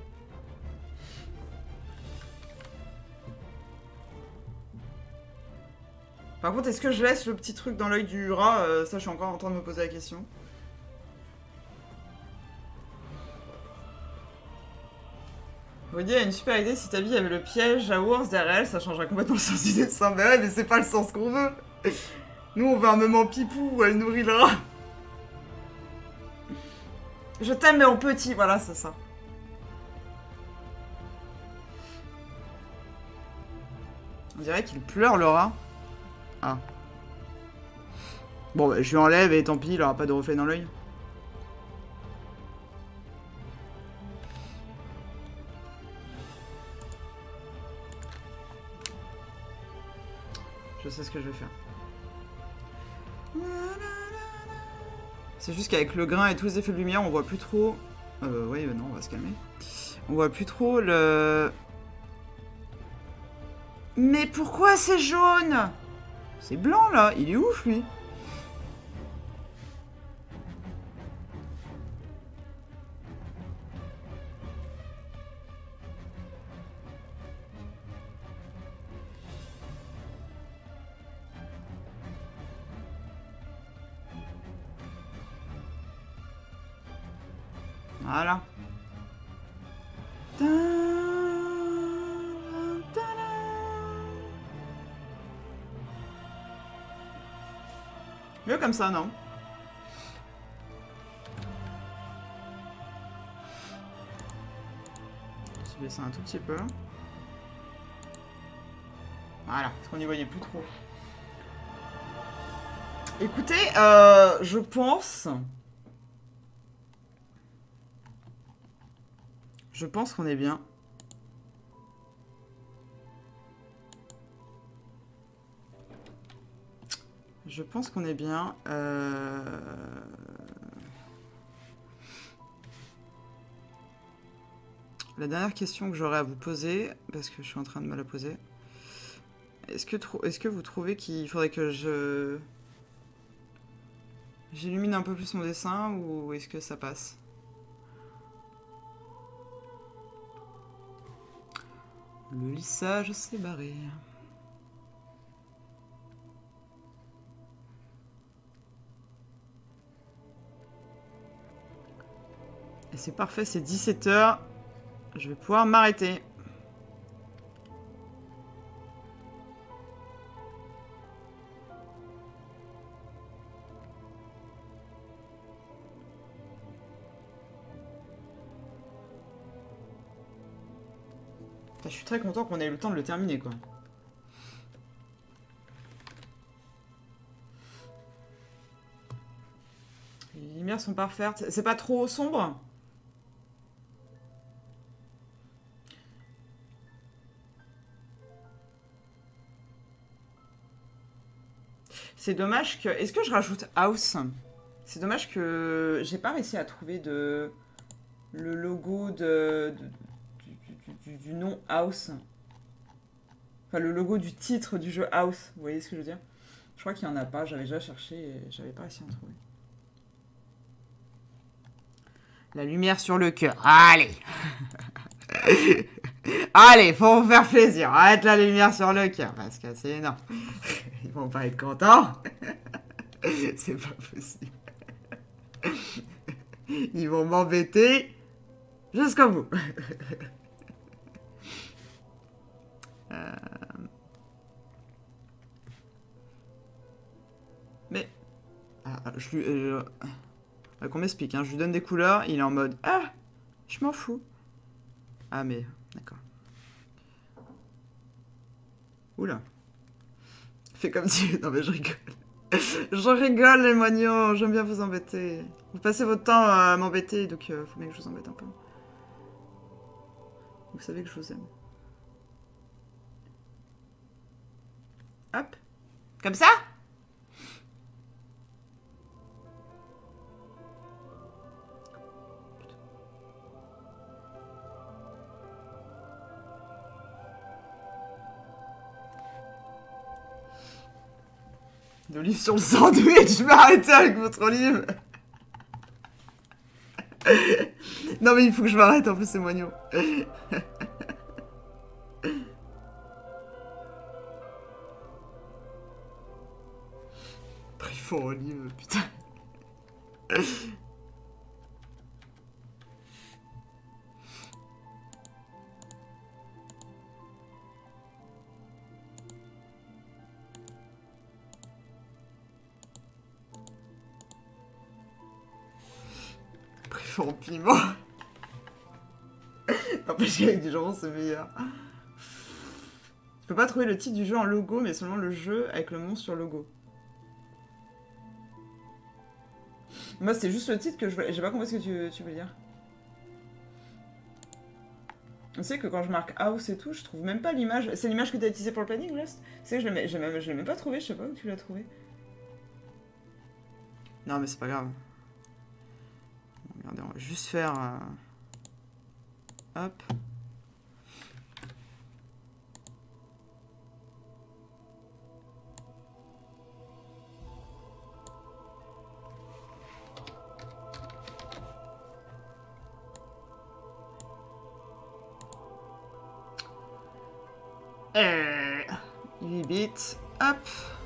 Par contre, est-ce que je laisse le petit truc dans l'œil du rat? Ça, je suis encore en train de me poser la question. Rudy a une super idée, si ta vie avait le piège à ours derrière elle, ça changerait complètement le sens du dessin. Mais ouais, mais c'est pas le sens qu'on veut. Nous, on veut un moment pipou où elle nourrit le rat. Je t'aime, mais en petit, voilà, c'est ça. On dirait qu'il pleure, le rat. Ah. Bon, bah, je lui enlève et tant pis, il aura pas de reflet dans l'œil. Je sais ce que je vais faire. C'est juste qu'avec le grain et tous les effets de lumière, on voit plus trop... oui, non, on va se calmer. On voit plus trop le... Mais pourquoi c'est jaune? C'est blanc, là. Il est ouf, lui. Voilà. Mieux comme ça, non? Je vais baisser un tout petit peu. Voilà, parce qu'on n'y voyait plus trop. Écoutez, je pense... Je pense qu'on est bien. Je pense qu'on est bien. La dernière question que j'aurais à vous poser, parce que je suis en train de me la poser. Est-ce que vous trouvez qu'il faudrait que j'illumine un peu plus mon dessin ou est-ce que ça passe? Le lissage s'est barré. Et c'est parfait, c'est 17 h. Je vais pouvoir m'arrêter. Je suis très content qu'on ait eu le temps de le terminer, quoi. Les lumières sont parfaites. C'est pas trop sombre? C'est dommage que... Est-ce que je rajoute House? C'est dommage que j'ai pas réussi à trouver le logo du nom House. Enfin, le logo du titre du jeu House. Vous voyez ce que je veux dire? Je crois qu'il n'y en a pas. J'avais déjà cherché et j'avais pas réussi à en trouver. La lumière sur le cœur. Allez. Allez, faut vous faire plaisir. Arrête la lumière sur le cœur. Parce que c'est énorme. Ils vont pas être contents. C'est pas possible. Ils vont m'embêter jusqu'au bout. Mais... qu'on m'explique, hein. Je lui donne des couleurs, il est en mode... Ah, je m'en fous. Ah, mais... D'accord. Oula. Fais comme si... Non, mais je rigole. Je rigole, les moignons. J'aime bien vous embêter. Vous passez votre temps à m'embêter, donc faut bien que je vous embête un peu. Vous savez que je vous aime. Hop. Comme ça? L'olive sur le sandwich, je vais arrêter avec votre olive. Non mais il faut que je m'arrête, en plus c'est moignon. Préfond olive, putain. En piment. N'empêche qu'avec du jambon c'est meilleur. Je peux pas trouver le titre du jeu en logo, mais seulement le jeu avec le monstre sur le logo. Moi c'est juste le titre que je voulais... J'ai pas compris ce que tu veux dire. Tu sais que quand je marque House et tout, je trouve même pas l'image. C'est l'image que tu as utilisée pour le planning, Lost? C'est que je l'ai même pas trouvé, je sais pas où tu l'as trouvé. Non mais c'est pas grave. Regardez, on va juste faire... Hop. Et... 8 bits. Hop.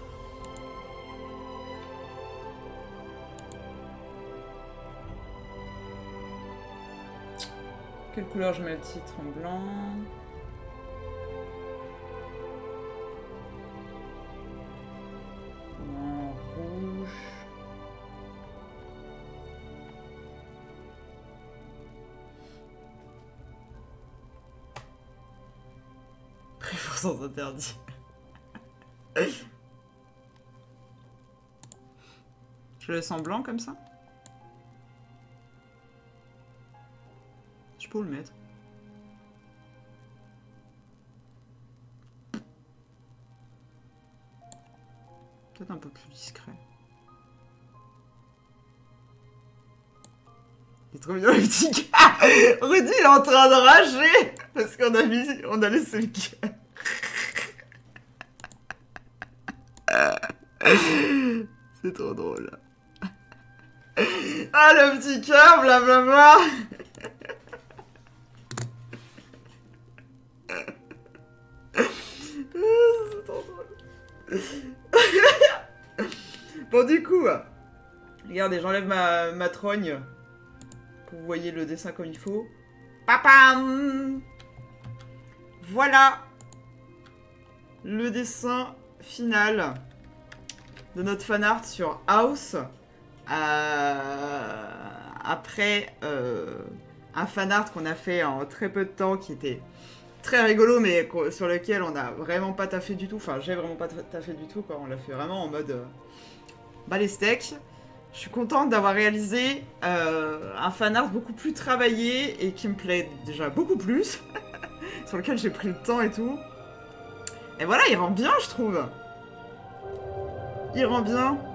Quelle couleur je mets le titre? En blanc. En rouge. Préférence interdit. Je le laisse en blanc comme ça? Je peux le mettre. Peut-être un peu plus discret. Il est trop mignon le petit gars. Rudy il est en train de rager parce qu'on a laissé le cœur. C'est trop drôle. Ah le petit cœur, blablabla. C'est trop drôle. Bon du coup, regardez, j'enlève ma trogne que vous voyez le dessin comme il faut. Papam! Voilà le dessin final de notre fanart sur House. Après un fanart qu'on a fait en très peu de temps, qui était très rigolo, mais sur lequel on n'a vraiment pas taffé du tout. Enfin, j'ai vraiment pas taffé du tout, quoi. On l'a fait vraiment en mode bas les steaks. Je suis contente d'avoir réalisé un fanart beaucoup plus travaillé et qui me plaît déjà beaucoup plus. Sur lequel j'ai pris le temps et tout. Et voilà, il rend bien, je trouve. Il rend bien.